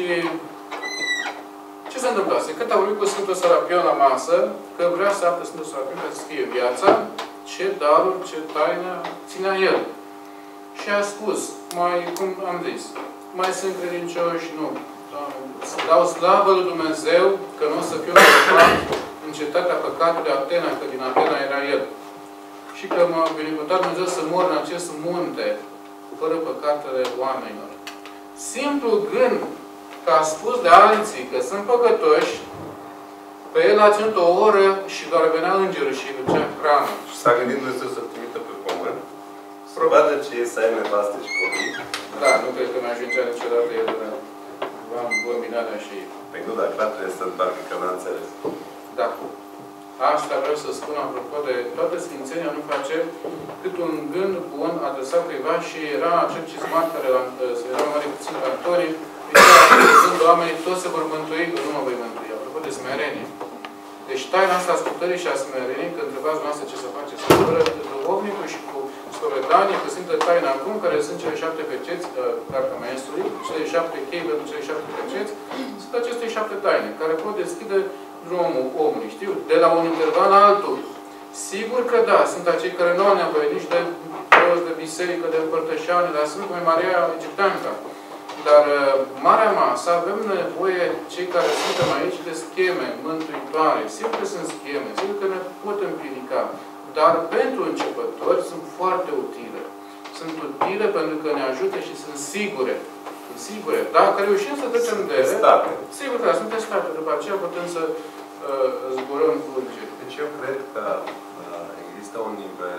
ce se întâmplase? Cât a vorbit cu Sfântul Serapion la masă, că vrea să afle Sfântul Serapion ca să fie viața, ce daruri, ce taină ținea el. Și a spus, cum am zis, mai sunt credincioși? Nu. Dau slavă lui Dumnezeu că nu o să fiu întrebat în cetatea păcatului Atena, că din Atena era el. Și că m-a binecuvântat Dumnezeu să mor în acest munte, fără păcatele oamenilor. Simplu gând că a spus de alții că sunt păcătoși, pe el a ținut o oră și doar venea îngerul și îi ducea hrană. Și s-a gândit Dumnezeu să-l trimită pe pământ, să vadă ce e să ai nevastă și copii. Da, nu cred că mi-ajungea niciodată el v-am combinarea și... Păi nu, dar clar trebuie să întoarcă, că n-a înțeles. Da. Asta vreau să spun, apropo de toată Sfințenia nu face cât un gând bun adresat cuiva și era acel cismat care era mare puțin cantorii, zicând oamenii, toți se vor mântui, că nu mă voi mântui. Apropo de smerenie. Deci taina asta ascultării și a smereniei, că întrebați noastră ce să face, să fără duhovnicul și cu spovedanie, că Sfântă Taina acum, care sunt cele 7 peceți, Cartea Maestrului, cele 7 chei pentru cele 7 peceți, sunt aceste 7 taine, care pot deschide drumul omului, știu, de la un interval la altul. Sigur că da, sunt acei care nu au nevoie nici de rost de biserică, de împărtășeane, dar sunt cum e Maria Egipteanca. Dar marea masă avem nevoie, cei care suntem aici, de scheme mântuitoare. Sigur că sunt scheme, sigur că ne pot împiedica. Dar pentru începători sunt foarte utile. Sunt utile pentru că ne ajută și sunt sigure. Sunt sigure. Dacă reușim să trecem de ele, sigur că sunt testate. După aceea putem să zburăm cu îngeri. Deci eu cred că există un nivel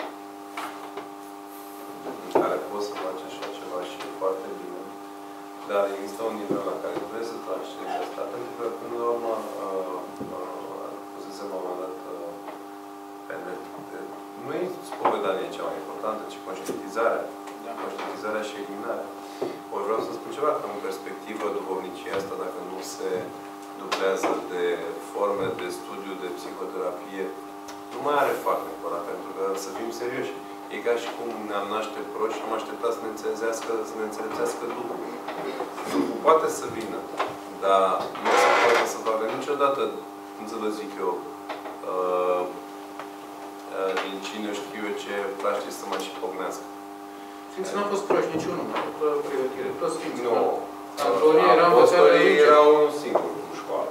în care poți să faci așa ceva și foarte bine, dar există un nivel la care trebuie să faci asta, pentru că până la urmă pusesem la un moment dat pe net. Nu e spovedania cea mai importantă, ci conștientizarea. Conștientizarea și eliminarea. Ori vreau să spun ceva, că în perspectivă duhovnicia asta, dacă nu se dublează de forme de studiu, de psihoterapie, nu mai are foarte neapărat, pentru că să fim serioși. E ca și cum ne-am naște proști și am așteptat să ne înțelegească Duhul. Duhul poate să vină, dar nu se poate să facă niciodată, cum să vă zic eu, din cine știu eu ce praște să mă și pocnească. Sfinții n-au fost proști niciunul, după pregătire, toți sfinții. Nu. Apostolii erau un singur în școală.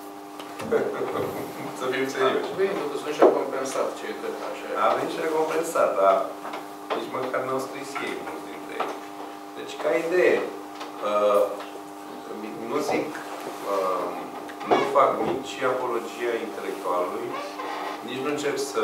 Să fim serioși. Bine, totuși nu și-au compensat ce e drept, așa. A venit și recompensat, dar nici măcar n-au scris ei, mulți dintre ei. Deci, ca idee, nu zic, nu fac nici apologia intelectualului, nici nu încerc să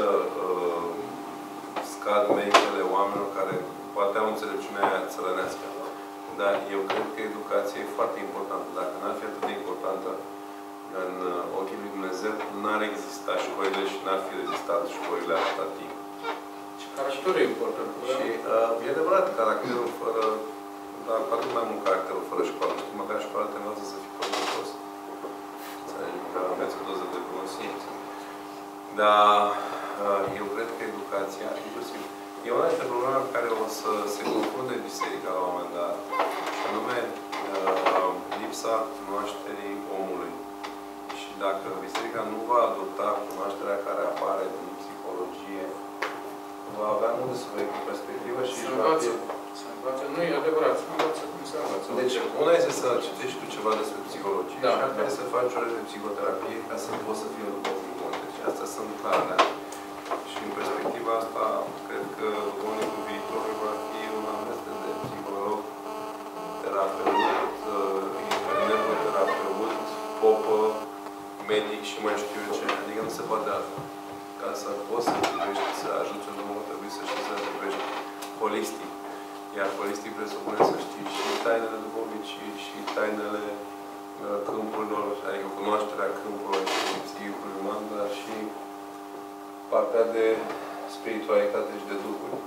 scad meritele oamenilor care poate au înțelepciunea aia țărănească. Dar eu cred că educația e foarte importantă. Dacă n-ar fi atât de importantă în ochii lui Dumnezeu, n-ar exista școlile și n-ar fi rezistat școlile atâta timp. Și caracterul e important. Și e adevărat, caracterul fără... Dar cu atât mai mult caracterul fără școală. Știi, măcar școala te învață să fii păcătos. Că aveți o doză de bun simț. Dar eu cred că educația, inclusiv, e una dintre probleme cu care o să se confrunte biserica la un moment dat. Și anume, lipsa cunoașterii omului. Și dacă biserica nu va adopta cunoașterea care apare din psihologie, va avea mult de suferit cu perspectivă și se învață. Se învață. Nu e adevărat. Se învață cum se învață. Deci, una este să citești tu ceva despre psihologie și alta este să faci ore de psihoterapie ca să poți să fii un duhovnic bun. Deci, astea sunt clarele. Și în perspectiva asta, cred că duhovnicul viitor va fi un amestec de psiholog, terapeut, nevoterapeut, popă, medic și mai știu eu ce. Adică nu se poate altfel. Ca să poți să privești, să ajuți un om, trebuie să știi să privești holistic. Iar holistic presupune să știi și tainele duhovnicii și tainele câmpurilor, adică cunoașterea câmpurilor și psihicului uman, dar și partea de spiritualitate și de Duhuri.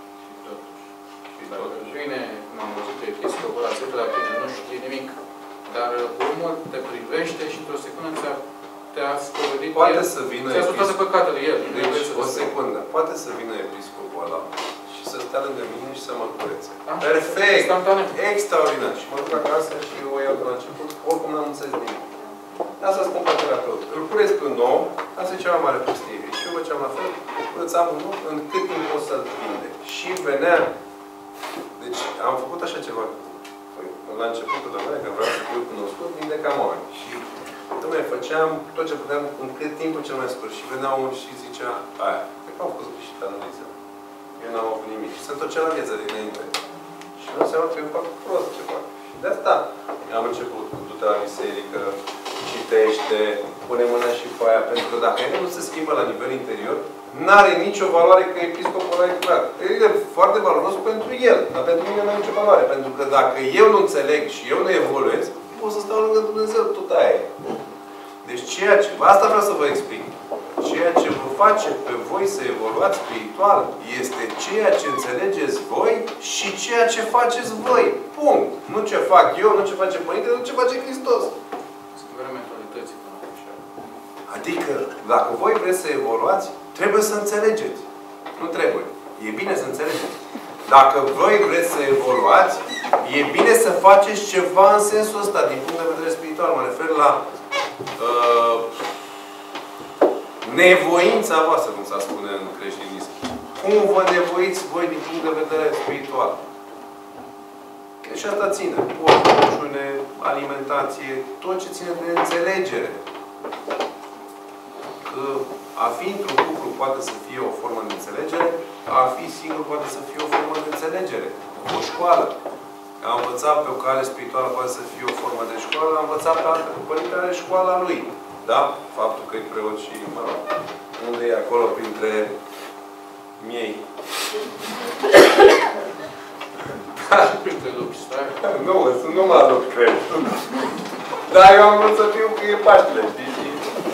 Și totuși. Bine, cum am văzut, episcopul a zis la tine, nu știe nimic. Dar omul te privește și într-o secundă te-a spovedit. Poate să vină ți-a ascultat de păcatele el. Deci, o secundă. Poate să vină episcopul ăla și să stea lângă mine și să mă curețe. Perfect! Extraordinar! Și mă duc acasă și o iau de la început, oricum n-am înțeles nimic. Asta spun ca terapeut. Îl curez pe un om, asta e cea mai mare prostie. Și eu făceam la fel, curățam un om, în cât timp pot să-l vinde. Și venea. Deci, am făcut așa ceva. La începutul de mine, că vreau să fiu cunoscut, vindecam oameni. Și noi făceam tot ce puteam în cât timpul cel mai scurt. Și venea omul și zicea, aia, cred că am fost greșit la Dumnezeu. Eu n-am avut nimic. Și se întorcea la viața dinainte. Și nu înseamnă că eu fac prost ce fac. Și de asta am început cu du-te la biserică, citește, pune mâna și pe aia, pentru că dacă el nu se schimbă la nivel interior, n-are nicio valoare că episcopul ăla e curat. E foarte valoros pentru el, dar pentru mine nu are nicio valoare. Pentru că dacă eu nu înțeleg și eu nu evoluez, pot să stau lângă Dumnezeu, tot aia e. Deci ceea ce, asta vreau să vă explic, ceea ce vă face pe voi să evoluați spiritual este ceea ce înțelegeți voi și ceea ce faceți voi. Punct. Nu ce fac eu, nu ce face Părintele, nu ce face Hristos. Schimbarea mentalității. Adică, dacă voi vreți să evoluați, trebuie să înțelegeți. Nu trebuie. E bine să înțelegeți. Dacă voi vreți să evoluați, e bine să faceți ceva în sensul ăsta, din punct de vedere spiritual. Mă refer la nevoința voastră, cum s-a spune în creștinism. Cum vă nevoiți voi din punct de vedere spiritual? Și asta ține. Porțiune, alimentație, tot ce ține de înțelegere. Că a fi într-un lucru poate să fie o formă de înțelegere, a fi singur poate să fie o formă de înțelegere. O școală. A învățat pe o cale spirituală poate să fie o formă de școală, a învățat pe altă, că Părintele are școala lui. Da? Faptul că e preot și, mă rog, unde e acolo printre miei. Și printre lupi, stai. Nu, sunt numai lupi, cred. Dar eu am vrut să fiu că e Paștele, știi?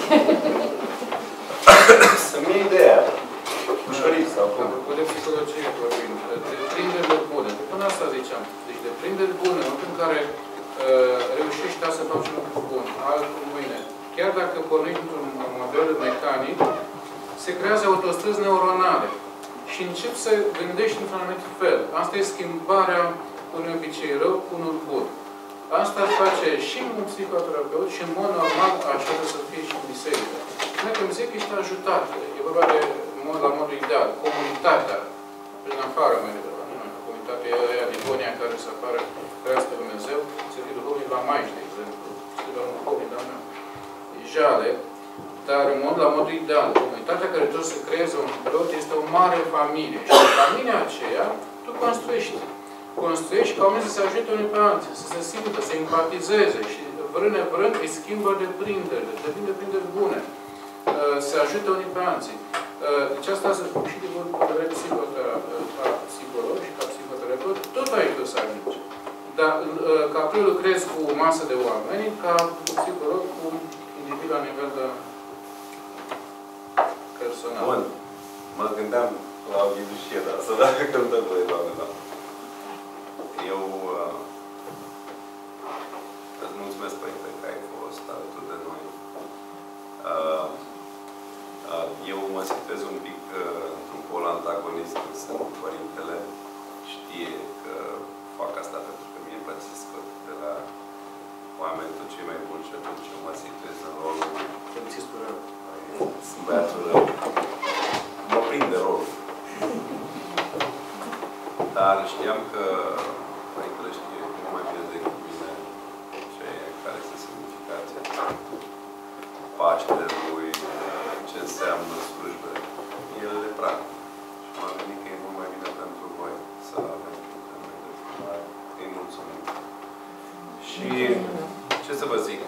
Să-mi iei ideea. Ușoric sau cum? Cu de psihologie vorbim. Deprinderi bune. Până asta ziceam. Deci deprinderi bune, în momentul în care reușești să faci un lucru bun, altul mâine. Chiar dacă pornești într-un model mecanic, se creează autostrăzi neuronale. și începi să gândești într-un anumit fel. Asta e schimbarea unui obicei rău cu unul bun. Asta face și un psihoterapeut și în mod normal așa trebuie să fie și în biserică. Noi când zic ești ajutat. E vorba de la modul ideal. Comunitatea, prin afară mereu, comunitatea aia din Bonia care să apară crească Dumnezeu, să fie duhovnic la Maici, de exemplu. Să fie la un duhovnic la mea. E jale, dar în mod, la modul ideal, comunitatea care trebuie să creeze un preot este o mare familie. Și în familia aceea, tu construiești ca oamenii să se ajute unii pe alții, să se simtă, să empatizeze și vrând nevrând îi schimbă deprindere, devin deprinderi bune, se ajute unii pe alții. Deci asta și din punct de vedere ca psiholog și ca psihoterapeut, tot aici o să ajungi. Dar ca tu lucrezi cu o masă de oameni, ca psiholog cu individ la nivel de personal. Bun. Mă gândeam la ghidușie, dar să dacă îmi dă voie, Doamne, da. Eu îți mulțumesc, Părinte, că ai fost alături de noi. Eu mă situez un pic într-un pol antagonist, când sunt Părintele. Știe că fac asta pentru că mie îmi place să scot de la oameni tot cei mai buni și atunci eu mă situez în rolul... Polițistul rău. Sunt băiatul rău. Mă prinde rolul. Dar știam că Părintele știe mult mai bine decât mine care este semnificația Paștelui, ce înseamnă slujbe. El le practic. Și m-am gândit că e mult mai bine pentru voi să avem îi mulțumim. Și ce să vă zic?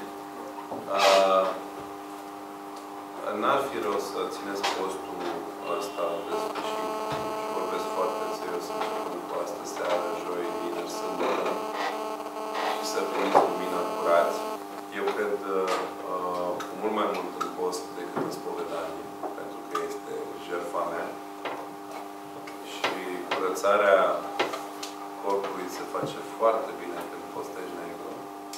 N-ar fi rău să țineți postul ăsta de sfârșit. Și vorbesc foarte serios începând cu astă seară, joi, vineri, sâmbătă. Și să primiți lumina curați. Eu cred mult mai mult în post decât în spovedanie, pentru că este jertfa mea. Și curățarea corpului se face foarte bine când postești negru.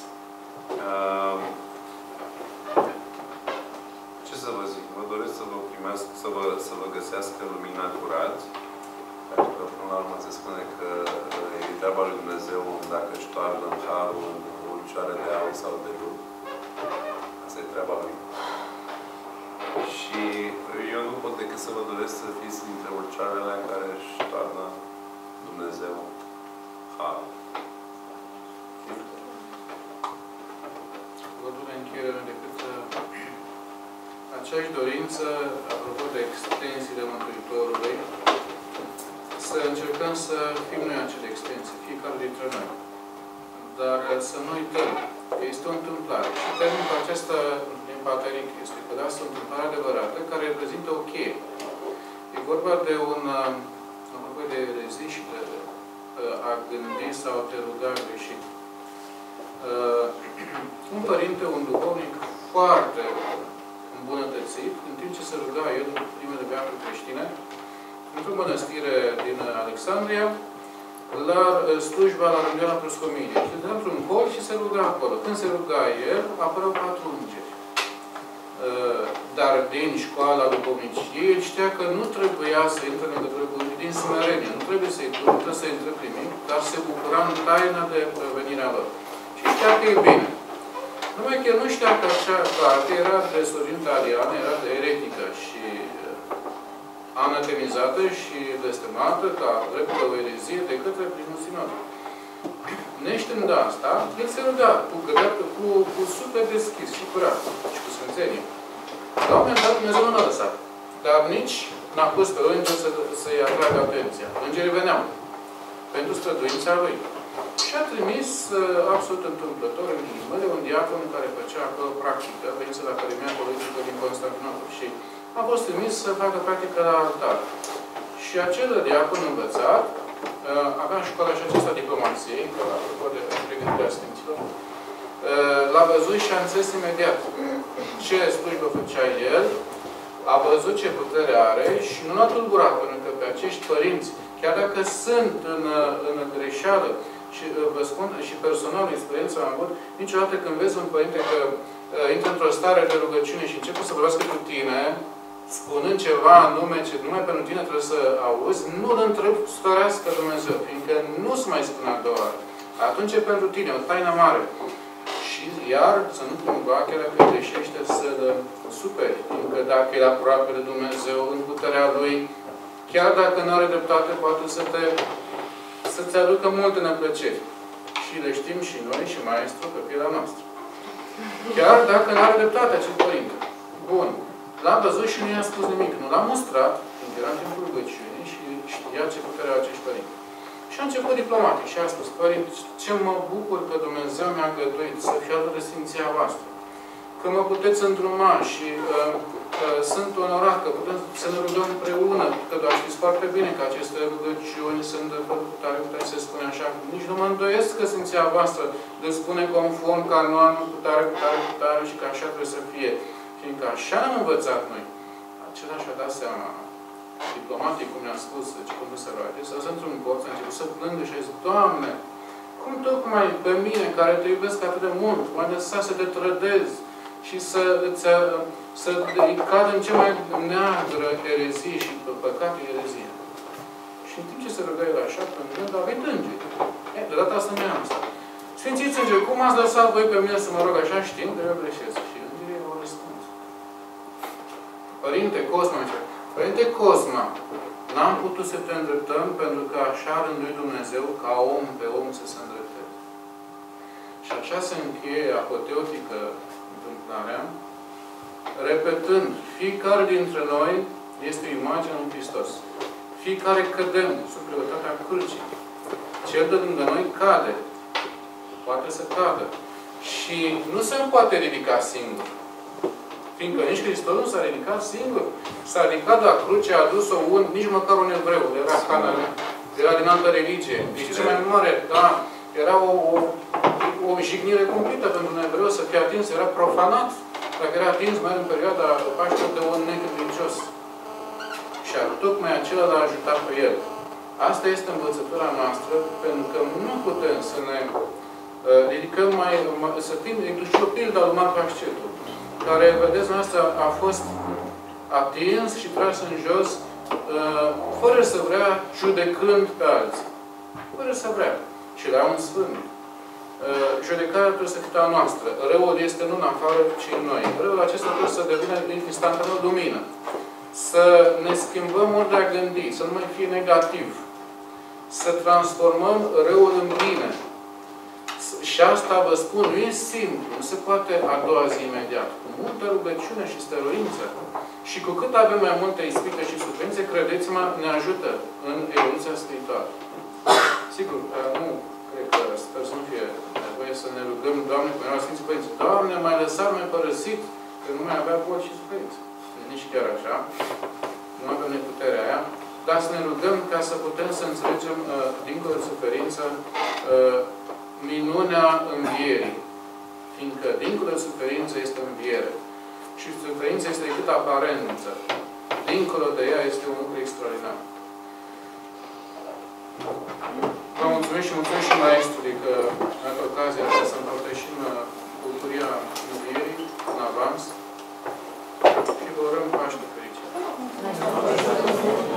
Ce să vă zic? Vă doresc să vă primesc, să vă găsească lumina curați. Pentru că, până la urmă, se spune că e treaba lui Dumnezeu dacă își toarnă în harul în ulcioare de aur sau de lut. Asta e treaba lui. Și eu nu pot decât să vă doresc să fiți dintre ulcioarele în care își toarnă Dumnezeu harul. Văd în încheiere decât aceeași dorință, apropo de extensiile Mântuitorului, să încercăm să fim noi acele extensii, fiecare dintre noi. Dar să nu uităm că este o întâmplare. Și termin cu aceasta din Pateric este că asta e o întâmplare adevărată care reprezintă o cheie. E vorba de un, apropo de erezii și de a gândi sau a te ruga greșit. Un părinte, un duhovnic foarte îmbunătățit, în timp ce se ruga el în primele veacuri creștine, într-o mănăstire din Alexandria, la slujba la Rândioana Proscomilie. Și dă într-un hol și se ruga acolo. Când se ruga el, apărau 4 îngeri. Dar din școala duhovniciei, el știa că nu trebuia să intre în legătură cu unii din smerenie. Nu trebuie să-i turtă, să intre primic, dar se bucura în taina de venirea lor. Și știa că e bine. Numai că el nu știa că acea carte era de Sorinta Ariană, era de eretică și anatemizată și blestemată ca dreptul o erezie de către primul sinod. Neștiind asta, el se ruga cu suflet deschis și curat și cu sfințenie. La un moment dat, Dumnezeu nu l-a lăsat. Dar nici n-a pus pe înger să-i atragă atenția. Îngerii veneau pentru străduința lui. Și a trimis, absolut întâmplător, în ghilimele, un diacon care făcea acolo practică, veniți la Academia Politică din Constantinopol. Și a fost trimis să facă practică la altar. Și acel diacon învățat, avea școala și aceasta diplomației, apropo de pregătirea Sfinților, l-a văzut și a înțeles imediat ce slujbă făcea el, a văzut ce putere are și nu l-a tulburat, pentru că pe acești părinți, chiar dacă sunt în greșeală, și vă spun, și personal, experiența am avut, niciodată când vezi un părinte că intră într-o stare de rugăciune și începe să vorbească cu tine, spunând ceva anume ce numai pentru tine trebuie să auzi, nu-L întrăstărească Dumnezeu, fiindcă nu se mai spune a doua oară. Atunci e pentru tine o taină mare. Și iar să nu cumva, chiar dacă greșește, să-L superi. Fiindcă dacă e aproape de Dumnezeu, în puterea Lui, chiar dacă nu are dreptate, poate să-ți aducă multe neplăceri. Și le știm și noi, și Maestru, pe pielea noastră. Chiar dacă nu are dreptate acel părinte. Bun. L-a văzut și nu i-a spus nimic. Nu l-a mostrat, când era în timpul rugăciunii și știa ce putere au acești părinți. Și a început diplomatic și a spus: Părinte, ce mă bucur că Dumnezeu mi-a găduit să fiu alături de Sfinția voastră. Că mă puteți îndruma și sunt onorat că putem să ne rugăm împreună. Că doar știți foarte bine că aceste rugăciuni sunt tare, se spune așa. Nici nu mă îndoiesc că Sfinția voastră le spune conform canonul cu tare și că așa trebuie să fie. Fiindcă așa am învățat noi. Același a dat seama, diplomatic, cum ne-a spus, deci cum nu se roage, să se într-un colț, a început să plângă și a zis: Doamne, cum tocmai pe mine, care te iubesc atât de mult, m-ai lăsat să te trădez și să cad în cea mai neagră erezie și păcate erezie. Și în timp ce se ruga el așa, plângând, a venit îngeri. De data asta nu am asta. Sfințiți îngeri, cum ați lăsat voi pe mine să mă rog așa, știind că eu greșesc? Și îngerii au răspuns: Părinte Cosma, Părinte Cosma, n-am putut să te îndreptăm pentru că așa a rânduit Dumnezeu ca om pe om să se îndrepteze. Și așa se încheie apoteotică întâmplarea, repetând: fiecare dintre noi este o imagine lui Hristos. Fiecare cădem sub greutatea crucii. Cel de lângă noi cade. Poate să cadă. Și nu se poate ridica singur. Fiindcă nici Hristos nu s-a ridicat singur. S-a ridicat la cruce, a adus-o nici măcar un evreu. Era din altă religie. Deci cea mai mare, da, era o jignire cumplită pentru un evreu să fie atins. Era profanat. Dacă era atins mai în perioada Paștelui de un necredincios. Și tocmai acela l-a ajutat pe el. Asta este învățătura noastră, pentru că nu putem să ne ridicăm să fim și o pildă al lui Marco Ascetul, care, vedeți, noastră a fost atins și tras în jos, fără să vrea, judecând pe alții. Fără să vrea. Și era un sfânt. Judecarea trebuie să fie a noastră. Răul este nu în afară, ci în noi. Răul acesta trebuie să devină instantaneu lumină. Să ne schimbăm modul de a gândi, să nu mai fie negativ. Să transformăm răul în bine. Și asta, vă spun, nu e simplu. Nu se poate a doua zi imediat. Cu multă rugăciune și stăruință. Și cu cât avem mai multe ispite și suferințe, credeți-mă, ne ajută în evoluția spirituală. Sigur, nu cred că sper să nu fie nevoie să ne rugăm: Doamne, cum erau Sfinții Părinți, Doamne, m-ai lăsat, m-ai părăsit, că nu mai avea boli și suferință. Nici chiar așa. Nu avem neputerea aia. Dar să ne rugăm ca să putem să înțelegem, dincolo de suferință, minunea învierii. Fiindcă dincolo de suferință este înviere. Și suferința este decât aparență. Dincolo de ea este un lucru extraordinar. Vă mulțumesc și mulțumesc și Maestrului că a dat ocazia să împărtășim bucuria învierii în avans și vă urăm Paște fericit.